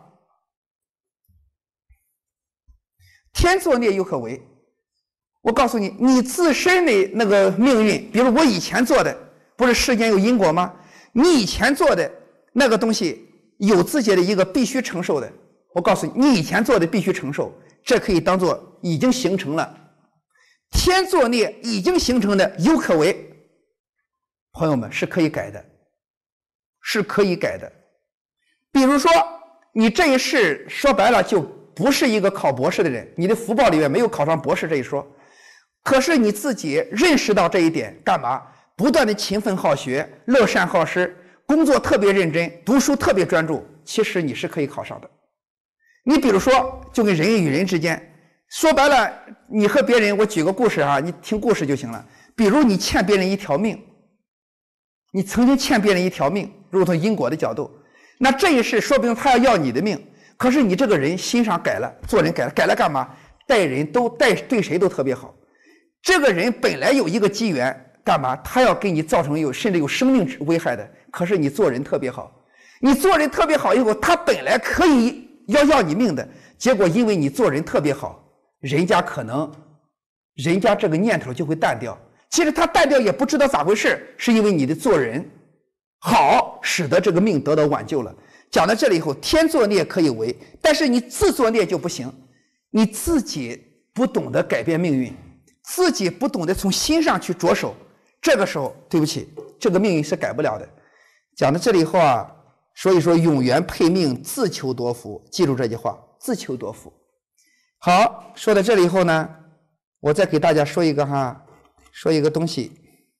天作孽犹可为。我告诉你，你自身的那个命运，比如我以前做的，不是世间有因果吗？你以前做的那个东西有自己的一个必须承受的。我告诉你，你以前做的必须承受，这可以当做已经形成了。天作孽已经形成的犹可为，朋友们是可以改的，是可以改的。比如说你这一世说白了就不是一个考博士的人，你的福报里面没有考上博士这一说，可是你自己认识到这一点，干嘛？不断的勤奋好学，乐善好施，工作特别认真，读书特别专注，其实你是可以考上的。你比如说就跟人与人之间，说白了你和别人，我举个故事啊，你听故事就行了。比如你欠别人一条命，你曾经欠别人一条命，如果从因果的角度，那这一世说不定他要要你的命，可是你这个人心上改了，做人改了，改了干嘛？待人都待对谁都特别好。这个人本来有一个机缘，干嘛？他要给你造成有甚至有生命危害的，可是你做人特别好，你做人特别好以后，他本来可以要要你命的，结果因为你做人特别好，人家可能人家这个念头就会淡掉。其实他淡掉也不知道咋回事，是因为你的做人好，使得这个命得到挽救了。讲到这里以后，天作孽可以为，但是你自作孽就不行。你自己不懂得改变命运，自己不懂得从心上去着手，这个时候对不起，这个命运是改不了的。讲到这里以后啊，所以说永元配命，自求多福，记住这句话，自求多福。好，说到这里以后呢，我再给大家说一个哈，说一个东西。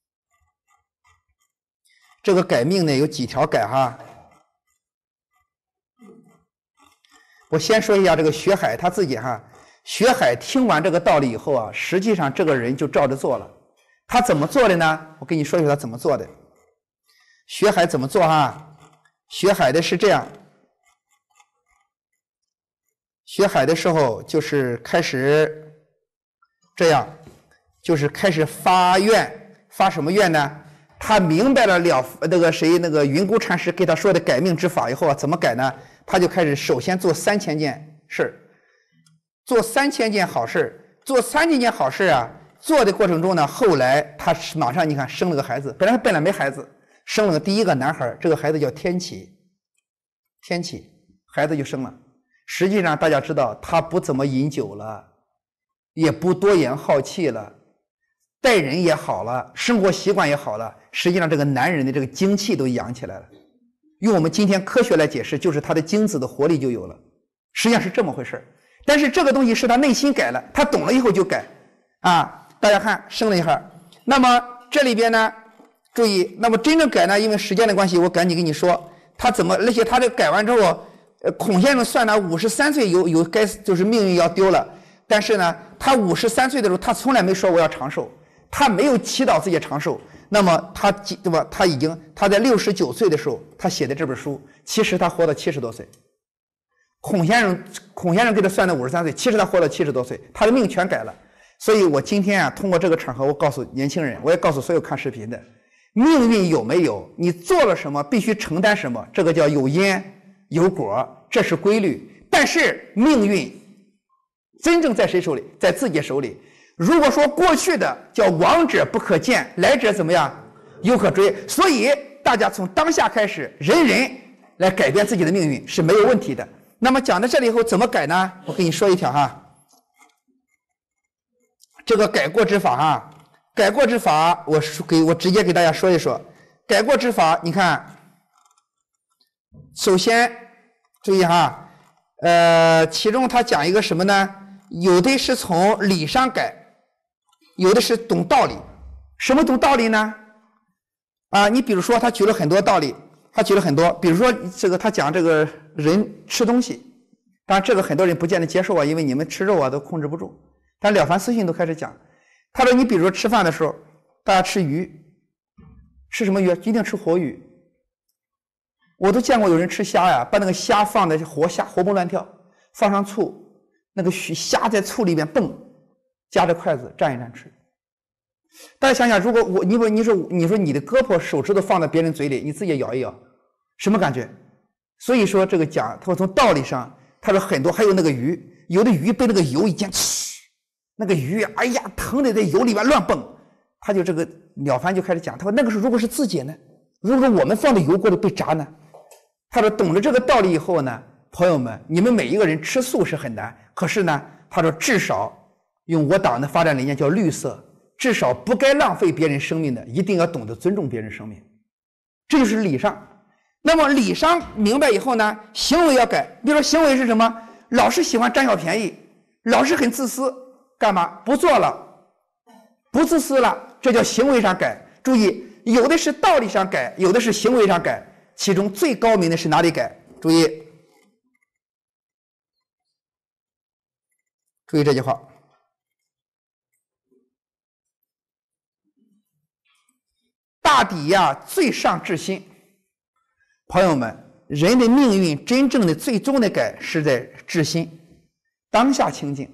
这个改命呢有几条改哈。我先说一下这个学海他自己哈，学海听完这个道理以后啊，实际上这个人就照着做了。他怎么做的呢？我跟你说一说他怎么做的。学海怎么做哈？学海的是这样，学海的时候就是开始这样，就是开始发愿，发什么愿呢？他明白了了那个谁那个云谷禅师给他说的改命之法以后啊，怎么改呢？他就开始首先做三千件事，做三千件好事，做三千件好事啊。做的过程中呢，后来他马上你看生了个孩子，本来他本来没孩子，生了个第一个男孩，这个孩子叫天启，天启孩子就生了。实际上大家知道，他不怎么饮酒了，也不多言好气了，待人也好了，生活习惯也好了。实际上这个男人的这个精气都养起来了。用我们今天科学来解释，就是他的精子的活力就有了，实际上是这么回事。但是这个东西是他内心改了，他懂了以后就改啊。大家看生了一孩，那么这里边呢注意，那么真正改呢，因为时间的关系我赶紧跟你说他怎么，而且他这改完之后，呃孔先生算他五十三岁有有该就是命运要丢了，但是呢他五十三岁的时候他从来没说我要长寿，他没有祈祷自己长寿。那么他对吧？他已经他在六十九岁的时候，他写的这本书，其实他活到七十多岁。孔先生，孔先生给他算的五十三岁，其实他活到七十多岁，他的命全改了。所以我今天啊，通过这个场合，我告诉年轻人，我也告诉所有看视频的，命运有没有？你做了什么，必须承担什么，这个叫有因有果，这是规律。但是命运真正在谁手里？在自己手里。如果说过去的叫往者不可见，来者怎么样？犹可追。所以大家从当下开始，人人来改变自己的命运是没有问题的。那么讲到这里以后，怎么改呢？我跟你说一条哈，这个改过之法哈，改过之法，我给我直接给大家说一说。改过之法，你看，首先注意哈，呃，其中他讲一个什么呢？有的是从理上改。有的是懂道理， 什么懂道理呢？啊，你比如说他举了很多道理，他举了很多，比如说这个他讲这个人吃东西，当然这个很多人不见得接受啊，因为你们吃肉啊都控制不住。但《了凡四训》都开始讲，他说你比如说吃饭的时候，大家吃鱼，吃什么鱼？一定吃活鱼。我都见过有人吃虾呀，把那个虾放在活虾活蹦乱跳，放上醋，那个虾在醋里面蹦，夹着筷子蘸一蘸吃。大家想想，如果我你说你说你说你的胳膊手指头放在别人嘴里，你自己也咬一咬，什么感觉？所以说这个讲，他说从道理上，他说很多，还有那个鱼，有的鱼被那个油一溅，那个鱼哎呀疼的在油里面乱蹦，他就这个了凡就开始讲，他说那个是如果是自己呢，如果我们放在油锅里被炸呢？他说懂了这个道理以后呢，朋友们，你们每一个人吃素是很难，可是呢，他说至少用我党的发展理念叫绿色，至少不该浪费别人生命的，一定要懂得尊重别人生命，这就是礼上。那么礼上明白以后呢，行为要改。比如说行为是什么？老是喜欢占小便宜，老是很自私，干嘛？不做了，不自私了，这叫行为上改。注意，有的是道理上改，有的是行为上改。其中最高明的是哪里改？注意，注意这句话：大抵呀，最上至心。朋友们，人的命运真正的最终的改是在至心，当下清净。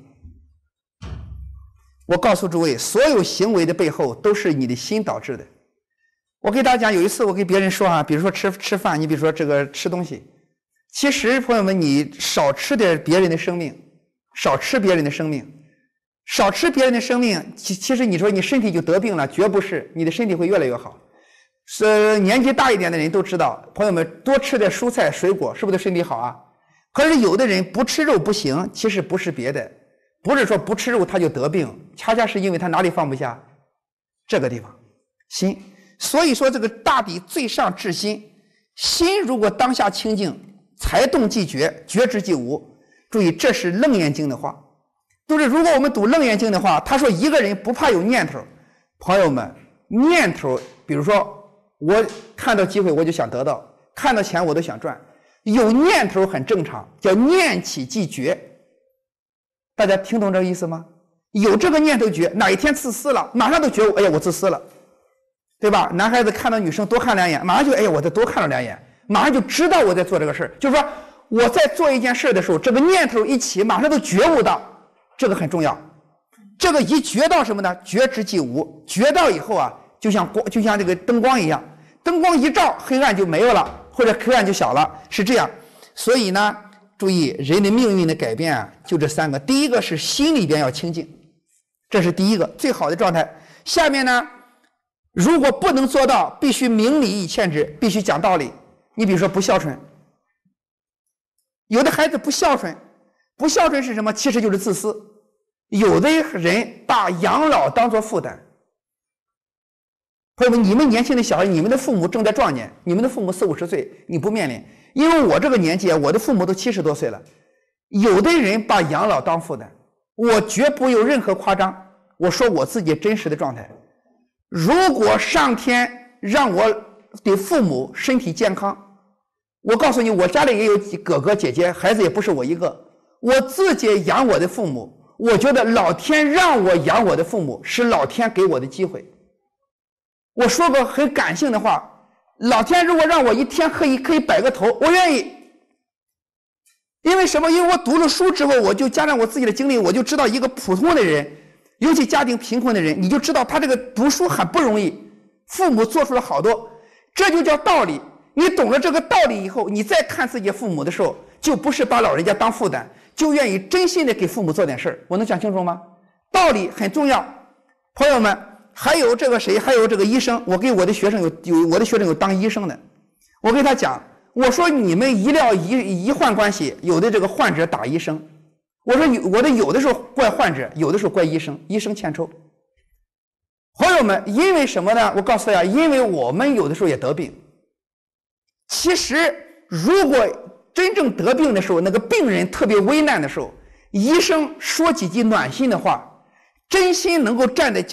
我告诉诸位，所有行为的背后都是你的心导致的。我给大家讲，有一次我给别人说啊，比如说吃吃饭，你比如说这个吃东西，其实朋友们，你少吃点别人的生命，少吃别人的生命，少吃别人的生命，其其实你说你身体就得病了，绝不是，你的身体会越来越好。是年纪大一点的人都知道，朋友们多吃点蔬菜水果，是不是对身体好啊？可是有的人不吃肉不行，其实不是别的，不是说不吃肉他就得病，恰恰是因为他哪里放不下？这个地方，心。所以说这个大抵最上至心，心如果当下清净，才动即觉，觉知即无。注意，这是楞严经的话。就是如果我们读楞严经的话，他说一个人不怕有念头。朋友们，念头，比如说我看到机会我就想得到，看到钱我都想赚，有念头很正常，叫念起即觉。大家听懂这个意思吗？有这个念头觉，哪一天自私了，马上都觉悟，哎呀我自私了，对吧？男孩子看到女生多看两眼，马上就哎呀我再多看了两眼，马上就知道我在做这个事儿。就是说我在做一件事的时候，这个念头一起，马上都觉悟到，这个很重要。这个一觉到什么呢？觉知即无。觉到以后啊，就像光，就像这个灯光一样，灯光一照，黑暗就没有了，或者黑暗就小了，是这样。所以呢，注意人的命运的改变啊，就这三个。第一个是心里边要清净，这是第一个最好的状态。下面呢，如果不能做到，必须明理以劝之，必须讲道理。你比如说不孝顺，有的孩子不孝顺，不孝顺是什么？其实就是自私。有的人把养老当作负担。朋友们，你们年轻的小孩，你们的父母正在壮年，你们的父母四五十岁，你不面临。因为我这个年纪，我的父母都七十多岁了。有的人把养老当负担，我绝不有任何夸张，我说我自己真实的状态。如果上天让我的父母身体健康，我告诉你，我家里也有哥哥姐姐，孩子也不是我一个，我自己养我的父母，我觉得老天让我养我的父母是老天给我的机会。我说个很感性的话，老天如果让我一天可以可以摆个头，我愿意。因为什么？因为我读了书之后，我就加上我自己的经历，我就知道一个普通的人，尤其家庭贫困的人，你就知道他这个读书很不容易，父母做出了好多，这就叫道理。你懂了这个道理以后，你再看自己父母的时候，就不是把老人家当负担，就愿意真心的给父母做点事儿。我能讲清楚吗？道理很重要，朋友们。还有这个谁？还有这个医生。我给我的学生有有我的学生有当医生的，我跟他讲，我说你们医疗医医患关系，有的这个患者打医生，我说有我的有的时候怪患者，有的时候怪医生，医生欠抽。朋友们，因为什么呢？我告诉大家，因为我们有的时候也得病。其实如果真正得病的时候，那个病人特别危难的时候，医生说几句暖心的话，真心能够站在角度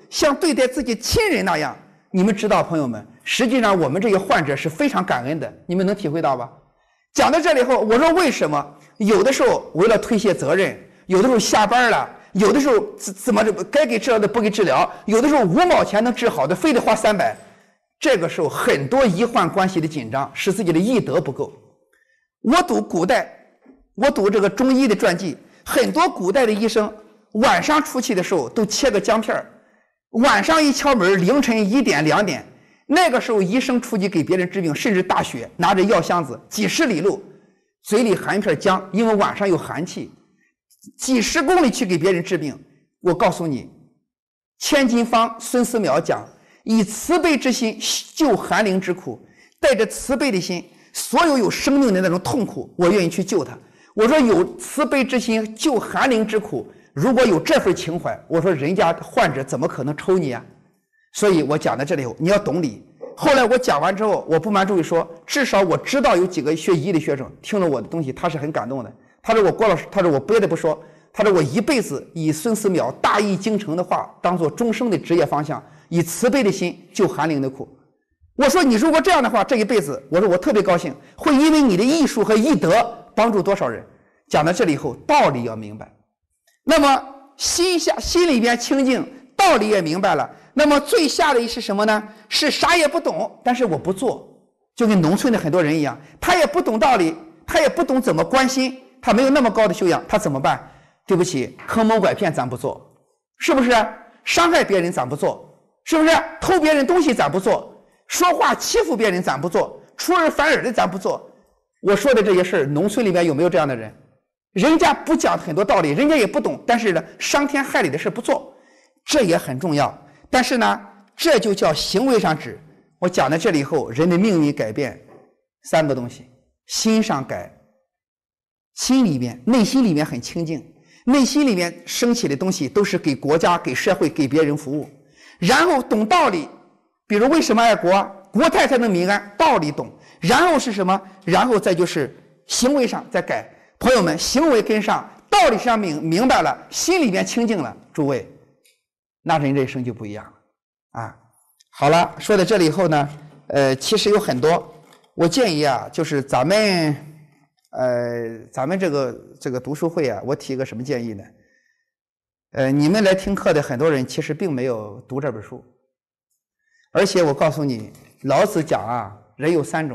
像对待自己亲人那样。你们知道，朋友们，实际上我们这些患者是非常感恩的，你们能体会到吧？讲到这里后，我说为什么有的时候为了推卸责任，有的时候下班了，有的时候怎怎么该给治疗的不给治疗，有的时候五毛钱能治好的非得花三百，这个时候很多医患关系的紧张使自己的医德不够。我读古代，我读这个中医的传记，很多古代的医生晚上出去的时候都切个姜片，晚上一敲门，凌晨一点两点，那个时候医生出去给别人治病，甚至大雪拿着药箱子几十里路，嘴里含一片姜，因为晚上有寒气，几十公里去给别人治病。我告诉你，千金方孙思邈讲，以慈悲之心救寒灵之苦，带着慈悲的心，所有有生命的那种痛苦，我愿意去救他。我说有慈悲之心救寒灵之苦，如果有这份情怀，我说人家患者怎么可能抽你啊？所以我讲到这里，你要懂理。后来我讲完之后，我不瞒诸位说，至少我知道有几个学医的学生听了我的东西，他是很感动的。他说我郭老师，他说我别的不说，他说我一辈子以孙思邈大义精诚的话当做终生的职业方向，以慈悲的心救寒灵的苦。我说你如果这样的话，这一辈子，我说我特别高兴，会因为你的艺术和艺德帮助多少人。讲到这里以后，道理要明白，那么心下心里边清净，道理也明白了。那么最下的是什么呢？是啥也不懂，但是我不做，就跟农村的很多人一样，他也不懂道理，他也不懂怎么关心，他没有那么高的修养，他怎么办？对不起，坑蒙拐骗咱不做，是不是？伤害别人咱不做，是不是？偷别人东西咱不做，说话欺负别人咱不做，出尔反尔的咱不做。我说的这些事儿，农村里面有没有这样的人？人家不讲很多道理，人家也不懂，但是呢，伤天害理的事不做，这也很重要。但是呢，这就叫行为上止。我讲到这里以后，人的命运改变三个东西：心上改，心里面、内心里面很清净，内心里面升起的东西都是给国家、给社会、给别人服务。然后懂道理，比如为什么爱国，国泰才能民安，道理懂。然后是什么？然后再就是行为上再改。朋友们，行为跟上，道理上明明白了，心里面清净了，诸位，那人这一生就不一样了啊！好了，说到这里以后呢，呃，其实有很多，我建议啊，就是咱们，呃，咱们这个这个读书会啊，我提一个什么建议呢？呃，你们来听课的很多人其实并没有读这本书，而且我告诉你，老子讲啊，人有三种，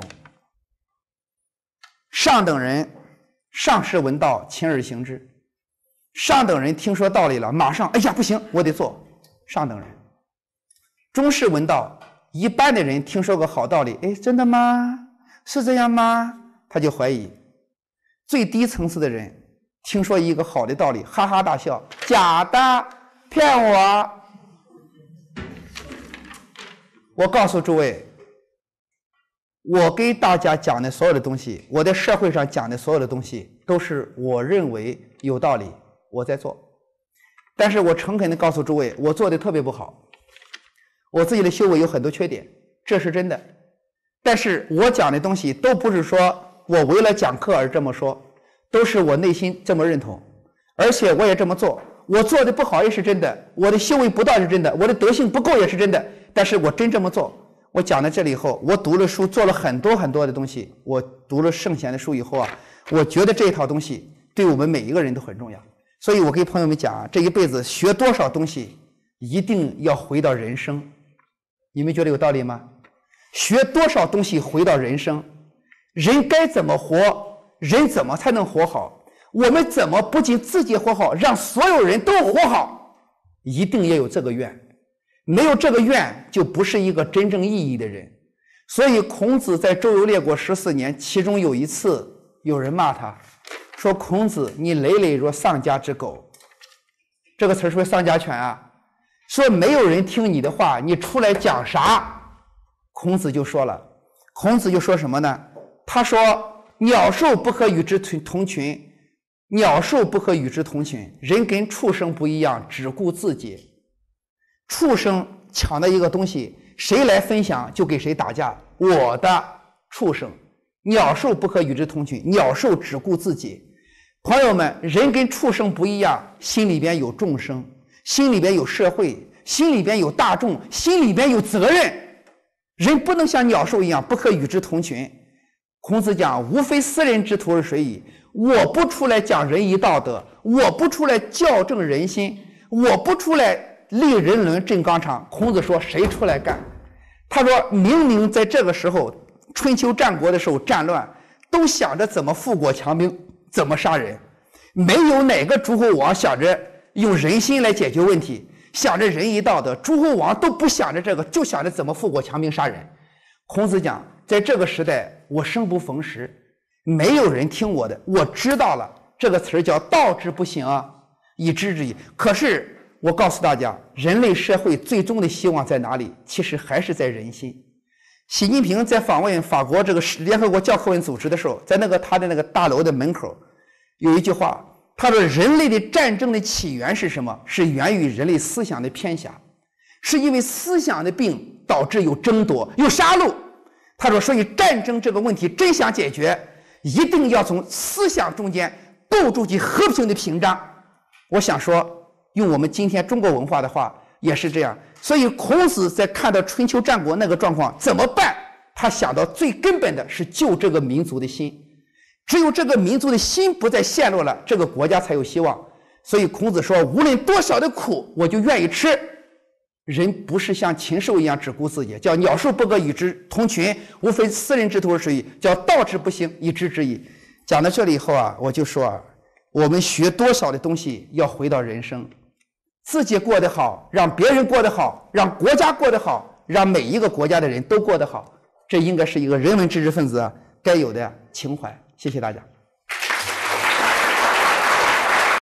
上等人。上士闻道，勤而行之。上等人听说道理了，马上哎呀不行，我得做。上等人。中士闻道，一般的人听说个好道理，哎，真的吗？是这样吗？他就怀疑。最低层次的人听说一个好的道理，哈哈大笑，假的，骗我。我告诉诸位，我给大家讲的所有的东西，我在社会上讲的所有的东西，都是我认为有道理，我在做。但是我诚恳地告诉诸位，我做的特别不好，我自己的修为有很多缺点，这是真的。但是我讲的东西都不是说我为了讲课而这么说，都是我内心这么认同，而且我也这么做。我做的不好也是真的，我的修为不到是真的，我的德性不够也是真的，但是我真这么做。我讲到这里以后，我读了书，做了很多很多的东西。我读了圣贤的书以后啊，我觉得这一套东西对我们每一个人都很重要。所以我给朋友们讲啊，这一辈子学多少东西，一定要回到人生。你们觉得有道理吗？学多少东西回到人生，人该怎么活，人怎么才能活好？我们怎么不仅自己活好，让所有人都活好？一定要有这个愿。没有这个愿，就不是一个真正意义的人。所以孔子在周游列国十四年，其中有一次有人骂他，说孔子你累累若丧家之狗。这个词是不是丧家犬啊？说没有人听你的话，你出来讲啥？孔子就说了，孔子就说什么呢？他说鸟兽不可与之同群，鸟兽不可与之同群，人跟畜生不一样，只顾自己。畜生抢的一个东西，谁来分享就给谁打架，我的畜生。鸟兽不可与之同群，鸟兽只顾自己。朋友们，人跟畜生不一样，心里边有众生，心里边有社会， 心里边有大众，心里边有责任。人不能像鸟兽一样不可与之同群。孔子讲，无非斯人之徒而谁矣。我不出来讲仁义道德，我不出来校正人心，我不出来立人伦正纲常，孔子说谁出来干？他说明明在这个时候，春秋战国的时候战乱，都想着怎么富国强兵，怎么杀人，没有哪个诸侯王想着用人心来解决问题，想着仁义道德，诸侯王都不想着这个，就想着怎么富国强兵杀人。孔子讲，在这个时代，我生不逢时，没有人听我的，我知道了，这个词儿叫道之不行啊，以知之矣。可是我告诉大家，人类社会最终的希望在哪里？其实还是在人心。习近平在访问法国这个联合国教科文组织的时候，在那个他的那个大楼的门口，有一句话，他说人类的战争的起源是什么？是源于人类思想的偏狭，是因为思想的病导致有争夺，有杀戮。他说，所以战争这个问题真想解决，一定要从思想中间构筑起和平的屏障。我想说，用我们今天中国文化的话也是这样。所以孔子在看到春秋战国那个状况怎么办，他想到最根本的是救这个民族的心。只有这个民族的心不再陷落了，这个国家才有希望。所以孔子说，无论多少的苦我就愿意吃。人不是像禽兽一样只顾自己，叫鸟兽不可与之同群，无非斯人之徒而谁矣，叫道之不行，以知之矣。讲到这里以后啊，我就说啊，我们学多少的东西要回到人生，自己过得好，让别人过得好，让国家过得好，让每一个国家的人都过得好，这应该是一个人文知识分子该有的情怀。谢谢大家。